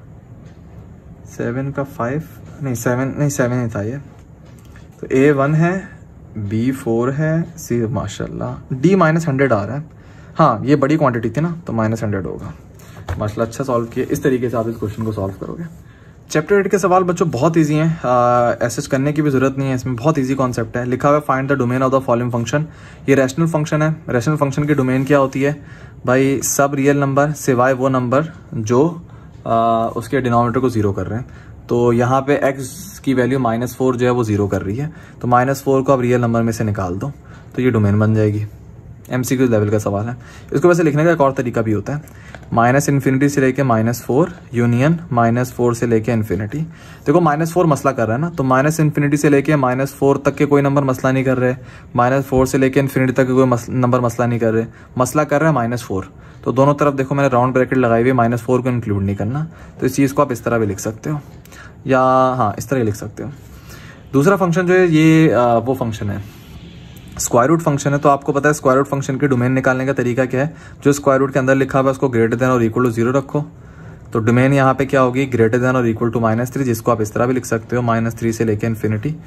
नहीं 7 नहीं था ये, तो a1 है, b4 है, c माशाल्लाह, d -100 आ रहा है। हाँ ये बड़ी क्वांटिटी थी ना, तो -100 होगा। माशाल्लाह अच्छा सॉल्व किया। इस तरीके से आप इस क्वेश्चन को सॉल्व करोगे। चैप्टर 8 के सवाल बच्चों बहुत इजी हैं, ऐसे करने की भी जरूरत नहीं है, इसमें बहुत इजी कॉन्सेप्ट है। लिखा हुआ है find the domain of the following function. ये रैशनल फंक्शन है। रैशनल फंक्शन की डोमेन क्या होती है भाई, सब रियल नंबर सिवाय वो नंबर जो उसके डिनोमिनेटर को 0 कर रहे हैं। तो यहाँ पे x की वैल्यू -4 जो है वो 0 कर रही है, तो -4 को आप रियल नंबर में से निकाल दो तो ये डोमेन बन जाएगी। MCQ लेवल का सवाल है। इसको वैसे लिखने का एक और तरीका भी होता है, -∞ से लेके -4 यूनियन -4 से लेके इन्फिनिटी। देखो -4 मसला कर रहा है ना, तो -∞ से लेके -4 तक के कोई नंबर मसला नहीं कर रहे, -4 से लेके इन्फिनिटी तक के कोई नंबर मसला नहीं कर रहे, मसला कर रहा है -4। तो दोनों तरफ देखो मैंने राउंड ब्रैकेट लगाई हुई है, -4 को इंक्लूड नहीं करना। तो इस चीज़ को आप इस तरह भी लिख सकते हो, या हाँ इस तरह लिख सकते हो। दूसरा फंक्शन जो है ये वो फंक्शन है स्क्वायर रूट फंक्शन है। तो आपको पता है स्क्वायर रूट फंक्शन की डोमेन निकालने का तरीका क्या है, जो स्क्वायर रूट के अंदर लिखा हुआ है उसको ग्रेटर देन और इक्वल टू 0 रखो। तो डोमेन यहाँ पे क्या होगी, ग्रेटर देन और इक्वल टू -3, जिसको आप इस तरह भी लिख सकते हो, -3 से लेके इन्फिनिटी।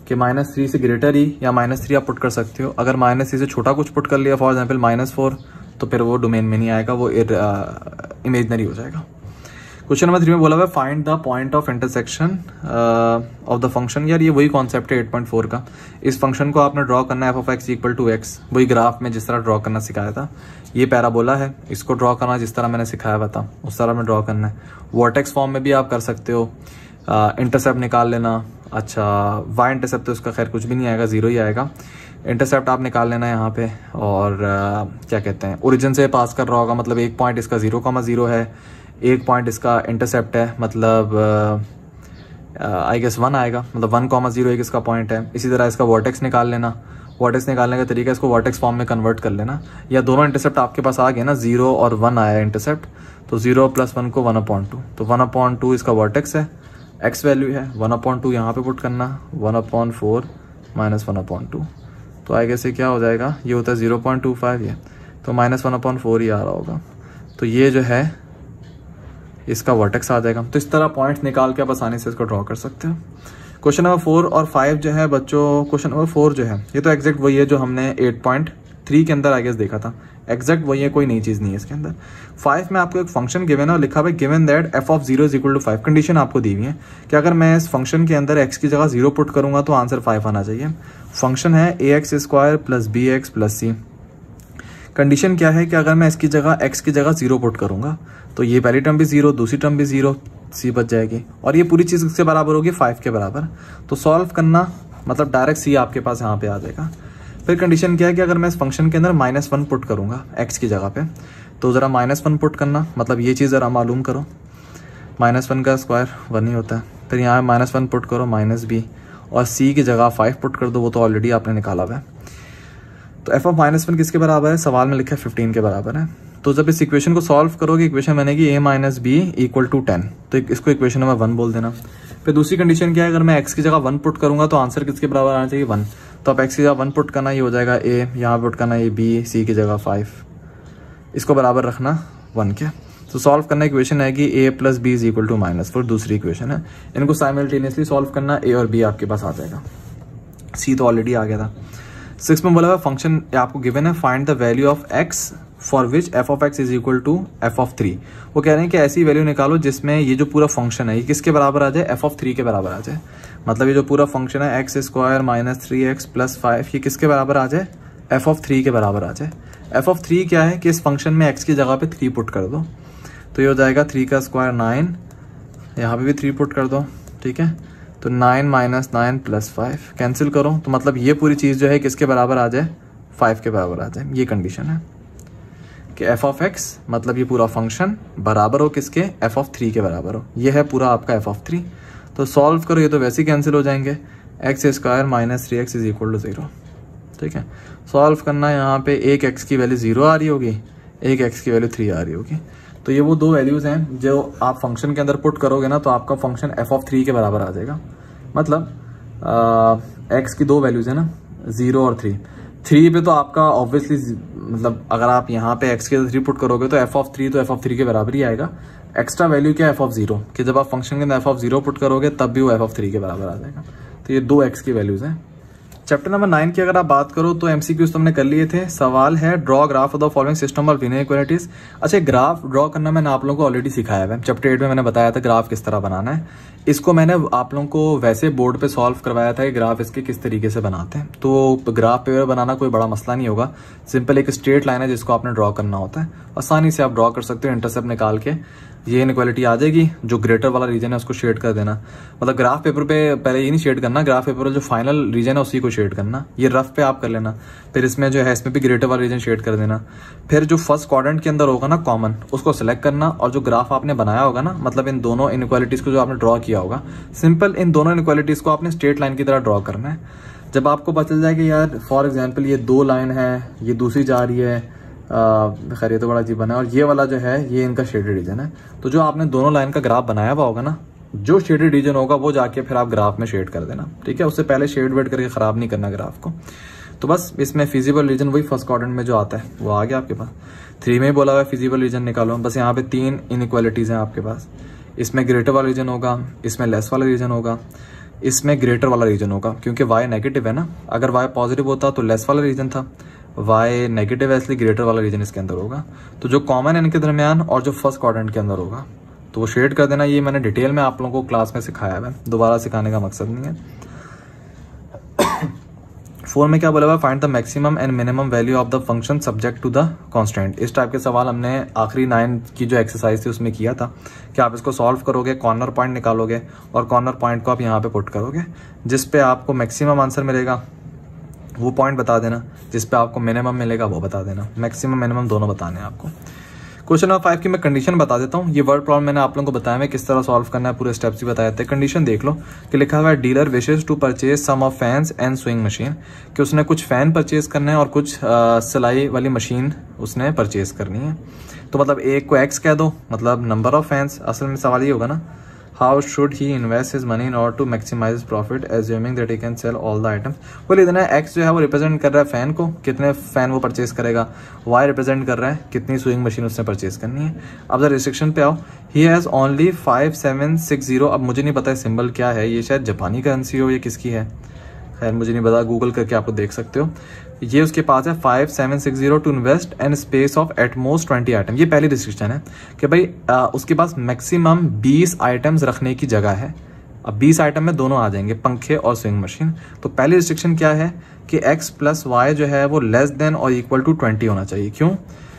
कि -3 से ग्रेटर ही या -3 आप पुट कर सकते हो। अगर -3 से छोटा कुछ पुट कर लिया, फॉर एग्जाम्पल -4, तो फिर वो डोमेन में नहीं आएगा, वो इमेजनरी हो जाएगा। क्वेश्चन नंबर 3 में बोला हुआ find the point of intersection of the function. यार ये वही कॉन्सेप्ट है 8.4 का। इस फंक्शन को आपने ड्रॉ करना है f(x) = x, वही ग्राफ में जिस तरह ड्रॉ करना सिखाया था। ये पैराबोला है, इसको ड्रॉ करना जिस तरह मैंने सिखाया हुआ था उस तरह में ड्रॉ करना है। वर्टेक्स फॉर्म में भी आप कर सकते हो, इंटरसेप्ट निकाल लेना। अच्छा, y इंटरसेप्ट तो उसका खैर कुछ भी नहीं आएगा, 0 ही आएगा। इंटरसेप्ट आप निकाल लेना है यहाँ पे, और क्या कहते हैं, ओरिजिन से पास कर रहा होगा, मतलब एक पॉइंट इसका 0,0 है, एक पॉइंट इसका इंटरसेप्ट है, मतलब आई गेस 1 आएगा, मतलब 1,0 एक इसका पॉइंट है। इसी तरह इसका वर्टेक्स निकाल लेना। वर्टेक्स निकालने का तरीका इसको वर्टेक्स फॉर्म में कन्वर्ट कर लेना, या दोनों इंटरसेप्ट आपके पास आ गए ना, 0 और 1 आया इंटरसेप्ट, तो 0 + 1 को 1/2, तो 1/2 इसका वर्टेक्स है, x वैल्यू है, 1/2 यहाँ पे पुट करना, 1/4 - 1/2, तो आई गेस ये क्या हो जाएगा, ये होता है 0.25 ये, तो -1/4 ही आ रहा होगा, तो ये जो है इसका वर्टेक्स आ जाएगा। तो इस तरह पॉइंट्स निकाल के आप आसानी से इसको ड्रॉ कर सकते हो। क्वेश्चन नंबर 4 और 5 जो है बच्चों, क्वेश्चन नंबर 4 जो है ये तो एग्जैक्ट वही है जो हमने 8.3 के अंदर आई गेस देखा था, एग्जैक्ट वही है, कोई नई चीज नहीं है इसके अंदर। 5 में आपको एक फंक्शन गिवन है और लिखा हुआ है गिवन दैट f(0) = 5। कंडीशन आपको दी हुई है कि अगर मैं इस फंक्शन के अंदर x की जगह 0 पुट करूंगा तो आंसर 5 आना चाहिए। फंक्शन है ax² + bx + c। कंडीशन क्या है कि अगर मैं इसकी जगह x की जगह 0 पुट करूंगा तो ये पहली टर्म भी 0, दूसरी टर्म भी 0, c बच जाएगी, और ये पूरी चीज किसके बराबर होगी, 5 के बराबर। तो सॉल्व करना मतलब डायरेक्ट c आपके पास यहाँ पे आ जाएगा। फिर कंडीशन क्या है कि अगर मैं इस फंक्शन के अंदर -1 पुट करूंगा x की जगह पे, तो जरा -1 पुट करना, मतलब ये चीज़ ज़रा मालूम करो, -1 का स्क्वायर 1 ही होता है। फिर यहाँ -1 पुट करो -b, और c की जगह 5 पुट कर दो, वो तो ऑलरेडी आपने निकाला हुआ है। तो f(-1) किसके बराबर है, सवाल में लिखा है 15 के बराबर है। तो जब इस इक्वेशन को सॉल्व करोगे, इक्वेशन बनेगी a - b = 10, तो इसको इक्वेशन नंबर 1 बोल देना। फिर दूसरी कंडीशन क्या है, अगर मैं x की जगह 1 पुट करूंगा तो आंसर किसके बराबर आना चाहिए, 1। तो आप x की जगह 1 पुट करना, ये हो जाएगा a, यहाँ पुट करना ये b, c की जगह 5, इसको बराबर रखना 1 के। तो सॉल्व करना इक्वेशन आएगी a + b = -4, दूसरी इक्वेशन है। इनको साइमल्टेनियसली सॉल्व करना, a और b आपके पास आ जाएगा, c तो ऑलरेडी आ गया था। 6 में बोला हुआ फंक्शन आपको गिवन है find the value of x for which f(x) = f(3). वो कह रहे हैं कि ऐसी वैल्यू निकालो जिसमें ये जो पूरा फंक्शन है ये किसके बराबर आ जाए, f(3) के बराबर आ जाए। मतलब ये जो पूरा फंक्शन है x² - 3x + 5 ये किसके बराबर आ जाए, f(3) के बराबर आ जाए। f(3) क्या है कि इस फंक्शन में x की जगह पे 3 पुट कर दो, तो ये हो जाएगा 3 का स्क्वायर 9, यहाँ पे भी 3 पुट कर दो, ठीक है। तो 9 - 9 + 5 कैंसिल करो, तो मतलब ये पूरी चीज़ जो है किसके बराबर आ जाए, 5 के बराबर आ जाए। ये कंडीशन है कि f(x) मतलब ये पूरा फंक्शन बराबर हो किसके, f(3) के बराबर हो। ये है पूरा आपका f(3). तो सॉल्व करो, ये तो वैसे ही कैंसिल हो जाएंगे, x² - 3x = 0, ठीक है। सॉल्व करना, यहाँ पे एक x की वैल्यू 0 आ रही होगी, एक x की वैल्यू 3 आ रही होगी। तो ये वो दो वैल्यूज हैं जो आप फंक्शन के अंदर पुट करोगे ना, तो आपका फंक्शन f(3) के बराबर आ जाएगा। मतलब x की दो वैल्यूज है ना, 0 और 3। 3 पे तो आपका ऑब्वियसली, मतलब अगर आप यहाँ पे x के 3 पुट करोगे तो f(3) तो f(3) के बराबर ही आएगा। एक्स्ट्रा वैल्यू क्या है, f(0) कि जब आप फंक्शन के अंदर f(0) पुट करोगे तब भी वो f(3) के बराबर आ जाएगा। तो ये दो x की वैल्यूज हैं। चैप्टर नंबर 9 की अगर आप बात करो तो MCQs तो हमने कर लिए थे। सवाल है draw graph of the following system of linear equalities. अच्छा, ग्राफ ड्रॉ करना मैंने आप लोगों को ऑलरेडी सिखाया है। चैप्टर 8 में मैंने बताया था ग्राफ किस तरह बनाना है। इसको मैंने आप लोगों को वैसे बोर्ड पे सॉल्व करवाया था कि ग्राफ इसके किस तरीके से बनाते हैं। तो ग्राफ पेपर बनाना कोई बड़ा मसला नहीं होगा, सिंपल एक स्ट्रेट लाइन है जिसको आपने ड्रॉ करना होता है, आसानी से आप ड्रॉ कर सकते हो। इंटरसेप्ट निकाल के ये इनइक्वालिटी आ जाएगी, जो ग्रेटर वाला रीजन है उसको शेड कर देना। मतलब ग्राफ पेपर पे पहले ये नहीं शेड करना, ग्राफ पेपर पर जो फाइनल रीजन है उसी को शेड करना। ये रफ पे आप कर लेना, फिर इसमें जो है इसमें भी ग्रेटर वाला रीजन शेड कर देना। फिर जो फर्स्ट क्वाड्रेंट के अंदर होगा ना कॉमन, उसको सिलेक्ट करना, और जो ग्राफ आपने बनाया होगा ना, मतलब इन दोनों इनइक्वालिटीज को जो आपने ड्रॉ किया होगा, सिंपल इन दोनों इनइक्वालिटीज को आपने स्ट्रेट लाइन की तरह ड्रॉ करना है। जब आपको पता चल जाए कि यार फॉर एग्जाम्पल ये दो लाइन है, ये दूसरी जा रही है, खैर ये तो बड़ा अजीब बना है, और ये वाला जो है ये इनका शेडेड रीजन है, तो जो आपने दोनों लाइन का ग्राफ बनाया हुआ होगा ना, जो शेडेड रीजन होगा वो जाके फिर आप ग्राफ में शेड कर देना, ठीक है। उससे पहले शेड वेड करके खराब नहीं करना ग्राफ को। तो बस इसमें फिजिबल रीजन वही फर्स्ट क्वाड्रेंट में जो आता है वो आ गया आपके पास। 3 में बोला हुआ है फिजिबल रीजन निकालो। बस यहाँ पे 3 इनइक्वालिटीज हैं आपके पास, इसमें ग्रेटर वाला रीजन होगा, इसमें लेस वाला रीजन होगा। इसमें ग्रेटर वाला रीजन होगा, क्योंकि y नेगेटिव है ना। अगर y पॉजिटिव होता तो लेस वाला रीजन था, y नेगेटिव है इसलिए ग्रेटर वाला रीजन इसके अंदर होगा। तो जो कॉमन है इनके दरमियान और जो फर्स्ट क्वाड्रेंट के अंदर होगा तो वो शेड कर देना। ये मैंने डिटेल में आप लोगों को क्लास में सिखाया है, दोबारा सिखाने का मकसद नहीं है। 4 में क्या बोला हुआ, find the maximum and minimum value of the function subject to the constant. इस टाइप के सवाल हमने आखिरी 9 की जो एक्सरसाइज थी उसमें किया था कि आप इसको सॉल्व करोगे, कॉर्नर पॉइंट निकालोगे और कॉर्नर पॉइंट को आप यहाँ पे पुट करोगे, जिस पे आपको मैक्सिमम आंसर मिलेगा वो पॉइंट बता देना, जिस पे आपको मिनिमम मिलेगा वो बता देना। मैक्सिमम मिनिमम दोनों बताने हैं आपको। क्वेश्चन नंबर 5 की मैं कंडीशन बता देता हूँ। ये वर्ड प्रॉब्लम मैंने आप लोगों को बताया है किस तरह सॉल्व करना है, पूरे स्टेप्स भी बताए थे। कंडीशन देख लो कि लिखा हुआ है dealer wishes to purchase some of fans and swing machine, कि उसने कुछ फैन परचेज करने हैं और कुछ सिलाई वाली मशीन उसने परचेज करनी है। तो मतलब एक को एक्स कह दो, मतलब नंबर ऑफ फैंस। असल में सवाल ये होगा ना, how should he invest his money in order to maximize profit assuming that he can sell all the items. वो लिखना है एक्स जो है वो रिप्रेजेंट कर रहा है फैन को, कितने फैन वो परचेज करेगा। वाई रिप्रेजेंट कर रहा है कितनी स्विंग मशीन उसने परचेज करनी है। अब जरा रिस्ट्रिक्शन पे आओ, ही हैज ओनली 5760। अब मुझे नहीं पता है सिंबल क्या है, ये शायद जापानी करेंसी हो या किसकी है, खैर मुझे नहीं पता, गूगल करके आपको देख सकते हो। ये उसके पास है 5760 to invest and space of at most 20 item. ये पहली रिस्ट्रिक्शन है कि भाई उसके पास मैक्सिमम 20 आइटम्स रखने की जगह है। अब 20 आइटम में दोनों आ जाएंगे, पंखे और स्विंग मशीन। तो पहली रिस्ट्रिक्शन क्या है कि x प्लस वाई जो है वो लेस देन और इक्वल टू 20 होना चाहिए। क्यों?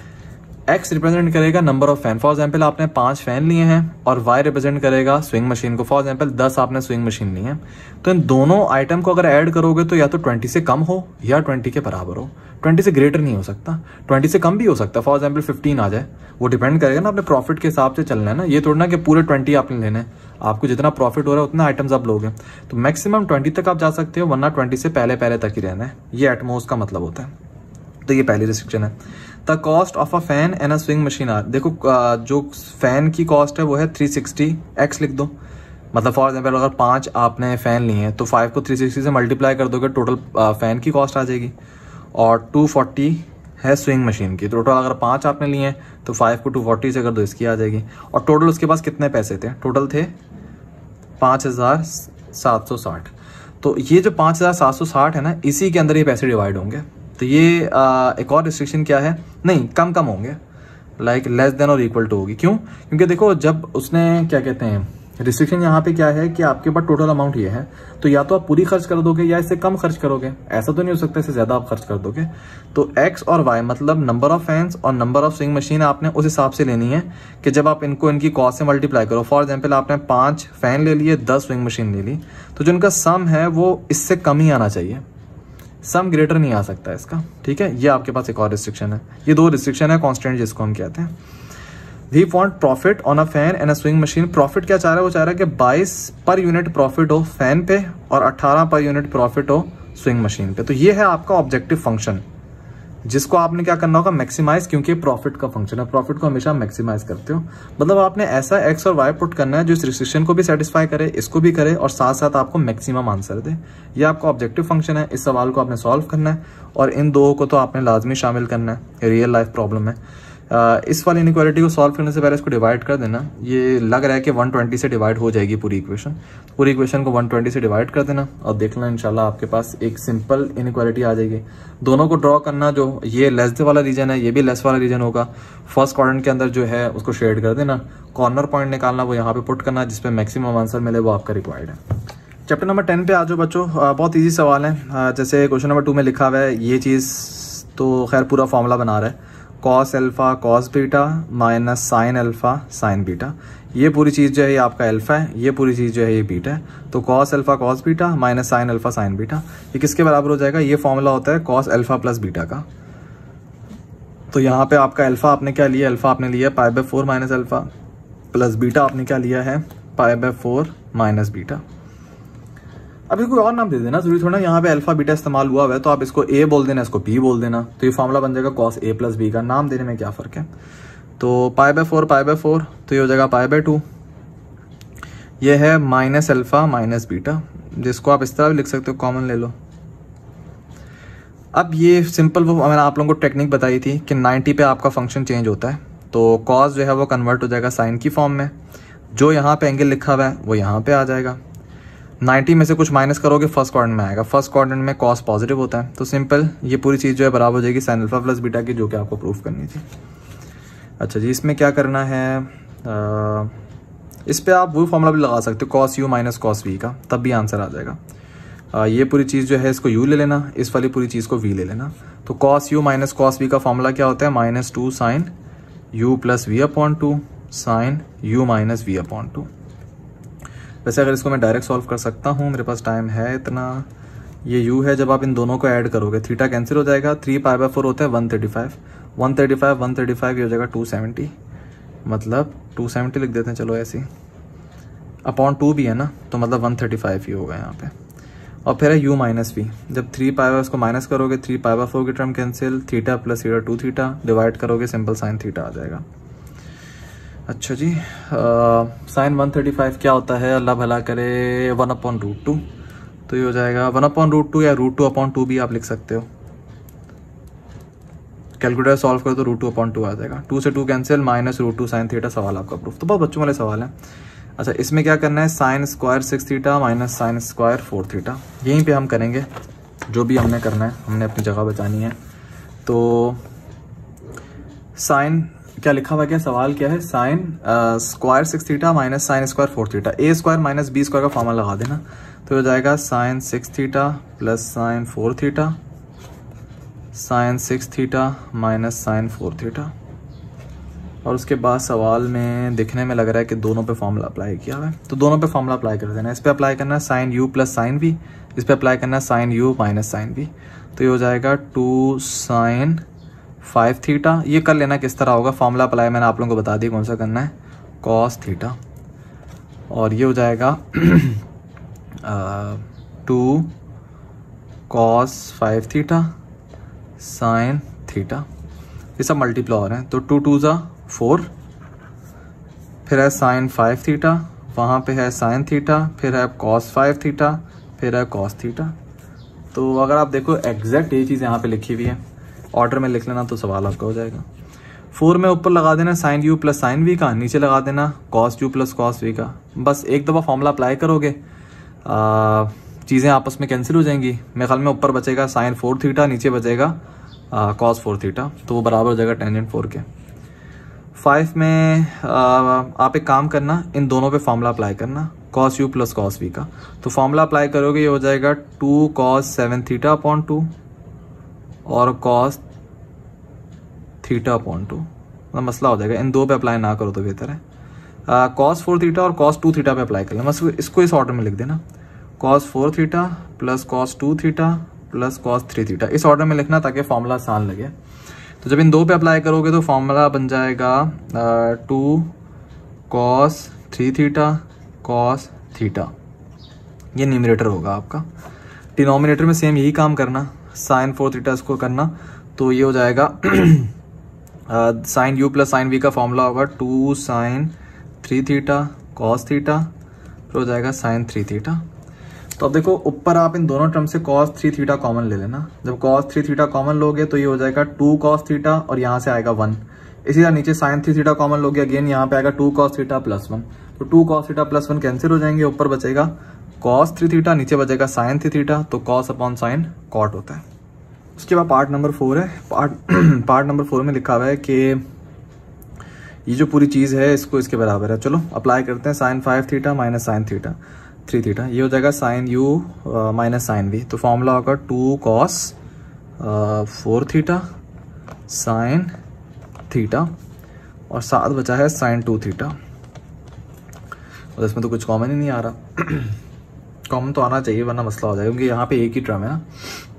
x रिप्रेजेंट करेगा number of fan. For example आपने 5 फैन लिए हैं और y रिप्रेजेंट करेगा स्विंग मशीन को। फॉर एग्जाम्पल 10 आपने स्विंग मशीन ली है, तो इन दोनों आइटम को अगर ऐड करोगे तो या तो 20 से कम हो या 20 के बराबर हो। 20 से ग्रेटर नहीं हो सकता, 20 से कम भी हो सकता। फॉर एग्जाम्पल 15 आ जाए, वो डिपेंड करेगा ना अपने प्रॉफिट के हिसाब से चलना है ना। ये थोड़ा ना कि पूरे 20 आपने लेने हैं, आपको जितना प्रॉफिट हो रहा है उतना आइटम्स आप लोगे। तो मैक्सिमम 20 तक आप जा सकते हो, वरना 20 से पहले पहले तक ही रहना है। ये एटमोस्ट का मतलब होता है। तो ये पहली रिस्ट्रिक्शन है। The cost of a fan and a swing machine are, देखो जो फैन की कॉस्ट है वो है 360x लिख दो। मतलब फॉर एग्जाम्पल अगर 5 आपने फैन लिए हैं तो 5 को 360 से मल्टीप्लाई कर दोगे, टोटल फैन की कॉस्ट आ जाएगी। और 240 है स्विंग मशीन की। टोटल अगर 5 आपने लिए हैं तो 5 को 240 से कर दो, इसकी आ जाएगी। और टोटल उसके पास कितने पैसे थे? टोटल थे 5760। तो ये जो 5760 है ना, इसी के अंदर ये पैसे डिवाइड होंगे। तो ये एक और रिस्ट्रिक्शन क्या है, नहीं कम कम होंगे, लाइक लेस देन और इक्वल टू होगी। क्यों? क्योंकि देखो जब उसने क्या कहते हैं, रिस्ट्रिक्शन यहाँ पे क्या है कि आपके पास टोटल अमाउंट ये है, तो या तो आप पूरी खर्च कर दोगे या इससे कम खर्च करोगे। ऐसा तो नहीं हो सकता इससे ज्यादा आप खर्च कर दोगे। तो एक्स और वाई मतलब नंबर ऑफ फैंस और नंबर ऑफ स्विंग मशीन आपने उस हिसाब से लेनी है कि जब आप इनको इनकी कॉस्ट से मल्टीप्लाई करो। फॉर एग्जाम्पल आपने 5 फैन ले लिए, 10 स्विंग मशीन ले ली, तो जो इनका सम है वो इससे कम ही आना चाहिए, सम ग्रेटर नहीं आ सकता इसका। ठीक है, ये आपके पास एक और रिस्ट्रिक्शन है। ये 2 रिस्ट्रिक्शन है कॉन्स्टेंट जिसको हम कहते हैं। We want profit on a fan and a swing machine. Profit क्या चाह रहा है? वो चाह रहा है कि 22 पर यूनिट प्रॉफिट हो फैन पे और 18 पर यूनिट प्रॉफिट हो स्विंग मशीन पे। तो ये है आपका ऑब्जेक्टिव फंक्शन, जिसको आपने क्या करना होगा, मैक्सिमाइज, क्योंकि प्रॉफिट का फंक्शन है। प्रॉफिट को हमेशा मैक्सिमाइज करते हो, मतलब आपने ऐसा एक्स और वाई पुट करना है जो इस रिस्ट्रिक्शन को भी सेटिस्फाई करे, इसको भी करे और साथ साथ आपको मैक्सिमम आंसर दे। ये आपका ऑब्जेक्टिव फंक्शन है। इस सवाल को आपने सॉल्व करना है और इन 2 को तो आपने लाजमी शामिल करना है, रियल लाइफ प्रॉब्लम है। इस वाली इनइक्वालिटी को सॉल्व करने से पहले इसको डिवाइड कर देना। ये लग रहा है कि 120 से डिवाइड हो जाएगी पूरी इक्वेशन। पूरी इक्वेशन को 120 से डिवाइड कर देना और देख लेना इंशाल्लाह आपके पास एक सिंपल इनइक्वालिटी आ जाएगी। दोनों को ड्रॉ करना, जो ये लेस वाला रीजन है ये भी लेस वाला रीजन होगा। फर्स्ट क्वाड्रेंट के अंदर जो है उसको शेड कर देना। कॉर्नर पॉइंट निकालना, वो यहाँ पे पुट करना जिसपे मैक्सिमम आंसर मिले, वो आपका रिक्वायर्ड है। चैप्टर नंबर 10 पे आ जाओ बच्चों। बहुत ईजी सवाल है। जैसे क्वेश्चन नंबर 2 में लिखा हुआ है, ये चीज़ तो खैर पूरा फॉर्मूला बना रहा है, cos alpha cos beta minus sine alpha sine beta. ये पूरी चीज़ जो है ये आपका अल्फा है, ये पूरी चीज़ जो है ये बीटा है। तो cos alpha cos beta minus sine alpha sine beta, ये किसके बराबर हो जाएगा? ये फॉर्मूला होता है कॉस अल्फा प्लस बीटा का। तो यहाँ पे आपका अल्फा आपने क्या लिया? अल्फा आपने लिया π/4 माइनस अल्फा, प्लस बीटा आपने क्या लिया है? π/4 माइनस बीटा। अब इसको और नाम दे देना जरूरी थोड़ा, यहाँ पे अल्फा बीटा इस्तेमाल हुआ है तो आप इसको ए बोल देना, इसको बी बोल देना, तो ये फॉर्मूला बन जाएगा कॉस ए प्लस बी का। नाम देने में क्या फ़र्क है? तो π/4 तो ये हो जाएगा π/2। ये है माइनस अल्फा माइनस बीटा, जिसको आप इस तरह भी लिख सकते हो, कॉमन ले लो। अब ये सिंपल वो मैंने आप लोगों को टेक्निक बताई थी कि 90 पे आपका फंक्शन चेंज होता है, तो कॉस जो है वो कन्वर्ट हो जाएगा साइन की फॉर्म में। जो यहाँ पे एंगल लिखा हुआ है वो यहाँ पे आ जाएगा। 90 में से कुछ माइनस करोगे फर्स्ट क्वाड्रेंट में आएगा, फर्स्ट क्वाड्रेंट में कॉस पॉजिटिव होता है, तो सिंपल ये पूरी चीज़ जो है बराबर हो जाएगी साइन अल्फा प्लस बीटा की, जो कि आपको प्रूफ करनी थी। अच्छा जी, इसमें क्या करना है, इस पर आप वो फॉर्मूला भी लगा सकते हो cos u minus cos v का, तब भी आंसर आ जाएगा। ये पूरी चीज़ जो है इसको u ले लेना, इस वाली पूरी चीज़ को v ले लेना। तो cos u minus cos v का फॉर्मूला क्या होता है, -2 sine u plus v upon 2 sine u minus v upon 2। वैसे अगर इसको मैं डायरेक्ट सॉल्व कर सकता हूँ, मेरे पास टाइम है इतना, ये u है, जब आप इन दोनों को ऐड करोगे थीटा कैंसिल हो जाएगा, 3π/4 होता है 135, 135 ये हो जाएगा 270, मतलब 270 लिख देते हैं, चलो ऐसे ही, अपॉन 2 भी है ना, तो मतलब 135 ही होगा यहाँ पे। और फिर है u माइनस वी, जब 3π उसको माइनस करोगे 3π/4 की term cancel, theta plus theta 2 theta, divide करोगे सिंपल साइन थीटा आ जाएगा। अच्छा जी, साइन 135 क्या होता है, अल्लाह भला करे, 1/√2, तो ये हो जाएगा 1/√2 या √2/2 भी आप लिख सकते हो। कैलकुलेटर सॉल्व करो तो √2/2 आ जाएगा, 2 से 2 कैंसिल, -√2 साइन थीटा। सवाल आपका प्रूफ, तो बहुत बच्चों वाले सवाल है। अच्छा, इसमें क्या करना है, sine square 6 theta minus sine square 4 theta, यहीं पे हम करेंगे जो भी हमने करना है, हमने अपनी जगह बचानी है। तो साइन क्या लिखा हुआ, क्या सवाल क्या है, sine square 6 theta minus sine square 4 theta, a square minus b square का फॉर्मूला लगा देना, तो हो जाएगा sine 6 theta plus sine 4 theta sine 6 theta minus sine 4 theta. और उसके बाद सवाल में दिखने में लग रहा है कि दोनों पे फॉर्मूला अप्लाई किया हुआ है, तो दोनों पे फॉर्मूला अप्लाई कर देना। इस पे अप्लाई करना है sine u plus sine v, इस पे अप्लाई करना है sine u minus sine v, तो ये हो जाएगा 2 साइन 5 थीटा। ये कर लेना किस तरह होगा, फॉर्मूला अप्लाई मैंने आप लोगों को बता दिया कौन सा करना है, कॉस थीटा। और ये हो जाएगा 2 कॉस 5 थीटा साइन थीटा, ये सब मल्टीप्लाई हो रहे हैं, तो 2 2 ज़ा 4, फिर है साइन 5 थीटा, वहाँ पे है साइन थीटा, फिर है कॉस 5 थीटा, फिर है कॉस थीटा। तो अगर आप देखो एग्जैक्ट ये चीज़ यहाँ पे लिखी हुई है, ऑर्डर में लिख लेना तो सवाल आपका हो जाएगा। 4 में ऊपर लगा देना sine u plus sine v का, नीचे लगा देना cos u plus cos v का। बस एक दफ़ा फॉर्मूला अप्लाई करोगे, चीज़ें आपस में कैंसिल हो जाएंगी। मेरे ख्याल में ऊपर बचेगा साइन 4 थीटा, नीचे बचेगा कॉस 4 थीटा, तो वो बराबर हो जाएगा टेंजेंट 4 के। 5 में आप एक काम करना, इन दोनों पे फॉर्मूला अप्लाई करना, cos u plus cos v का। तो फॉर्मूला अप्लाई करोगे, ये हो जाएगा 2 कॉस 7 थीटा अपॉन 2 और कॉस थीटा अपॉन 2, मतलब मसला हो जाएगा। इन दो पे अप्लाई ना करो तो बेहतर है। कॉस 4 थीटा और कॉस 2 थीटा पे अप्लाई कर लेना, बस इसको इस ऑर्डर में लिख देना, cos 4 theta plus cos 2 theta plus cos 3 theta, इस ऑर्डर में लिखना ताकि फॉर्मूला आसान लगे। तो जब इन दो पे अप्लाई करोगे तो फॉर्मूला बन जाएगा 2 कॉस 3 थीटा कॉस थीटा, ये न्यूमरेटर होगा आपका। डिनोमिनेटर में सेम यही काम करना, साइन 4 थीटा इसको करना, तो ये हो जाएगा sine u plus sine v का फॉर्मूला होगा 2 साइन 3 थीटा कॉस थीटा, फिर हो जाएगा साइन 3 थीटा। तो अब देखो ऊपर आप इन दोनों टर्म से cos 3 थीटा कॉमन ले लेना, जब cos 3 थीटा कॉमन लोगे तो ये हो जाएगा 2 cos थीटा और यहाँ से आएगा 1। इसी तरह नीचे sin 3 थीटा कॉमन लोगे, अगेन यहाँ पे आएगा 2 cos थीटा प्लस 1, तो 2 cos थीटा प्लस 1 कैंसिल हो जाएंगे, ऊपर बचेगा cos 3 थीटा, नीचे बचेगा sin 3 थीटा, तो cos अपॉन sin cot होता है। उसके बाद पार्ट नंबर 4 है, पार्ट नंबर 4 में लिखा हुआ है कि ये जो पूरी चीज़ है इसको इसके बराबर है। चलो अप्लाई करते हैं, sine 5 theta minus sine theta 3 theta, ये हो जाएगा sine u minus sine v, तो फॉर्मूला होगा 2 कॉस 4 थीटा साइन थीटा और साथ बचा है साइन 2 थीटा। और इसमें तो कुछ कॉमन ही नहीं आ रहा, कॉमन तो आना चाहिए वरना मसला हो जाएगा, क्योंकि यहाँ पे एक ही टर्म है ना।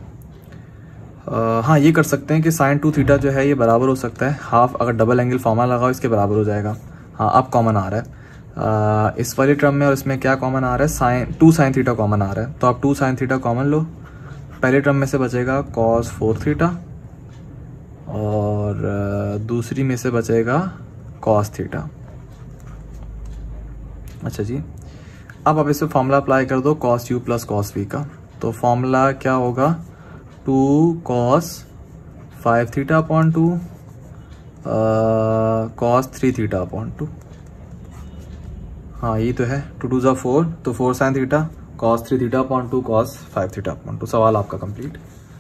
हाँ ये कर सकते हैं कि साइन 2 थीटा जो है ये बराबर हो सकता है हाफ, अगर डबल एंगल फॉर्मूला लगाओ इसके बराबर हो जाएगा। हाँ अब कॉमन आ रहा है इस वाली टर्म में, और इसमें क्या कॉमन आ रहा है, साइन 2 साइन थीटा कॉमन आ रहा है, तो आप 2 साइन थीटा कॉमन लो। पहले टर्म में से बचेगा कॉस 4 थीटा और दूसरी में से बचेगा कॉस थीटा। अच्छा जी, अब आप इस पर फॉर्मूला अप्लाई कर दो cos u plus cos v का, तो फॉर्मूला क्या होगा 2 cos 5 theta upon 2 cos 3 theta upon 2। हाँ ये तो है, 2 2 ज़ा 4, तो 4 sine theta cos 3 theta upon 2 cos 5 theta upon 2। सवाल आपका कंप्लीट।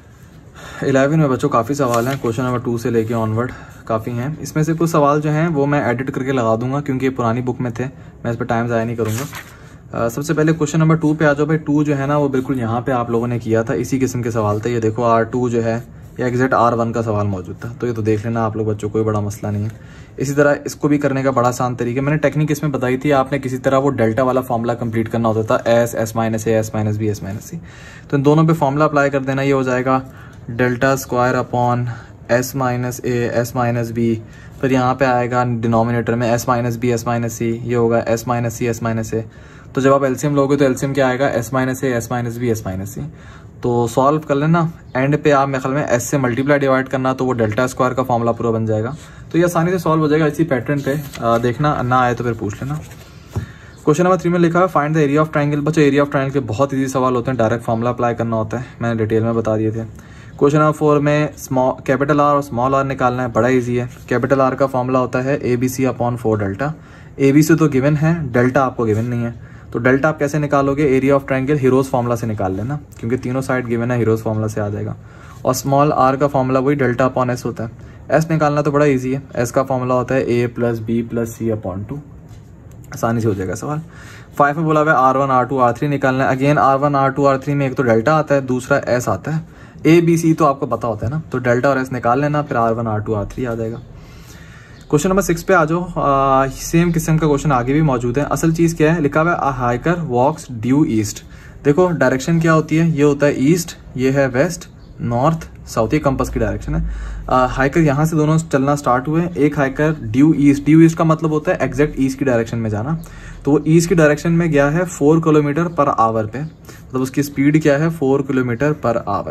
11 में बच्चों काफ़ी सवाल हैं, क्वेश्चन नंबर 2 से लेके ऑनवर्ड काफ़ी हैं। इसमें से कुछ सवाल जो हैं वो मैं एडिट करके लगा दूंगा क्योंकि ये पुरानी बुक में थे, मैं इस पर टाइम ज़ाया नहीं करूँगा। सबसे पहले क्वेश्चन नंबर 2 पे आ जाओ भाई। 2 जो है ना वो बिल्कुल यहाँ पे आप लोगों ने किया था, इसी किस्म के सवाल थे। ये देखो R2 जो है या एग्जैक्ट R1 का सवाल मौजूद था, तो ये तो देख लेना आप लोग बच्चों, कोई बड़ा मसला नहीं है। इसी तरह इसको भी करने का बड़ा आसान तरीका मैंने टेक्निक इसमें बताई थी, आपने किसी तरह वो डेल्टा वाला फॉर्मूला कंप्लीट करना होता था, S minus A S minus B S minus C। तो इन दोनों पे फॉर्मूला अप्लाई कर देना, ये हो जाएगा delta square upon S minus A S minus B, फिर यहाँ पे आएगा डिनोमिनेटर में S minus B S minus C, ये होगा S minus C S minus A। तो जब आप एलसीएम लोगे तो एलसीएम क्या आएगा, S minus A S minus B S minus C। तो सॉल्व कर लेना, एंड पे आप मेरे ख्याल में S से मल्टीप्लाई डिवाइड करना, तो वो डेल्टा स्क्वायर का फॉर्मूला पूरा बन जाएगा। तो ये आसानी से सॉल्व हो जाएगा इसी पैटर्न पे। देखना ना आए तो फिर पूछ लेना। क्वेश्चन नंबर 3 में लिखा है find the area of triangle. बच्चों एरिया ऑफ ट्राइंगल के बहुत ईजी सवाल होते हैं, डायरेक्ट फॉर्मूला अप्लाई करना होता है, मैंने डिटेल में बता दिए थे। क्वेश्चन नंबर 4 में कैपिटल आर और स्मॉल आर निकालना है, बड़ा इजी है। कैपिटल आर का फॉर्मूला होता है ABC अपॉन 4 डेल्टा। ABC तो गिवन है, डेल्टा आपको गिवन नहीं है, तो डेल्टा आप कैसे निकालोगे, area of triangle Heron's formula से निकाल लेना, क्योंकि तीनों साइड गिवन है, हीरोज फार्मूला से आ जाएगा। और स्मॉल आर का फॉर्मूला वही डेल्टा अपॉन S होता है। S निकालना तो बड़ा इजी है, S का फॉर्मूला होता है A plus B plus C upon 2, आसानी से हो जाएगा सवाल। 5 में बोला हुआ है R1 R2 R3 निकालना है। अगेन R1 R2 R3 में एक तो डेल्टा आता है, दूसरा S आता है। A B C तो आपको पता होता है ना, तो डेल्टा और S निकाल लेना, फिर R1 R2 R3 आ जाएगा। क्वेश्चन नंबर 6 पे आ जाओ। सेम किस्म का क्वेश्चन आगे भी मौजूद है। असल चीज़ क्या है, लिखा हुआ है हाइकर वॉक्स ड्यू ईस्ट। देखो डायरेक्शन क्या होती है, ये होता है ईस्ट, ये है वेस्ट, नॉर्थ, साउथ, ये कंपास की डायरेक्शन है। हाइकर यहाँ से दोनों चलना स्टार्ट हुए, एक हाइकर ड्यू ईस्ट का मतलब होता है एग्जैक्ट ईस्ट की डायरेक्शन में जाना। तो वो ईस्ट की डायरेक्शन में गया है 4 किलोमीटर पर आवर पे, मतलब उसकी स्पीड क्या है 4 kilometre per hour.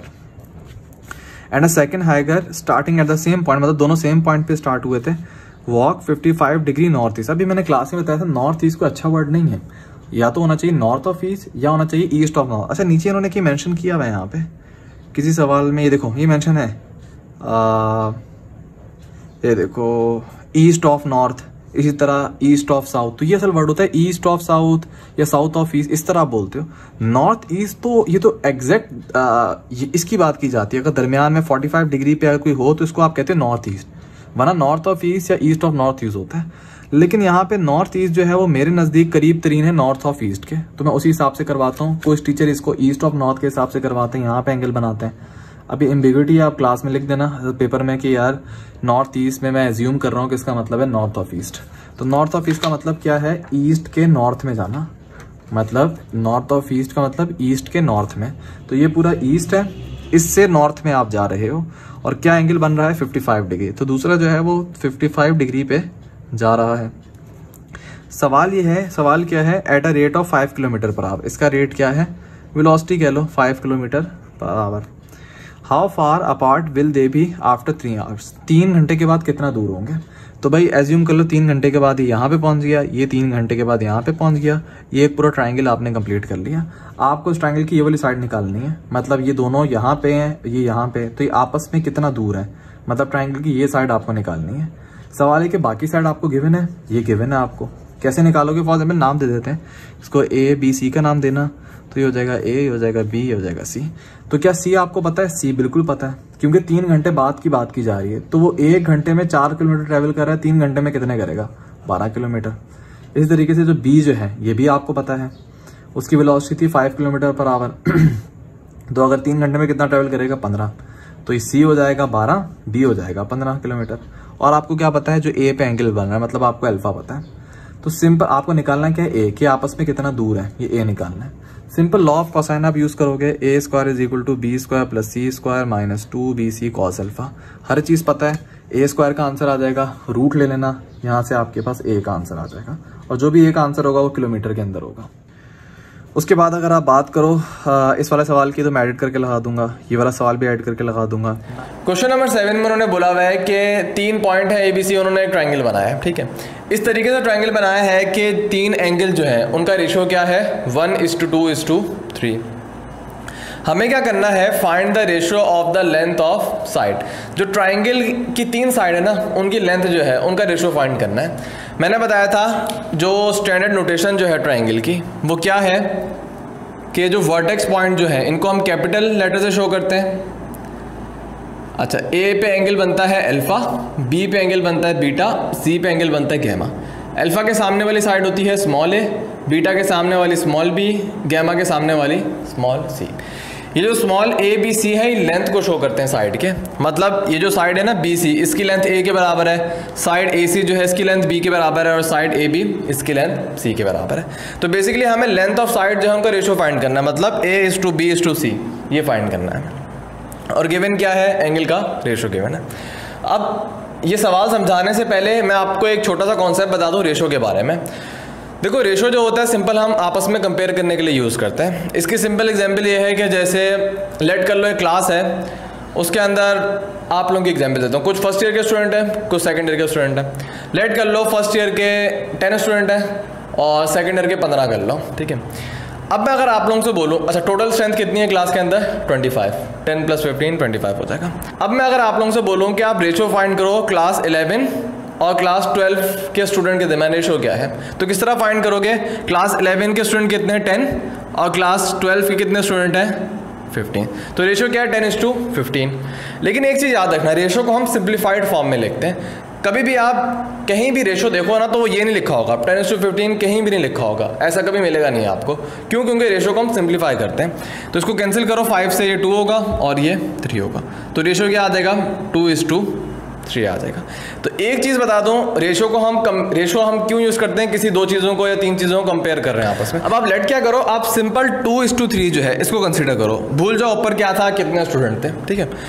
And a second hiker starting at the same point, मतलब दोनों सेम पॉइंट पे स्टार्ट हुए थे, वॉक 55 डिग्री नॉर्थ ईस्ट। अभी मैंने क्लास में बताया था नॉर्थ ईस्ट को अच्छा वर्ड नहीं है, या तो होना चाहिए नॉर्थ ऑफ ईस्ट या होना चाहिए ईस्ट ऑफ नॉर्थ। अच्छा नीचे इन्होंने क्या मेंशन किया हुआ है यहाँ पे किसी सवाल में, ये देखो ये मेंशन है, ये देखो ईस्ट ऑफ नॉर्थ, इसी तरह ईस्ट ऑफ साउथ। तो ये असल वर्ड होता है ईस्ट ऑफ साउथ या साउथ ऑफ ईस्ट, इस तरह आप बोलते हो। नॉर्थ ईस्ट तो ये तो एग्जैक्ट इसकी बात की जाती है, अगर दरमियान में 45 डिग्री पे अगर कोई हो तो इसको आप कहते हैं नॉर्थ ईस्ट, वरना नॉर्थ ऑफ ईस्ट या ईस्ट ऑफ नॉर्थ ईस्ट होता है। लेकिन यहाँ पे नॉर्थ ईस्ट जो है वो मेरे नज़दीक करीब तरीन है नॉर्थ ऑफ ईस्ट के, तो मैं उसी हिसाब से करवाता हूँ। कुछ टीचर इसको ईस्ट ऑफ नॉर्थ के हिसाब से करवाते हैं, यहाँ पे एंगल बनाते हैं। अभी एम्बिग्विटी आप क्लास में लिख देना पेपर में कि यार नॉर्थ ईस्ट में मैं एज्यूम कर रहा हूँ कि इसका मतलब है नॉर्थ ऑफ ईस्ट। तो नॉर्थ ऑफ ईस्ट का मतलब क्या है, ईस्ट के नॉर्थ में जाना, मतलब नॉर्थ ऑफ ईस्ट का मतलब ईस्ट के नॉर्थ में। तो ये पूरा ईस्ट है, इससे नॉर्थ में आप जा रहे हो, और क्या एंगल बन रहा है 55 डिग्री। तो दूसरा जो है वो 55 डिग्री पे जा रहा है। सवाल ये है, सवाल क्या है, at a rate of 5 kilometre per hour. इसका रेट क्या है, वेलोसिटी कह लो 5 kilometre per hour. How far apart will they be after 3 hours. 3 घंटे के बाद कितना दूर होंगे। तो भाई एज्यूम कर लो 3 घंटे के बाद ये यहाँ पे पहुंच गया, ये 3 घंटे के बाद यहाँ पे पहुंच गया, ये एक पूरा ट्रायंगल आपने कंप्लीट कर लिया। आपको इस ट्रायंगल की ये वाली साइड निकालनी है, मतलब ये दोनों यहाँ पे हैं, ये यहाँ पे, तो ये आपस में कितना दूर है, मतलब ट्रायंगल की ये साइड आपको निकालनी है। सवाल है कि बाकी साइड आपको गिवन है, ये गिवन है, आपको कैसे निकालोगे। फॉर एग्जाम्पल नाम दे देते हैं इसको, A B C का नाम देना, तो ये हो जाएगा A, ये हो जाएगा B, ये हो जाएगा C। तो क्या C आपको पता है, C बिल्कुल पता है, क्योंकि 3 घंटे बाद की बात की जा रही है। तो वो 1 घंटे में 4 किलोमीटर ट्रेवल कर रहा है, 3 घंटे में कितने करेगा, 12 किलोमीटर। इसी तरीके से जो B जो है ये भी आपको पता है, उसकी वेलोसिटी थी 5 किलोमीटर पर आवर। तो अगर 3 घंटे में कितना ट्रेवल करेगा, 15। तो ये C हो जाएगा 12, B हो जाएगा 15 किलोमीटर। और आपको क्या पता है, जो A पे एंगल बन रहा है, मतलब आपको अल्फा पता है। तो सिंपल आपको निकालना क्या है, A के आपस में कितना दूर है, ये A निकालना है। सिंपल लॉ ऑफ कोसाइन आप यूज करोगे, A square is equal to B square plus C square minus 2BC cos alpha. हर चीज पता है, A स्क्वायर का आंसर आ जाएगा, रूट ले लेना, यहाँ से आपके पास A का आंसर आ जाएगा, और जो भी A का आंसर होगा वो किलोमीटर के अंदर होगा। उसके बाद अगर आप बात करो इस वाले सवाल की, तो मैं एडिट करके लगा दूंगा, ये वाला सवाल भी ऐड करके लगा दूंगा। क्वेश्चन नंबर 7 में उन्होंने बोला हुआ है कि 3 पॉइंट है ABC, उन्होंने एक ट्रायंगल बनाया है, ठीक है। इस तरीके से ट्रायंगल बनाया है कि 3 एंगल जो है उनका रेशियो क्या है, 1:2:3। हमें क्या करना है, find the ratio of the length of side. जो ट्रायंगल की 3 साइड है ना, उनकी लेंथ जो है उनका रेशियो फाइंड करना है। मैंने बताया था जो स्टैंडर्ड नोटेशन जो है ट्रायंगल की, वो क्या है कि जो वर्टेक्स पॉइंट जो है इनको हम कैपिटल लेटर से शो करते हैं। अच्छा, ए पे एंगल बनता है अल्फा, बी पे एंगल बनता है बीटा, सी पे एंगल बनता है गैमा। अल्फा के सामने वाली साइड होती है स्मॉल ए, बीटा के सामने वाली स्मॉल बी, गैमा के सामने वाली स्मॉल सी। ये जो स्मॉल ए बी सी है ये लेंथ को शो करते हैं साइड के, मतलब ये जो साइड है ना बी सी, इसकी लेंथ ए के बराबर है, साइड ए सी जो है इसकी लेंथ बी के बराबर है, और साइड ए बी इसकी लेंथ सी के बराबर है। तो बेसिकली हमें लेंथ ऑफ साइड जो है उनका रेशो फाइंड करना है, मतलब a is to b is to c, ये फाइंड करना है। और गिवन क्या है, एंगल का रेशो गिवन है। अब ये सवाल समझाने से पहले मैं आपको एक छोटा सा कॉन्सेप्ट बता दूं रेशो के बारे में। देखो, रेशो जो होता है सिंपल हम आपस में कंपेयर करने के लिए यूज़ करते हैं। इसकी सिंपल एग्जांपल ये है कि जैसे लेट कर लो एक क्लास है, उसके अंदर आप लोगों की एग्जांपल देता हूँ। कुछ फर्स्ट ईयर के स्टूडेंट हैं, कुछ सेकंड ईयर के स्टूडेंट हैं। लेट कर लो फर्स्ट ईयर के 10 स्टूडेंट हैं और सेकंड ईयर के 15 कर लो, ठीक है। अब मैं अगर आप लोगों से बोलूँ, अच्छा टोटल स्ट्रेंथ कितनी है क्लास के अंदर, 25, 10 + 15 25 हो जाएगा। अब मैं अगर आप लोगों से बोलूँ कि आप रेशो फाइंड करो क्लास 11 और क्लास 12 के स्टूडेंट के दरमियान रेशो क्या है, तो किस तरह फाइंड करोगे? क्लास 11 के स्टूडेंट कितने हैं, 10, और क्लास 12 के कितने स्टूडेंट हैं, 15। तो रेशो क्या है, 10:15। लेकिन एक चीज़ याद रखना, रेशो को हम सिंप्लीफाइड फॉर्म में लिखते हैं। कभी भी आप कहीं भी रेशो देखो ना तो वो ये नहीं लिखा होगा 10:15, कहीं भी नहीं लिखा होगा, ऐसा कभी मिलेगा नहीं आपको। क्यों? क्योंकि रेशो को हम सिंप्लीफाई करते हैं। तो इसको कैंसिल करो, 5 से ये 2 होगा और ये 3 होगा। तो रेशो क्या आ जाएगा, 2:3 आ जाएगा। तो एक चीज़ बता दूं, रेशो हम क्यों यूज़ करते हैं, किसी 2 चीज़ों को या 3 चीज़ों को कंपेयर कर रहे हैं आपस में। अब आप लेट क्या करो, आप सिंपल 2:3 जो है इसको कंसिडर करो। भूल जाओ ऊपर क्या था, कितने स्टूडेंट थे, ठीक है।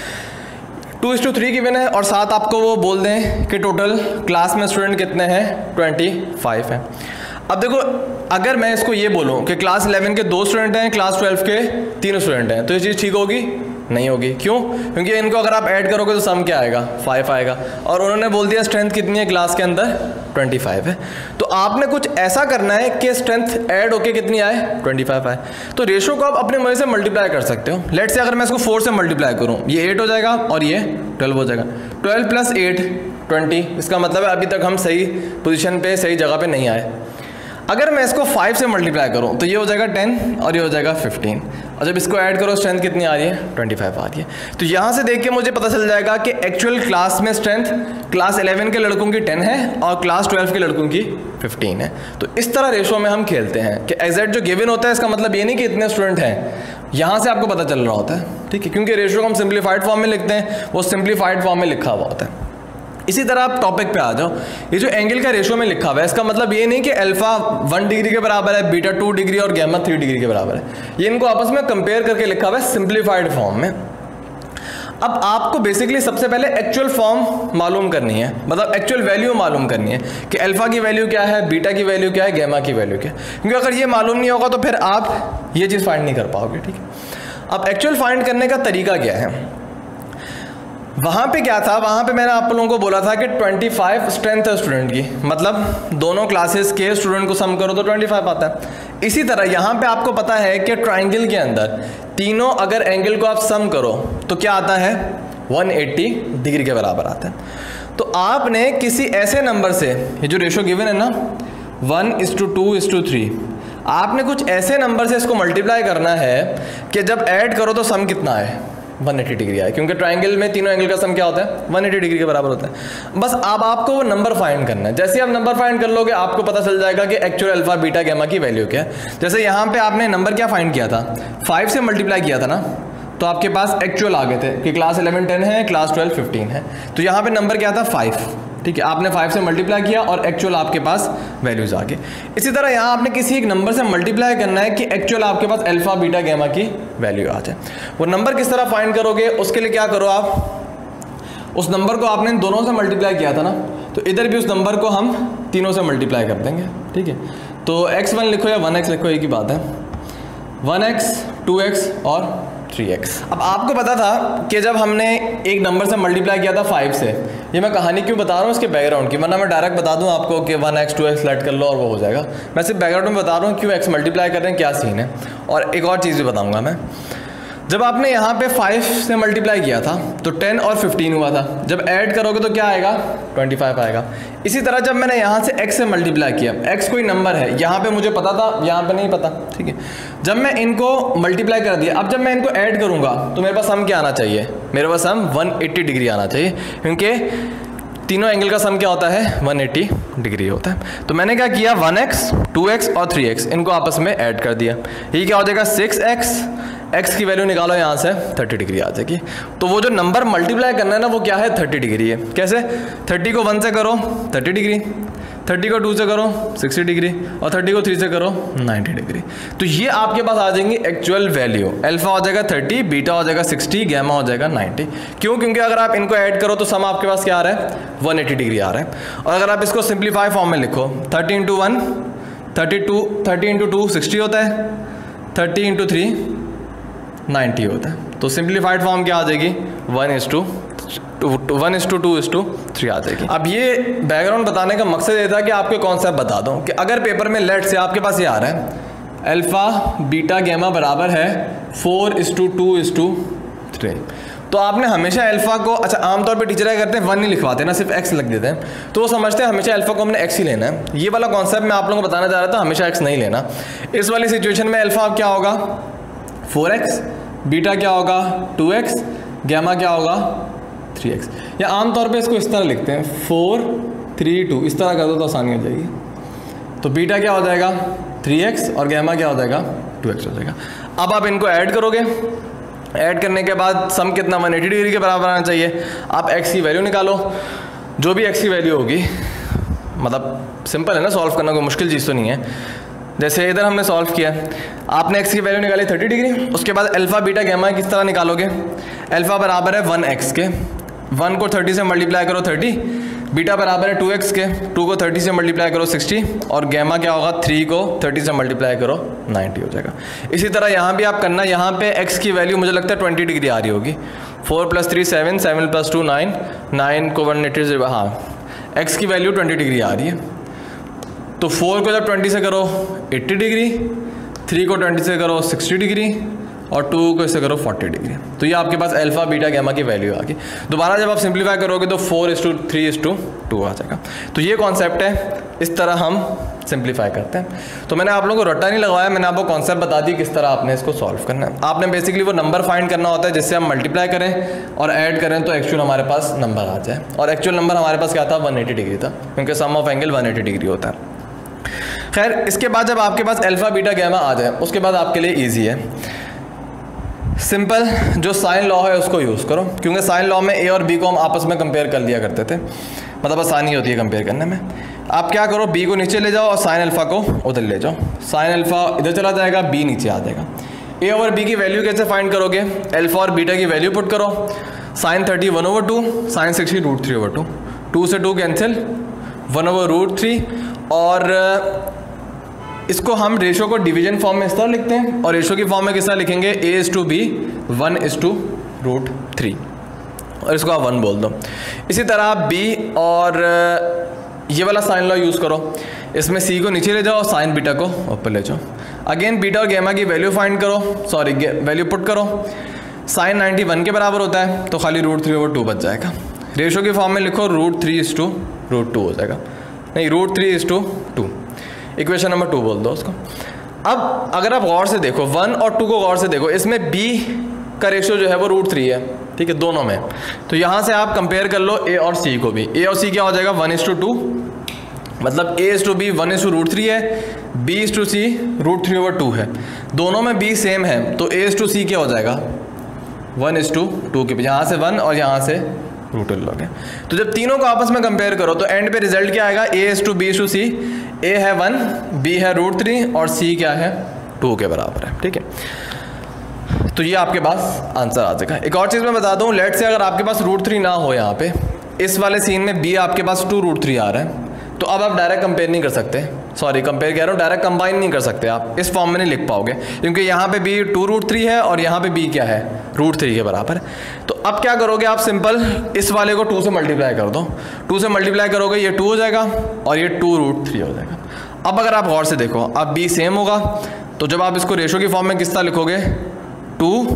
2:3 गिवन है और साथ आपको वो बोल दें कि टोटल क्लास में स्टूडेंट कितने हैं, 25 हैं। अब देखो, अगर मैं इसको ये बोलूँ कि क्लास 11 के 2 स्टूडेंट हैं, क्लास 12 के 3 स्टूडेंट हैं, तो ये चीज़ ठीक होगी? नहीं होगी। क्यों? क्योंकि इनको अगर आप ऐड करोगे तो सम क्या आएगा, 5 आएगा। और उन्होंने बोल दिया स्ट्रेंथ कितनी है क्लास के अंदर, 25 है। तो आपने कुछ ऐसा करना है कि स्ट्रेंथ ऐड होके कितनी आए, 25 आए। तो रेशो को आप अपने मर्जी से मल्टीप्लाई कर सकते हो। लेट से अगर मैं इसको 4 से मल्टीप्लाई करूँ, ये 8 हो जाएगा और ये 12 हो जाएगा। 12 + 8 20। इसका मतलब है अभी तक हम सही पोजीशन पे, सही जगह पे नहीं आए। अगर मैं इसको 5 से मल्टीप्लाई करूँ तो ये हो जाएगा 10 और ये हो जाएगा 15। और जब इसको ऐड करो स्ट्रेंथ कितनी आ रही है, 25 आ रही है। तो यहाँ से देख के मुझे पता चल जाएगा कि एक्चुअल क्लास में स्ट्रेंथ क्लास 11 के लड़कों की 10 है और क्लास 12 के लड़कों की 15 है। तो इस तरह रेशो में हम खेलते हैं कि एग्जैक्ट जो गिवन होता है इसका मतलब ये नहीं कि इतने स्टूडेंट हैं, यहाँ से आपको पता चल रहा होता है, ठीक है। क्योंकि रेशो को हम सिंप्लीफाइड फॉर्म में लिखते हैं, वो सिंप्लीफाइड फॉर्म में लिखा हुआ होता है। इसी तरह आप टॉपिक पे आ जाओ, ये जो एंगल का रेशो में लिखा हुआ है इसका मतलब ये नहीं कि अल्फा 1 डिग्री के बराबर है, बीटा 2 डिग्री और गैमा 3 डिग्री के बराबर है। ये इनको आपस में कंपेयर करके लिखा हुआ है सिंप्लीफाइड फॉर्म में। अब आपको बेसिकली सबसे पहले एक्चुअल फॉर्म मालूम करनी है, मतलब एक्चुअल वैल्यू मालूम करनी है कि अल्फा की वैल्यू क्या है, बीटा की वैल्यू क्या है, गैमा की वैल्यू क्या है। क्योंकि अगर ये मालूम नहीं होगा तो फिर आप ये चीज़ फाइंड नहीं कर पाओगे, ठीक है। अब एक्चुअल फाइंड करने का तरीका क्या है, वहाँ पे क्या था, वहाँ पे मैंने आप लोगों को बोला था कि 25 स्ट्रेंथ है स्टूडेंट की, मतलब दोनों क्लासेस के स्टूडेंट को सम करो तो 25 आता है। इसी तरह यहाँ पे आपको पता है कि ट्राइंगल के अंदर तीनों अगर एंगल को आप सम करो तो क्या आता है, 180 डिग्री के बराबर आता है। तो आपने किसी ऐसे नंबर से, ये जो रेशो गिवन है ना 1:2:3, आपने कुछ ऐसे नंबर से इसको मल्टीप्लाई करना है कि जब ऐड करो तो सम कितना है, 180 डिग्री आए। क्योंकि ट्राइंगल में तीनों एंगल का सम क्या होता है, 180 डिग्री के बराबर होता है। बस अब आपको वो नंबर फाइंड करना है। जैसे आप नंबर फाइंड कर लोगे आपको पता चल जाएगा कि एक्चुअल अल्फा बीटा गैमा की वैल्यू क्या है। जैसे यहाँ पे आपने नंबर क्या फाइंड किया था, 5 से मल्टीप्लाई किया था ना, तो आपके पास एक्चुअल आ गए थे कि क्लास 11 10 है, क्लास 12 15 है। तो यहाँ पे नंबर क्या था, 5, ठीक है। आपने 5 से मल्टीप्लाई किया और एक्चुअल आपके पास वैल्यूज आ गए। इसी तरह यहाँ आपने किसी एक नंबर से मल्टीप्लाई करना है कि एक्चुअल आपके पास अल्फा बीटा गैमा की वैल्यू आ जाए। वो नंबर किस तरह फाइंड करोगे, उसके लिए क्या करो, आप उस नंबर को आपने दोनों से मल्टीप्लाई किया था ना, तो इधर भी उस नंबर को हम तीनों से मल्टीप्लाई कर देंगे, ठीक है। तो x1 लिखो या 1x लिखो, एक ही बात है, 1x 2x और 3x। अब आपको पता था कि जब हमने एक नंबर से मल्टीप्लाई किया था 5 से, ये मैं कहानी क्यों बता रहा हूँ इसके बैकग्राउंड की, वरना मैं डायरेक्ट बता दूँ आपको कि 1x 2x लेट कर लो और वो हो जाएगा। मैं सिर्फ बैकग्राउंड में बता रहा हूँ क्यों x मल्टीप्लाई कर रहे हैं, क्या सीन है। और एक और चीज़ भी बताऊँगा मैं। जब आपने यहाँ पे 5 से मल्टीप्लाई किया था तो 10 और 15 हुआ था, जब ऐड करोगे तो क्या आएगा 25 आएगा। इसी तरह जब मैंने यहाँ से x से मल्टीप्लाई किया, x कोई नंबर है, यहाँ पे मुझे पता था, यहाँ पे नहीं पता, ठीक है। जब मैं इनको मल्टीप्लाई कर दिया, अब जब मैं इनको ऐड करूँगा तो मेरे पास सम क्या आना चाहिए, मेरे पास सम 180 डिग्री आना चाहिए, क्योंकि तीनों एंगल का सम क्या होता है 180 डिग्री होता है। तो मैंने क्या किया 1x 2x और 3x इनको आपस में ऐड कर दिया, ये क्या हो जाएगा 6x, x की वैल्यू निकालो यहाँ से 30 डिग्री आ जाएगी। तो वो जो नंबर मल्टीप्लाई करना है ना वो क्या है 30 डिग्री है। कैसे, 30 को 1 से करो 30 डिग्री, 30 को 2 से करो 60 डिग्री और 30 को 3 से करो 90 डिग्री। तो ये आपके पास आ जाएंगी एक्चुअल वैल्यू, अल्फा हो जाएगा 30, बीटा हो जाएगा 60, गैमा हो जाएगा 90। क्यों, क्योंकि अगर आप इनको ऐड करो तो सम आपके पास क्या आ रहा है 180 डिग्री आ रहा है। और अगर आप इसको सिंप्लीफाई फॉर्म में लिखो 30 इंटू 1 32, 30 इंटू 2 60 होता है, 30 इंटू 3 90 होता है। तो सिंप्लीफाइड फॉर्म क्या आ जाएगी 1:2:3 आ जाएगी। अब ये बैकग्राउंड बताने का मकसद ये था कि आपको कॉन्सेप्ट बता दूं कि अगर पेपर में लेट से आपके पास ये आ रहा है अल्फा बीटा गैमा बराबर है 4:2:3, तो आपने हमेशा अल्फा को, अच्छा आमतौर पे टीचर क्या करते हैं 1 नहीं लिखवाते ना, सिर्फ x लिख देते हैं, तो वो समझते हैं हमेशा अल्फा को हमने x ही लेना है। ये वाला कॉन्सेप्ट मैं आप लोगों को बताना चाह रहा था, हमेशा x नहीं लेना। इस वाली सिचुएशन में अल्फा क्या होगा 4x, बीटा क्या होगा 2x, गैमा क्या होगा 3x। या आमतौर पे इसको इस तरह लिखते हैं 4 3 2, इस तरह कर दो तो आसानी हो जाएगी। तो बीटा क्या हो जाएगा 3x और गैमा क्या हो जाएगा 2x हो जाएगा। अब आप इनको ऐड करोगे, ऐड करने के बाद सम कितना 180 डिग्री के बराबर आना चाहिए। आप x की वैल्यू निकालो, जो भी x की वैल्यू होगी, मतलब सिंपल है ना सॉल्व करना, कोई मुश्किल चीज़ तो नहीं है। जैसे इधर हमने सॉल्व किया, आपने x की वैल्यू निकाली 30 डिग्री, उसके बाद अल्फा बीटा गैमा किस तरह निकालोगे, अल्फा बराबर है 1x के, 1 को 30 से मल्टीप्लाई करो 30, बीटा बराबर है 2x के, 2 को 30 से मल्टीप्लाई करो 60 और गैमा क्या होगा 3 को 30 से मल्टीप्लाई करो 90 हो जाएगा। इसी तरह यहाँ भी आप करना, यहाँ पे x की वैल्यू मुझे लगता है 20 डिग्री आ रही होगी, 4 + 3 7, 7 + 2 9, 9 को 180 से, हाँ x की वैल्यू 20 डिग्री आ रही है। तो 4 को जब 20 से करो 80 डिग्री, 3 को 20 से करो 60 डिग्री और 2 को इससे करो 40 डिग्री। तो ये आपके पास अल्फा बीटा गैमा की वैल्यू आ गई। दोबारा जब आप सिंप्लीफाई करोगे तो 4:3:2 आ जाएगा। तो ये कॉन्सेप्ट है, इस तरह हम सिंप्लीफाई करते हैं। तो मैंने आप लोगों को रट्टा नहीं लगवाया, मैंने आपको कॉन्सेप्ट बता दी किस तरह आपने इसको सॉल्व करना है। आपने बेसिकली वो नंबर फाइंड करना होता है जिससे हम मल्टीप्लाई करें और ऐड करें तो एक्चुअल हमारे पास नंबर आ जाए। और एक्चुअल नंबर हमारे पास क्या था 180 डिग्री था, क्योंकि सम ऑफ एंगल 180 डिग्री होता है। खैर, इसके बाद जब आपके पास अल्फा बीटा गैमा आ जाए उसके बाद आपके लिए ईजी है, सिंपल जो साइन लॉ है उसको यूज़ करो, क्योंकि साइन लॉ में ए और बी को हम आपस में कंपेयर कर लिया करते थे, मतलब आसानी होती है कंपेयर करने में। आप क्या करो, बी को नीचे ले जाओ और साइन अल्फा को उधर ले जाओ, साइन अल्फा इधर चला जाएगा, बी नीचे आ जाएगा। ए और बी की वैल्यू कैसे फाइंड करोगे, अल्फा और बीटा की वैल्यू पुट करो, साइन 30 1/2, साइन 60 √3/2, 2 से 2 कैंसिल 1/√3। और इसको हम रेशो को डिवीजन फॉर्म में इस तरह लिखते हैं और रेशो की फॉर्म में किस तरह लिखेंगे A/B 1/√3 और इसको आप 1 बोल दो। इसी तरह आप B और ये वाला साइन लॉ यूज़ करो, इसमें C को नीचे ले जाओ और साइन बीटा को ऊपर ले जाओ। अगेन बीटा और गैमा की वैल्यू फाइंड करो, सॉरी वैल्यू पुट करो, साइन 90 1 के बराबर होता है तो खाली √3/2 बच जाएगा। रेशो की फॉर्म में लिखो √3:2 हो जाएगा, नहीं √3:2, इक्वेशन नंबर 2 बोल दो उसको। अब अगर आप गौर से देखो 1 और 2 को गौर से देखो, इसमें B का रेशियो जो है वो √3 है, ठीक है, दोनों में। तो यहाँ से आप कंपेयर कर लो A और C को भी, A और C क्या हो जाएगा 1:2, मतलब A/B 1:√3 है, B/C √3/2 है, दोनों में B सेम है तो A/C क्या हो जाएगा 1:2 के, यहाँ से 1 और यहाँ से √2 लोगे। तो जब तीनों को आपस में कंपेयर करो तो एंड पे रिजल्ट क्या आएगा A/B/C, A है 1, B है √3 और C क्या है 2 के बराबर है, ठीक है। तो ये आपके पास आंसर आ जाएगा। एक और चीज़ मैं बता दूं, लेट से अगर आपके पास √3 ना हो, यहाँ पे इस वाले सीन में B आपके पास 2√3 आ रहा है, तो अब आप डायरेक्ट कंपेयर नहीं कर सकते, सॉरी कंपेयर कह रहा हूँ, डायरेक्ट कंबाइन नहीं कर सकते, आप इस फॉर्म में नहीं लिख पाओगे, क्योंकि यहाँ पे B 2√3 है और यहाँ पे B क्या है √3 के बराबर। तो अब क्या करोगे आप, सिंपल इस वाले को 2 से मल्टीप्लाई कर दो, 2 से मल्टीप्लाई करोगे ये 2 हो जाएगा और ये 2√3 हो जाएगा। अब अगर आप गौर से देखो, अब B सेम होगा, तो जब आप इसको रेशो की फॉर्म में किस तरह लिखोगे 2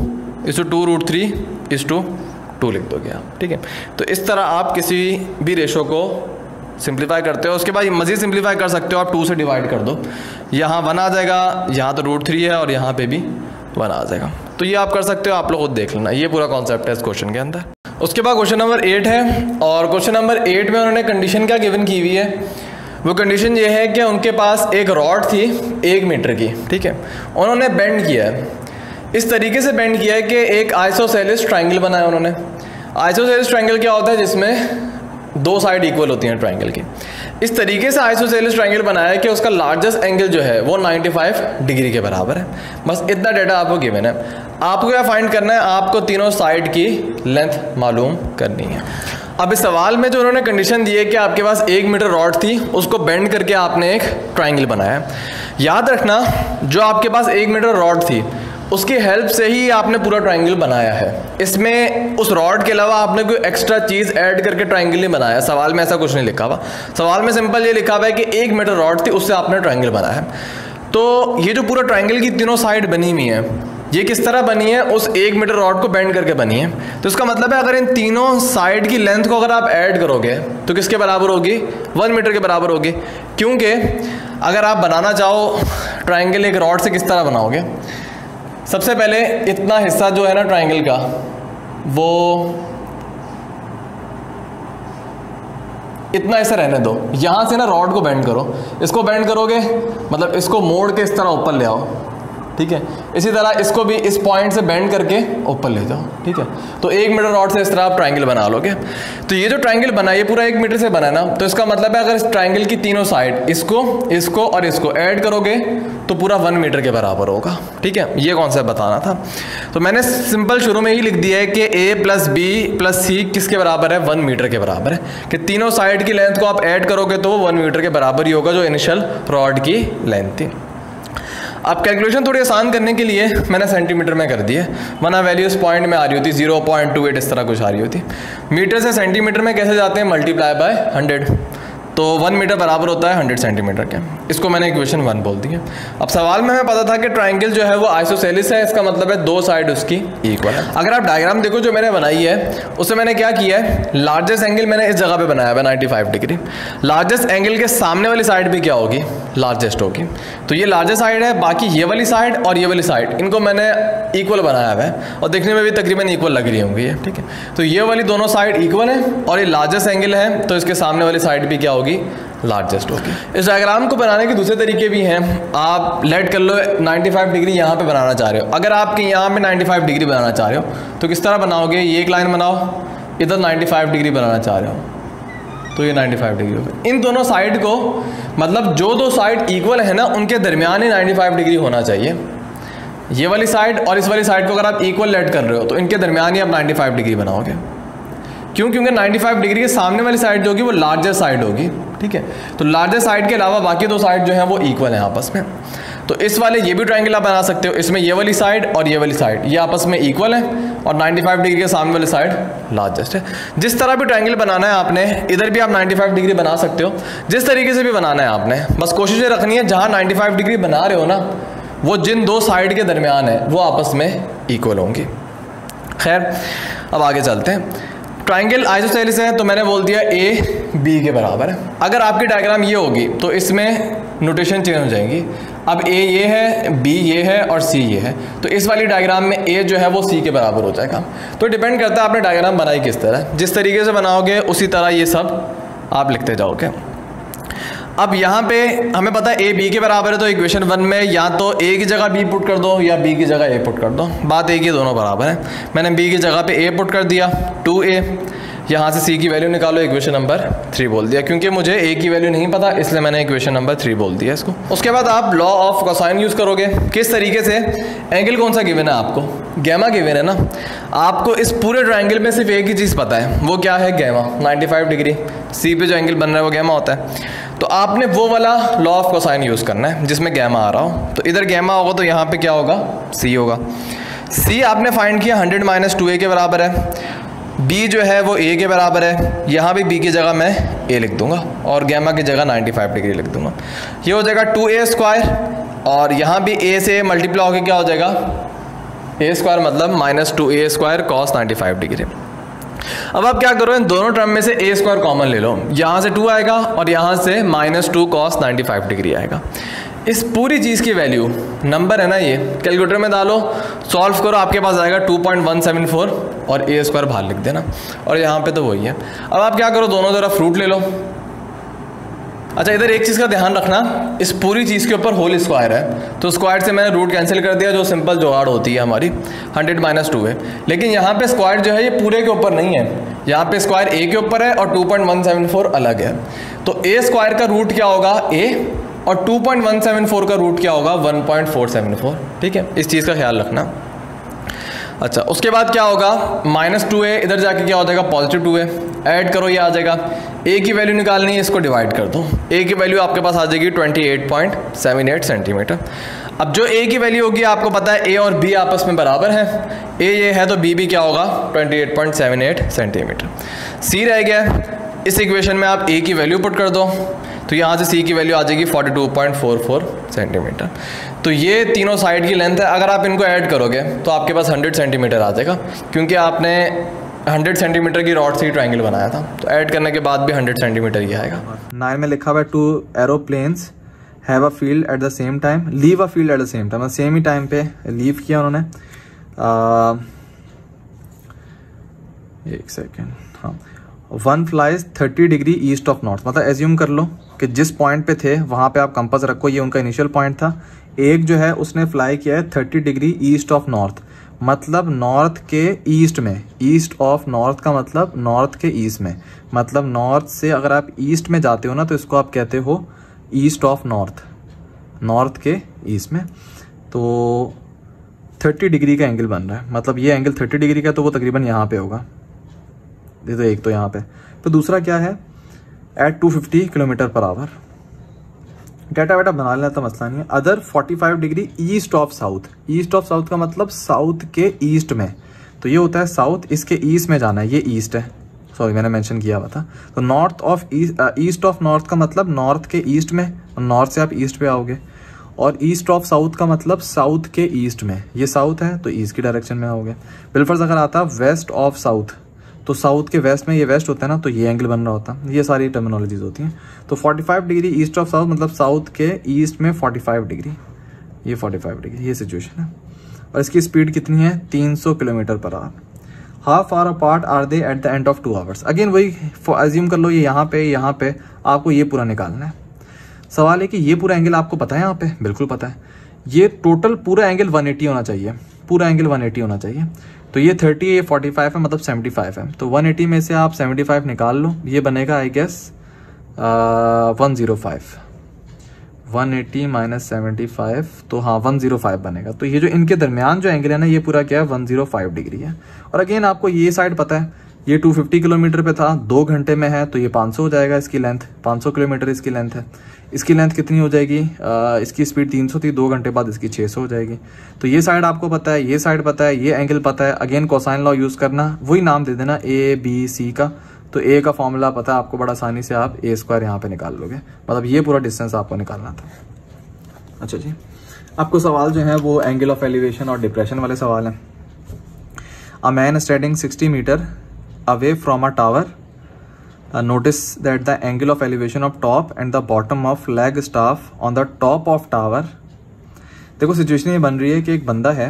2 लिख दोगे आप, ठीक है। तो इस तरह आप किसी भी रेशो को सिंप्लीफाई करते हो। उसके बाद मज़ीद सिंप्लीफाई कर सकते हो आप, 2 से डिवाइड कर दो, यहाँ 1 आ जाएगा, यहाँ तो √3 है और यहाँ पे भी 1 आ जाएगा। तो ये आप कर सकते हो, आप लोग खुद देख लेना, ये पूरा कॉन्सेप्ट है इस क्वेश्चन के अंदर। उसके बाद क्वेश्चन नंबर 8 है, और क्वेश्चन नंबर 8 में उन्होंने कंडीशन क्या गिवन की हुई है, वो कंडीशन ये है कि उनके पास एक रॉड थी 1 मीटर की, ठीक है। उन्होंने बेंड किया है, इस तरीके से बेंड किया है कि एक आइसोसेलेस ट्रायंगल बनाया उन्होंने। आइसोसेलेस ट्रायंगल क्या होता है, जिसमें 2 साइड इक्वल होती हैं ट्रायंगल की। इस तरीके से आइसोसेलेस ट्रायंगल बनाया है कि उसका लार्जेस्ट एंगल जो है वो 95 डिग्री के बराबर है। बस इतना डेटा आपको गिवन है। आपको क्या फाइंड करना है, आपको तीनों साइड की लेंथ मालूम करनी है। अब इस सवाल में जो उन्होंने कंडीशन दी है कि आपके पास 1 मीटर रॉड थी, उसको बेंड करके आपने एक ट्रायंगल बनाया है। याद रखना, जो आपके पास 1 मीटर रॉड थी उसकी हेल्प से ही आपने पूरा ट्रायंगल बनाया है। इसमें उस रॉड के अलावा आपने कोई एक्स्ट्रा चीज़ ऐड करके ट्रायंगल नहीं बनाया। सवाल में ऐसा कुछ नहीं लिखा हुआ। सवाल में सिंपल ये लिखा हुआ है कि 1 मीटर रॉड थी, उससे आपने ट्रायंगल बनाया है। तो ये जो पूरा ट्रायंगल की तीनों साइड बनी हुई है, ये किस तरह बनी है, उस 1 मीटर रॉड को बेंड करके बनी है। तो इसका मतलब है अगर इन तीनों साइड की लेंथ को अगर आप ऐड करोगे तो किसके बराबर होगी, 1 मीटर के बराबर होगी। क्योंकि अगर आप बनाना चाहो ट्रायंगल एक रॉड से, किस तरह बनाओगे, सबसे पहले इतना हिस्सा जो है ना ट्रायंगल का, वो इतना हिस्सा रहने दो। यहाँ से ना रॉड को बेंड करो, इसको बेंड करोगे मतलब इसको मोड़ के इस तरह ऊपर ले आओ, ठीक है। इसी तरह इसको भी इस पॉइंट से बेंड करके ऊपर ले जाओ, ठीक है। तो 1 मीटर रॉड से इस तरह आप ट्रायंगल बना लोगे। तो ये जो ट्रायंगल बना है ये पूरा 1 मीटर से बना है ना, तो इसका मतलब है अगर इस ट्रायंगल की तीनों साइड इसको और इसको ऐड करोगे तो पूरा 1 मीटर के बराबर होगा, ठीक है। ये कॉन्सेप्ट बताना था। तो मैंने सिंपल शुरू में ही लिख दिया है कि A + B + C किसके बराबर है, 1 मीटर के बराबर है। कि तीनों साइड की लेंथ को आप ऐड करोगे तो वो 1 मीटर के बराबर ही होगा, जो इनिशियल रॉड की लेंथ थी। अब कैलकुलेशन थोड़ी आसान करने के लिए मैंने सेंटीमीटर में कर दी है, वरना वैल्यूज पॉइंट में आ रही होती, 0.28 इस तरह कुछ आ रही होती। मीटर से सेंटीमीटर में कैसे जाते हैं, मल्टीप्लाई बाय 100। तो 1 मीटर बराबर होता है 100 सेंटीमीटर के। इसको मैंने इक्वेशन 1 बोल दी है। अब सवाल में हमें पता था कि ट्रायंगल जो है वो आइसोसेलिस है, इसका मतलब है 2 साइड उसकी इक्वल है। अगर आप डायग्राम देखो जो मैंने बनाई है, उससे मैंने क्या किया है, लार्जेस्ट एंगल मैंने इस जगह पे बनाया है 95 डिग्री। लार्जेस्ट एंगल के सामने वाली साइड भी क्या होगी, लार्जेस्ट होगी। तो ये लार्जेस्ट साइड है, बाकी ये वाली साइड और ये वाली साइड इनको मैंने इक्वल बनाया हुआ है और देखने में भी तकरीबन इक्वल लग रही होंगी ये, ठीक है। तो ये वाली दोनों साइड इक्वल है और ये लार्जेस्ट एंगल है, तो इसके सामने वाली साइड भी क्या होगी, लार्जेस्ट होगी। इस डायग्राम को बनाने के दूसरे तरीके भी हैं। आप लेट कर लो 95 डिग्री यहाँ पे बनाना चाह रहे हो। अगर आपके यहाँ पे 95 डिग्री बनाना चाह रहे हो तो किस तरह बनाओगे, ये एक लाइन बनाओ, इधर 95 डिग्री बनाना चाह रहे हो तो ये 95 डिग्री होगा। इन दोनों साइड को मतलब जो 2 साइड इक्वल है ना, उनके दरमियान ही 95 डिग्री होना चाहिए। ये वाली साइड और इस वाली साइड को अगर आप इक्वल लेट कर रहे हो तो इनके दरमियान ही आप 95 डिग्री बनाओगे। क्योंकि 95 डिग्री के सामने वाली साइड जो होगी वो लार्जेस्ट साइड होगी, ठीक है। तो लार्जेस्ट साइड के अलावा बाकी 2 साइड जो है वो इक्वल है आपस में। तो इस वाले ये भी ट्रायंगल आप बना सकते हो, इसमें ये वाली साइड और ये वाली साइड ये आपस में इक्वल है और 95 डिग्री के सामने वाली साइड लार्जेस्ट है। जिस तरह भी ट्रायंगल बनाना है आपने, इधर भी आप 95 डिग्री बना सकते हो, जिस तरीके से भी बनाना है आपने। बस कोशिश ये रखनी है जहाँ 95 डिग्री बना रहे हो ना, वो जिन 2 साइड के दरमियान है वो आपस में इक्वल होंगी। खैर अब आगे चलते हैं। ट्रायंगल आइसोसेलिस है तो मैंने बोल दिया A B के बराबर है। अगर आपकी डायग्राम ये होगी तो इसमें नोटेशन चेंज हो जाएंगी। अब A ये है, B ये है और C ये है, तो इस वाली डायग्राम में A जो है वो C के बराबर हो जाएगा। तो डिपेंड करता है आपने डायग्राम बनाई किस तरह, जिस तरीके से बनाओगे उसी तरह ये सब आप लिखते जाओगे। अब यहाँ पे हमें पता है A B के बराबर है, तो इक्वेशन 1 में या तो A की जगह B पुट कर दो या B की जगह A पुट कर दो। बात एक ही, दोनों बराबर है। मैंने B की जगह पे A पुट कर दिया, 2A। यहाँ से C की वैल्यू निकालो, इक्वेशन नंबर 3 बोल दिया। क्योंकि मुझे A की वैल्यू नहीं पता इसलिए मैंने इक्वेशन नंबर 3 बोल दिया इसको। उसके बाद आप लॉ ऑफ कोसाइन यूज़ करोगे। किस तरीके से, एंगल कौन सा गिवन है आपको, गैमा गिवन है ना। आपको इस पूरे ट्रायंगल में सिर्फ एक ही चीज़ पता है, वो क्या है, गैमा। 95 डिग्री C पे जो एंगल बन रहा है वो गैमा होता है। तो आपने वो वाला लॉ ऑफ कोसाइन यूज़ करना है जिसमें गैमा आ रहा हो। तो इधर गैमा होगा तो यहाँ पे क्या होगा, C होगा। C आपने फाइंड किया 100 - 2A के बराबर है। B जो है वो A के बराबर है। यहाँ भी B की जगह मैं A लिख दूंगा और गैमा की जगह 95 डिग्री लिख दूंगा। ये हो जाएगा 2A² और यहाँ भी A से मल्टीप्लाई होकर क्या हो जाएगा, A² मतलब -2a² cos 95 डिग्री। अब आप क्या करो, इन दोनों टर्म में से A² कॉमन ले लो, यहाँ से 2 आएगा और यहाँ से -2 cos 95 डिग्री आएगा। इस पूरी चीज़ की वैल्यू नंबर है ना, ये कैलकुलेटर में डालो, सॉल्व करो, आपके पास आएगा 2.174 और A² बाहर लिख देना, और यहाँ पे तो वही है। अब आप क्या करो, दोनों तरफ रूट ले लो। अच्छा, इधर एक चीज़ का ध्यान रखना, इस पूरी चीज़ के ऊपर होल स्क्वायर है, तो स्क्वायर से मैंने रूट कैंसिल कर दिया, जो सिंपल जुगाड़ होती है हमारी 100 - 2 है। लेकिन यहाँ पे स्क्वायर जो है ये पूरे के ऊपर नहीं है, यहाँ पे स्क्वायर a के ऊपर है और 2.174 अलग है। तो A² का रूट क्या होगा a, और 2.174 का रूट क्या होगा 1.474। ठीक है, इस चीज़ का ख्याल रखना। अच्छा, उसके बाद क्या होगा, -2a इधर जाके क्या हो जाएगा +2a, ऐड करो, ये आ जाएगा। a की वैल्यू निकालनी है, इसको डिवाइड कर दो, a की वैल्यू आपके पास आ जाएगी 28.78 सेंटीमीटर। अब जो a की वैल्यू होगी, आपको पता है a और b आपस में बराबर है, a ये है तो b भी क्या होगा 28.78 सेंटीमीटर। c रह गया, इस इक्वेशन में आप a की वैल्यू पुट कर दो, तो यहाँ से c की वैल्यू आ जाएगी 42.44 सेंटीमीटर। तो ये तीनों साइड की लेंथ है, अगर आप इनको ऐड करोगे तो आपके पास 100 सेंटीमीटर आ जाएगा, क्योंकि आपने 100 सेंटीमीटर की रॉड से ही ट्रायंगल बनाया था, तो ऐड करने के बाद भी 100 सेंटीमीटर ही आएगा। 9 में लिखा हुआ है 2 aeroplanes have a field at the same time, leave a field at the same time, same ही टाइम पे लीव किया उन्होंने। एक सेकेंड, हाँ, 1 flies 30 degree east of north, मतलब एज्यूम कर लो कि जिस पॉइंट पे थे वहां पे आप कंपास रखो, ये उनका इनिशियल पॉइंट था। एक जो है उसने फ्लाई किया है 30 डिग्री ईस्ट ऑफ नॉर्थ, मतलब नॉर्थ के ईस्ट में, ईस्ट ऑफ नॉर्थ का मतलब नॉर्थ के ईस्ट में, मतलब नॉर्थ से अगर आप ईस्ट में जाते हो ना तो इसको आप कहते हो ईस्ट ऑफ नॉर्थ, नॉर्थ के ईस्ट में। तो 30 डिग्री का एंगल बन रहा है, मतलब ये एंगल 30 डिग्री का, तो वो तकरीबन यहाँ पे होगा, ये तो एक तो यहाँ पे। तो दूसरा क्या है, at 250 kilometre per hour, data वाटा बना लेना तो मसला नहीं है। Other 45 degree east of south, east of south का मतलब साउथ के ईस्ट में, तो ये होता है साउथ, इसके ईस्ट में जाना है, ये ईस्ट है, सॉरी मैंने मेंशन किया हुआ था। तो north of east of north का मतलब नॉर्थ के ईस्ट में, नॉर्थ से आप ईस्ट पे आओगे, और ईस्ट ऑफ साउथ का मतलब साउथ के ईस्ट में, ये साउथ है तो ईस्ट की डायरेक्शन में आओगे। बिलफर्ज अगर आता वेस्ट ऑफ साउथ, तो साउथ के वेस्ट में, ये वेस्ट होता है ना, तो ये एंगल बन रहा होता है, ये सारी टर्मिनोलॉजीज होती हैं। तो 45 डिग्री ईस्ट ऑफ साउथ मतलब साउथ के ईस्ट में 45 डिग्री, ये 45 डिग्री, ये सिचुएशन है। और इसकी स्पीड कितनी है 300 kilometre per hour. Half hour apart are they at the end of 2 hours. Again वही एज्यूम कर लो, ये यहाँ पे आपको ये पूरा निकालना है। सवाल है कि ये पूरा एंगल आपको पता है, यहाँ पे बिल्कुल पता है, ये टोटल पूरा एंगल 180 होना चाहिए, पूरा एंगल 180 होना चाहिए। तो ये 30 ये 45 है, मतलब 75 है, तो 180 में से आप 75 निकाल लो, ये बनेगा आई गेस 105, 180 - 75, तो हाँ 105 बनेगा। तो ये जो इनके दरमियान जो एंगल है ना, ये पूरा क्या है 105 डिग्री है। और अगेन आपको ये साइड पता है, ये 250 किलोमीटर पे था, 2 घंटे में है, तो ये 500 हो जाएगा इसकी लेंथ, 500 किलोमीटर इसकी लेंथ है। इसकी लेंथ कितनी हो जाएगी, इसकी स्पीड 300 थी, 2 घंटे बाद इसकी 600 हो जाएगी। तो ये साइड आपको पता है, ये साइड पता है, ये एंगल पता है। अगेन कोसाइन लॉ यूज करना, वही नाम दे देना A-B-C का। तो A का फॉर्मूला पता है आपको, बड़ा आसानी से आप A² यहाँ पे निकाल लोगे, मतलब ये पूरा डिस्टेंस आपको निकालना था। अच्छा जी, आपको सवाल जो है वो एंगल ऑफ एलिवेशन और डिप्रेशन वाले सवाल हैं। A man standing 60 metre away from a tower, notice that the angle of elevation of top and the bottom of flagstaff on the top of tower। देखो सिचुएशन ये बन रही है कि एक बंदा है,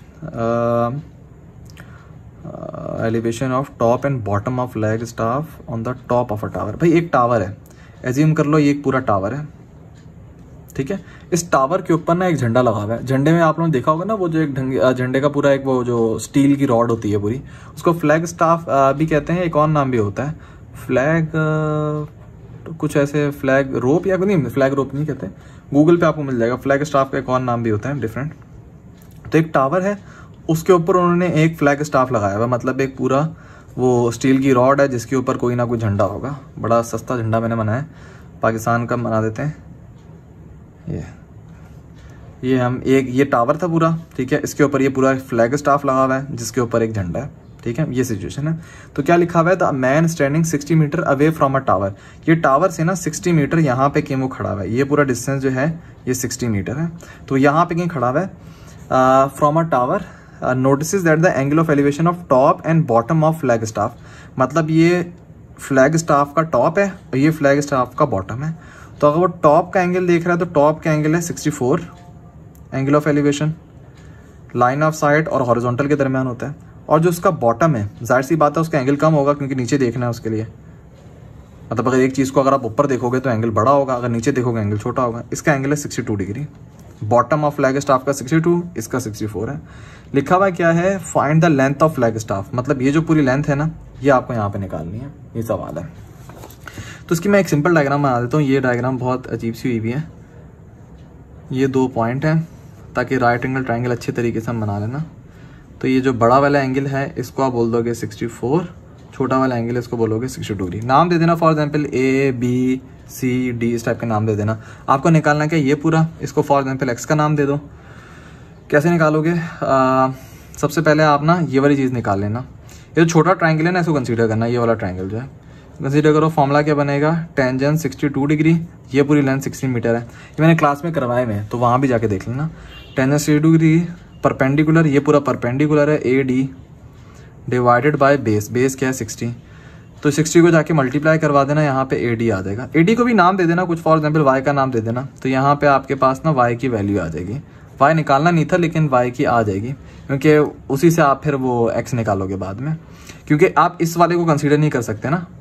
elevation of top and bottom of flagstaff on the top of a tower. भाई एक टावर है, एज्यूम कर लो ये एक पूरा टावर है, ठीक है। इस टावर के ऊपर ना एक झंडा लगा हुआ है। झंडे में आप लोगों ने देखा होगा ना, वो जो एक झंडे का पूरा एक वो जो स्टील की रॉड होती है पूरी, उसको फ्लैग स्टाफ भी कहते हैं, एक और नाम भी होता है फ्लैग, कुछ ऐसे फ्लैग रोप या नहीं, फ्लैग रोप नहीं कहते, गूगल पे आपको मिल जाएगा। फ्लैग स्टाफ का एक और नाम भी होता है डिफरेंट। तो एक टावर है, उसके ऊपर उन्होंने एक फ्लैग स्टाफ लगाया हुआ, मतलब एक पूरा वो स्टील की रॉड है जिसके ऊपर कोई ना कोई झंडा होगा। बड़ा सस्ता झंडा मैंने बनाया, पाकिस्तान का बना देते हैं। ये हम एक, ये टावर था पूरा, ठीक है, इसके ऊपर ये पूरा फ्लैग स्टाफ लगा हुआ है जिसके ऊपर एक झंडा है, ठीक है। ये सिचुएशन है। तो क्या लिखा हुआ है, the man standing 60 metre away from a tower. ये टावर से ना 60 मीटर यहाँ पे कहीं वो खड़ा हुआ है, ये पूरा डिस्टेंस जो है ये 60 मीटर है। तो यहाँ पे कहीं खड़ा हुआ है from a tower notice that the angle of elevation of top and bottom of flag staff, मतलब ये फ्लैग स्टाफ का टॉप है और ये फ्लैग स्टाफ का बॉटम है। तो अगर वो टॉप का एंगल देख रहा है तो टॉप का एंगल है 64 angle of elevation, line of sight और हॉरिजॉन्टल के दरमियान होता है। और जो उसका बॉटम है, जाहिर सी बात है उसका एंगल कम होगा क्योंकि नीचे देखना है उसके लिए, मतलब अगर एक चीज़ को अगर आप ऊपर देखोगे तो एंगल बड़ा होगा, अगर नीचे देखोगे एंगल छोटा होगा। इसका एंगल है 62 degree, bottom of flag staff का 62, इसका 64 है। लिखा हुआ क्या है, find the length of flag staff, मतलब ये जो पूरी लेंथ है ना ये आपको यहाँ पे निकालनी है, ये सवाल है। तो इसकी मैं एक सिंपल डायग्राम बना देता हूँ। ये डायग्राम बहुत अजीब सी हुई भी है। ये 2 पॉइंट हैं ताकि राइट एंगल ट्रायंगल अच्छे तरीके से हम बना लेना। तो ये जो बड़ा वाला एंगल है इसको आप बोल दोगे 64, छोटा वाला एंगल इसको बोलोगे 62 डिग्री। नाम दे देना, for example A B C D इस टाइप के नाम दे देना। आपको निकालना क्या, ये पूरा, इसको फॉर एग्जांपल x का नाम दे दो। कैसे निकालोगे, सबसे पहले आप ना ये वाली चीज़ निकाल लेना। ये जो छोटा ट्रायंगल है ना इसको कंसीडर करना, ये वाला ट्रायंगल जो है कंसीडर करो। फॉर्मूला क्या बनेगा, टेंजेंट 62 डिग्री, ये पूरी लेंथ 16 मीटर है। ये मैंने क्लास में करवाए में, तो वहाँ भी जाके देख लेना। टेंजेंट 62 डिग्री परपेंडिकुलर, ये पूरा परपेंडिकुलर है AD divided by base, base क्या है 60, तो 60 को जाके मल्टीप्लाई करवा देना, यहाँ पे AD आ जाएगा। AD को भी नाम दे देना कुछ, फॉर एग्जांपल y का नाम दे देना। तो यहाँ पे आपके पास ना y की वैल्यू आ जाएगी। y निकालना नहीं था लेकिन y की आ जाएगी क्योंकि उसी से आप फिर वो x निकालोगे बाद में, क्योंकि आप इस वाले को कंसीडर नहीं कर सकते ना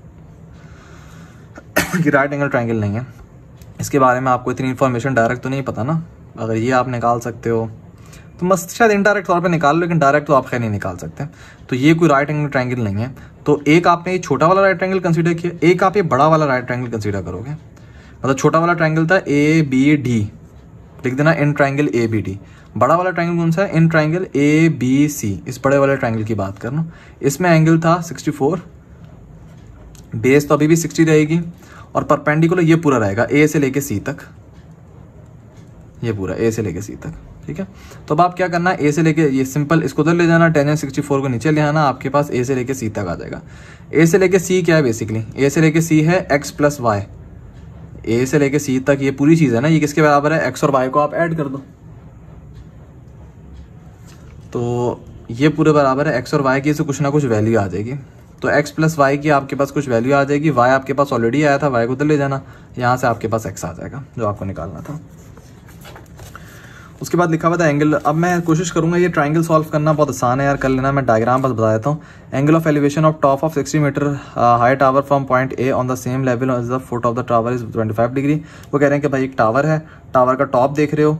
कि राइट एंगल ट्रायंगल नहीं है। इसके बारे में आपको इतनी इन्फॉर्मेशन डायरेक्ट तो नहीं पता ना। अगर ये आप निकाल सकते हो तो मस्त शायद इनडायरेक्ट तौर पे निकाल लो, लेकिन डायरेक्ट तो आप खैर नहीं निकाल सकते। तो ये कोई राइट एंगल ट्रायंगल नहीं है। तो एक आपने ये छोटा वाला राइट ट्रायंगल कंसीडर किया, एक आप ये बड़ा वाला राइट ट्रायंगल कंसीडर करोगे। मतलब छोटा वाला ट्रायंगल था ABD, लिख देना इन ट्रायंगल ABD। बड़ा वाला ट्रायंगल कौन सा है, इन ट्रायंगल ABC। इस बड़े वाले ट्रायंगल की बात करना, इसमें एंगल था 64, बेस तो अभी भी 60 रहेगी और परपेंडिकुलर ये पूरा रहेगा A से लेके C तक, ये पूरा A से लेके C तक, ठीक है। तो अब आप क्या करना, A से लेके ये सिंपल इसको उधर ले जाना, टेंजेंट 64 को नीचे ले आना, आपके पास A से लेके C तक आ जाएगा। A से लेके C क्या है बेसिकली, A से लेके C है x प्लस वाई। A से लेके C तक ये पूरी चीज़ है ना, ये किसके बराबर है, x और y को आप ऐड कर दो। तो ये पूरे बराबर है x और y की, से कुछ ना कुछ वैल्यू आ जाएगी। तो x प्लस वाई की आपके पास कुछ वैल्यू आ जाएगी। y आपके पास ऑलरेडी आया था, y को उधर ले जाना, यहाँ से आपके पास x आ जाएगा जो आपको निकालना था। उसके बाद लिखा हुआ था एंगल। अब मैं कोशिश करूंगा, ये ट्रायंगल सॉल्व करना बहुत आसान है यार, कर लेना। मैं डायग्राम बस बता देता हूँ। Angle of elevation of top of 60 metre high tower from point A on the same level as the foot of the tower is 25 degree. वो कह रहे हैं कि भाई एक टावर है, टावर का टॉप देख रहे हो,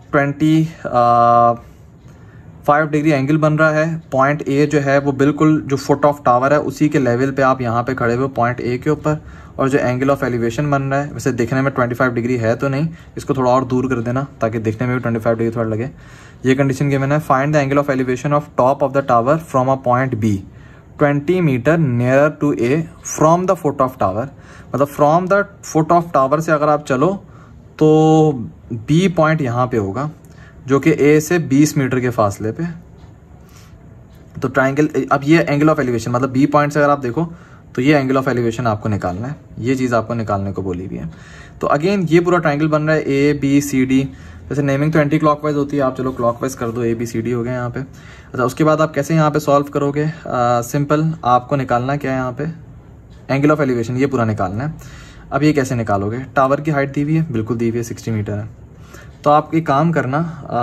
25 डिग्री एंगल बन रहा है। पॉइंट A जो है वो बिल्कुल जो फुट ऑफ टावर है उसी के लेवल पे आप यहाँ पे खड़े हुए पॉइंट A के ऊपर, और जो एंगल ऑफ एलिवेशन बन रहा है वैसे देखने में 25 डिग्री है तो नहीं, इसको थोड़ा और दूर कर देना ताकि देखने में भी 25 डिग्री थोड़ा लगे। ये कंडीशन गिवन है, find the angle of elevation of top of the tower from a point B 20 metre near to A from the foot of tower. मतलब from the foot of tower से अगर आप चलो तो B पॉइंट यहाँ पे होगा जो कि A से 20 मीटर के फासले पे। तो ट्रायंगल, अब ये एंगल ऑफ एलिवेशन मतलब B पॉइंट से अगर आप देखो तो ये एंगल ऑफ एलिवेशन आपको निकालना है, ये चीज़ आपको निकालने को बोली हुई है। तो अगेन ये पूरा ट्रायंगल बन रहा है ABCD। जैसे नेमिंग तो एंटी क्लॉकवाइज होती है, आप चलो क्लॉकवाइज कर दो, ABCD हो गया यहाँ पे। अच्छा, उसके बाद आप कैसे यहाँ पे सॉल्व करोगे, सिंपल आपको निकालना क्या है यहाँ पे, एंगल ऑफ एलिवेशन ये पूरा निकालना है। अब ये कैसे निकालोगे, टावर की हाइट दी हुई है, बिल्कुल दी हुई है 60 मीटर है। तो आप एक काम करना,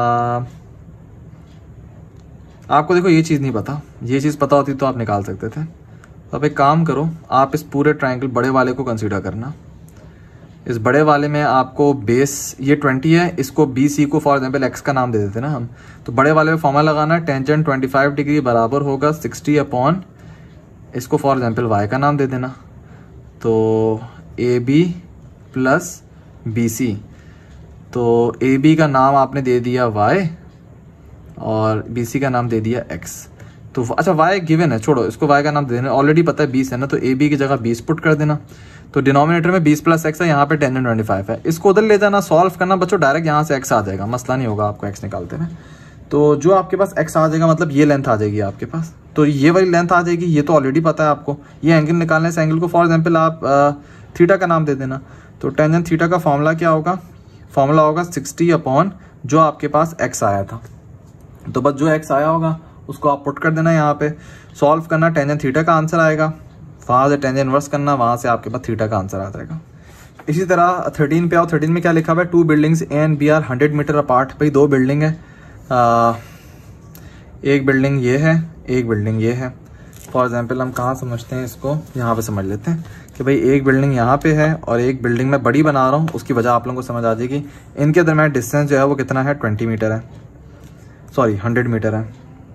आपको देखो ये चीज़ नहीं पता, ये चीज़ पता होती तो आप निकाल सकते थे। तो अब एक काम करो, आप इस पूरे ट्रायंगल बड़े वाले को कंसीडर करना। इस बड़े वाले में आपको बेस ये 20 है, इसको BC को फॉर एग्जांपल x का नाम दे देते ना हम। तो बड़े वाले में फॉर्मूला लगाना है, टेंजेंट 25 डिग्री बराबर होगा 60 अपॉन, इसको फॉर एग्जांपल y का नाम दे देना। तो AB प्लस BC, तो AB का नाम आपने दे दिया y और BC का नाम दे दिया x। तो अच्छा y गिवन है, छोड़ो इसको, y का नाम दे देना, ऑलरेडी पता है 20 है ना, तो AB की जगह 20 पुट कर देना। तो डिनोमिनेटर में 20 प्लस x है, यहाँ पे टेंजेंट 25 है, इसको उधर ले जाना, सॉल्व करना बच्चों, डायरेक्ट यहाँ से x आ जाएगा, मसला नहीं होगा आपको x निकालते हुए। तो जो आपके पास x आ जाएगा मतलब ये लेंथ आ जाएगी आपके पास, तो ये वाली लेंथ आ जाएगी, ये तो ऑलरेडी पता है आपको। ये एंगल निकालने से एंगल को फॉर एग्जाम्पल आप थीटा का नाम दे देना। तो टेंजेंट थीटा का फॉर्मूला क्या होगा, फॉर्मूला होगा 60 अपॉन जो आपके पास x आया था। तो बस जो x आया होगा उसको आप पुट कर देना यहाँ पे, सॉल्व करना, टेंजेंट थीटा का आंसर आएगा, वहाँ से टेंजेंट इनवर्स करना, वहाँ से आपके पास थीटा का आंसर आ जाएगा। इसी तरह 13 पे आओ, 13 में क्या लिखा हुआ है, 2 buildings A and B are 100 metre apart. भाई 2 बिल्डिंग है, एक बिल्डिंग ये है, एक बिल्डिंग ये है। फॉर एग्जाम्पल हम कहाँ समझते हैं इसको, यहाँ पे समझ लेते हैं कि भाई एक बिल्डिंग यहाँ पे है और एक बिल्डिंग मैं बड़ी बना रहा हूँ, उसकी वजह आप लोगों को समझ आ जाएगी। इनके दरम्यान डिस्टेंस जो है वो कितना है, 20 मीटर है, सॉरी 100 मीटर है।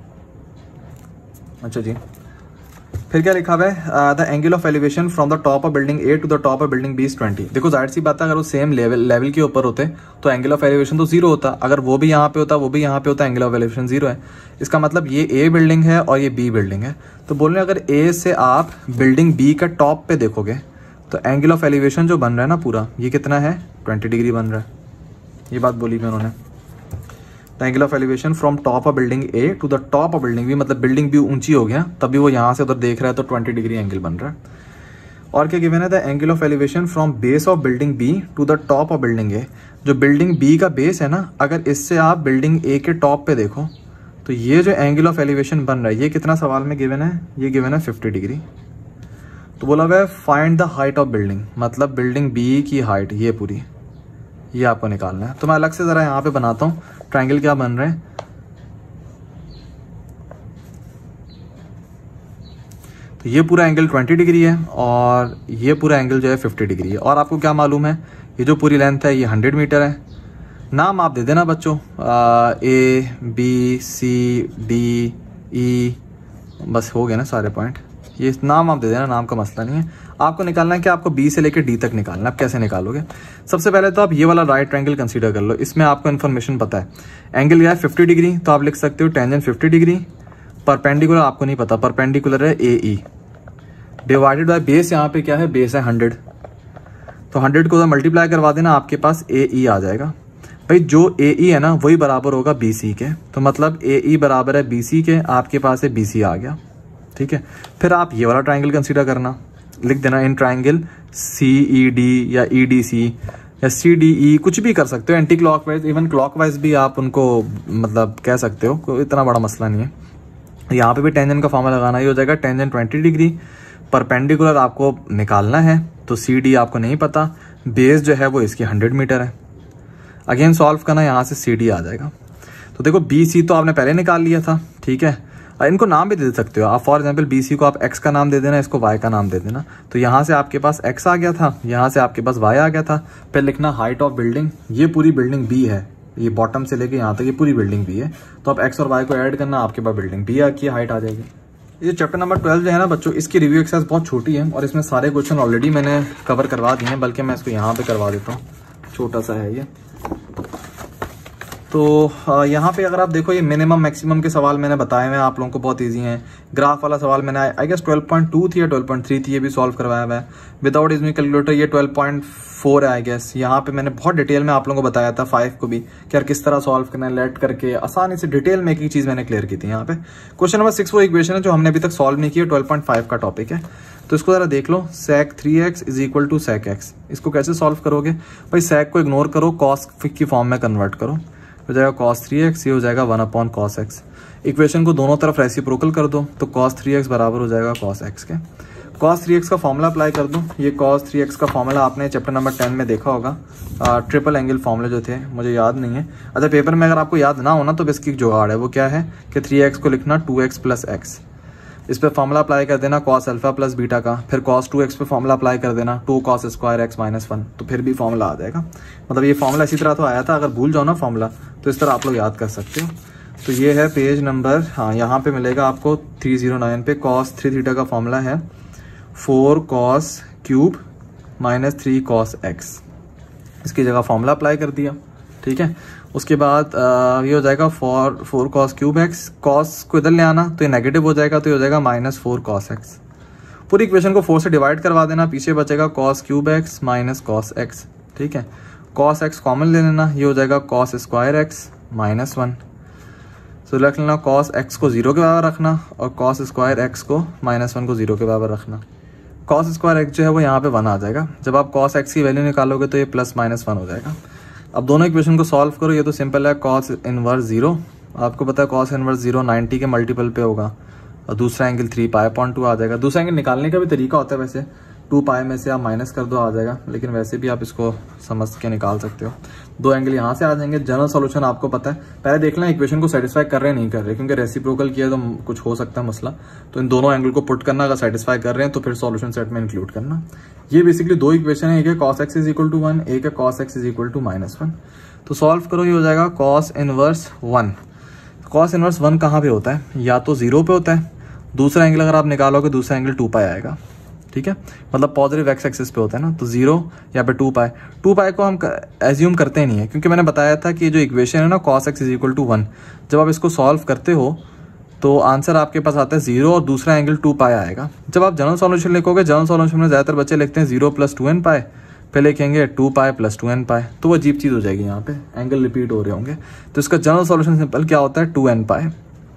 अच्छा जी, फिर क्या लिखा हुआ है, the angle of elevation from the top of building A to the top of building B is 20। देखो जाहिर सी बात है, अगर वो सेम लेवल के ऊपर होते तो एंगल ऑफ एलिवेशन तो 0 होता, अगर वो भी यहाँ पे होता वो भी यहाँ पे होता, एंगल ऑफ एलिवेशन 0 है। इसका मतलब ये ए बिल्डिंग है और ये बी बिल्डिंग है। तो बोल रहे हैं अगर ए से आप बिल्डिंग बी का टॉप पे देखोगे तो एंगल ऑफ एलिवेशन जो बन रहा है ना पूरा, ये कितना है, 20 डिग्री बन रहा है। ये बात बोली थी उन्होंने, the angle of elevation from top of building A to the top of building B, मतलब बिल्डिंग बी ऊंची हो गया तभी वो यहाँ से उधर देख रहा है तो 20 डिग्री एंगल बन रहा है। और क्या गिवन है, the angle of elevation from base of building B to the top of building A. जो बिल्डिंग बी का बेस है ना, अगर इससे आप बिल्डिंग ए के टॉप पे देखो तो ये जो एंगल ऑफ एलिवेशन बन रहा है, ये कितना सवाल में गिवन है, ये गिवन है 50 डिग्री। तो बोला हुआ है find the height of building, मतलब बिल्डिंग बी की हाइट ये पूरी, ये आपको निकालना है। तो मैं अलग से जरा यहाँ पे बनाता हूँ ट्रायंगल क्या बन रहे हैं। तो ये पूरा एंगल 20 डिग्री है और ये पूरा एंगल जो है 50 डिग्री है। और आपको क्या मालूम है, ये जो पूरी लेंथ है ये 100 मीटर है। नाम आप दे देना बच्चों, A B C D E, बस हो गए ना सारे पॉइंट, ये नाम आप दे देना, नाम का मसला नहीं है। आपको निकालना है कि आपको बी से लेकर डी तक निकालना है। आप कैसे निकालोगे, सबसे पहले तो आप ये वाला राइट ट्रायंगल कंसीडर कर लो, इसमें आपको इन्फॉर्मेशन पता है। एंगल क्या है 50 डिग्री, तो आप लिख सकते हो टेंजेंट 50 डिग्री, परपेंडिकुलर आपको नहीं पता, परपेंडिकुलर है A E, divided by base, यहाँ पे क्या है बेस है 100, तो 100 को मल्टीप्लाई करवा देना, आपके पास ए ई आ जाएगा। भाई जो ए ई है ना वही बराबर होगा बी सी के, तो मतलब ए ई बराबर है बी सी के, आपके पास है बी सी आ गया, ठीक है। फिर आप ये वाला ट्रायंगल कंसीडर करना, लिख देना in triangle C E D या ई डी सी या सी डी ई, कुछ भी कर सकते हो, एंटी क्लॉकवाइज इवन क्लॉकवाइज भी आप उनको मतलब कह सकते हो, कोई इतना बड़ा मसला नहीं है। यहाँ पे भी टेंजेंट का फॉर्मूला लगाना ही हो जाएगा, टेंजेंट 20 डिग्री, परपेंडिकुलर आपको निकालना है तो सी डी आपको नहीं पता, बेस जो है वो इसकी 100 मीटर है। अगेन सॉल्व करना, यहाँ से सी डी आ जाएगा। तो देखो बी सी तो आपने पहले निकाल लिया था, ठीक है। इनको नाम भी दे सकते हो आप, फॉर एग्जांपल बी सी को आप एक्स का नाम दे देना, इसको वाई का नाम दे देना। तो यहाँ से आपके पास एक्स आ गया था, यहाँ से आपके पास वाई आ गया था। फिर लिखना हाइट ऑफ बिल्डिंग, ये पूरी बिल्डिंग बी है, ये बॉटम से लेके यहाँ तक ये पूरी बिल्डिंग बी है, तो आप एक्स और वाई को ऐड करना, आपके पास बिल्डिंग बी की हाइट आ जाएगी। ये चैप्टर नंबर 12 जो है ना बच्चों, इसकी रिव्यू एक्सरसाइज बहुत छोटी है और इसमें सारे क्वेश्चन ऑलरेडी मैंने कवर करवा दिए हैं, बल्कि मैं इसको यहाँ पे करवा देता हूँ, छोटा सा है ये। तो यहाँ पे अगर आप देखो ये मिनिमम मैक्सिमम के सवाल मैंने बताए हुए हैं आप लोगों को, बहुत इजी हैं। ग्राफ वाला सवाल मैंने आई गेस 12.2 थी या 12.3 थी, ये भी सॉल्व करवाया हुआ है विदाउट यूजिंग कैलकुलेटर, ये 12.4 है आई गेस। यहाँ पे मैंने बहुत डिटेल में आप लोगों को बताया था 5 को भी कि यार किस तरह सॉल्व करना है, लेट करके आसानी से डिटेल में एक ही चीज मैंने क्लियर की थी। यहाँ पे क्वेश्चन नंबर 6 वो इक्वेशन है जो हमने अभी तक सॉल्व नहीं की, 12.5 का टॉपिक है, तो इसको जरा देख लो। sec 3x is equal to sec x, इसको कैसे सॉल्व करोगे भाई, sec को इग्नोर करो, cos की फॉर्म में कन्वर्ट करो, हो जाएगा cos 3x, ये हो जाएगा 1/cos x। इक्वेशन को दोनों तरफ रेसिप्रोकल कर दो तो cos 3x बराबर हो जाएगा cos x के। cos 3x का फॉर्मूला अप्लाई कर दो, ये cos 3x का फॉर्मूला आपने चैप्टर नंबर 10 में देखा होगा, ट्रिपल एंगल फॉर्मूले जो थे, मुझे याद नहीं है। अच्छा पेपर में अगर आपको याद ना होना तो इसकी जुगाड़ है, वो क्या है कि 3x को लिखना 2x प्लस x, इस पे फॉर्मूला अप्लाई कर देना cos अल्फा प्लस बीटा का, फिर cos 2x पे फॉर्मूला अप्लाई कर देना 2 cos स्क्वायर x माइनस 1, तो फिर भी फॉर्मूला आ जाएगा। मतलब ये फॉर्मूला इसी तरह तो आया था, अगर भूल जाओ ना फॉर्मूला तो इस तरह आप लोग याद कर सकते हो। तो ये है पेज नंबर, हाँ यहाँ पे मिलेगा आपको 309 पे, cos 3 थीटा का फॉर्मूला है 4 cos cube minus 3 cos x, इसकी जगह फॉर्मूला अप्लाई कर दिया, ठीक है। उसके बाद ये हो जाएगा 4 cos क्यूब x, cos को इधर ले आना तो ये नेगेटिव हो जाएगा, तो ये हो जाएगा माइनस 4 cos x। पूरी इक्वेशन को 4 से डिवाइड करवा देना, पीछे बचेगा cos cube x minus cos x, ठीक है। cos x कॉमन ले लेना, ये हो जाएगा cos स्क्वायर x माइनस 1। तो रख लेना cos x को 0 के बराबर रखना और cos स्क्वायर x को माइनस 1 को 0 के बराबर रखना। cos स्क्वायर x जो है वो यहाँ पे 1 आ जाएगा, जब आप cos x की वैल्यू निकालोगे तो ये प्लस माइनस 1 हो जाएगा। अब दोनों इक्वेशन को सॉल्व करो, ये तो सिंपल है, cos इनवर्स 0 आपको पता है कॉस इनवर्स 0 90 के मल्टीपल पे होगा और दूसरा एंगल 3 π/2 आ जाएगा। दूसरा एंगल निकालने का भी तरीका होता है वैसे, 2 पाई में से आप माइनस कर दो आ जाएगा, लेकिन वैसे भी आप इसको समझ के निकाल सकते हो। दो एंगल यहाँ से आ जाएंगे। जनरल सॉल्यूशन आपको पता है, पहले देख लें इक्वेशन को सेटिस्फाई कर रहे हैं नहीं कर रहे, क्योंकि रेसिप्रोकल किया तो कुछ हो सकता है मसला। तो इन दोनों एंगल को पुट करना, अगर सेटिस्फाई कर रहे हैं तो फिर सॉल्यूशन सेट में इंक्लूड करना। ये बेसिकली दो इक्वेशन है, एक है cos x = 1, एक है cos x = -1। तो सॉल्व करो, ये हो जाएगा cos इनवर्स 1। cos इनवर्स 1 कहाँ पे होता है? या तो 0 पे होता है, दूसरा एंगल अगर आप निकालोगे दूसरा एंगल 2 पाई आएगा, ठीक है, मतलब पॉजिटिव एक्स एक्सिस पे होता है ना, तो 0 यहाँ पे 2 पाई को हम एज्यूम करते ही नहीं है, क्योंकि मैंने बताया था कि जो इक्वेशन है ना cos x = 1, जब आप इसको सॉल्व करते हो तो आंसर आपके पास आता है 0 और दूसरा एंगल 2 पाई आएगा। जब आप जनरल सॉल्यूशन लिखोगे, जनरल सॉल्यूशन में ज़्यादातर बच्चे लिखते हैं 0 + 2n पाई, फिर लिखेंगे 2 पाई + 2n पाई, तो वो अजीब चीज़ हो जाएगी, यहाँ पे एंगल रिपीट हो रहे होंगे। तो इसका जनरल सॉल्यूशन सिंपल क्या होता है? 2n पाई।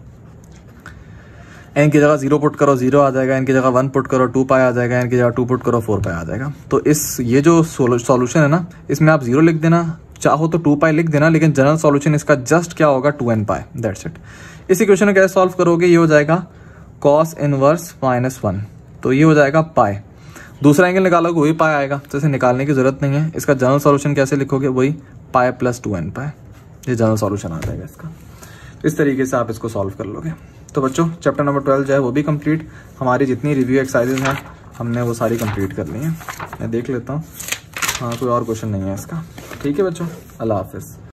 n की जगह 0 पुट करो 0 आ जाएगा, n की जगह 1 पुट करो 2 पाई आ जाएगा, n की जगह 2 पुट करो 4 पाई आ जाएगा। तो ये जो सॉल्यूशन है ना, इसमें आप 0 लिख देना, चाहो तो 2 पाई लिख देना, लेकिन जनरल सॉल्यूशन इसका जस्ट क्या होगा? 2n pi, that's it. इस इक्वेशन को कैसे सॉल्व करोगे? ये हो जाएगा cos इनवर्स -1, तो ये हो जाएगा पाई। दूसरा एंगल निकालोगे वही पाई आएगा, तो इसे निकालने की जरूरत नहीं है। इसका जनरल सॉल्यूशन कैसे लिखोगे? वही पाई + 2n पाई, ये जनरल सॉल्यूशन आ जाएगा इसका। इस तरीके से आप इसको सॉल्व कर लोगे। तो बच्चों चैप्टर नंबर 12 जो है वो भी कंप्लीट। हमारी जितनी रिव्यू एक्सरसाइजेज हैं हमने वो सारी कंप्लीट कर ली हैं। मैं देख लेता हूँ, हाँ कोई और क्वेश्चन नहीं है इसका। ठीक है बच्चों, अल्लाह हाफिज़।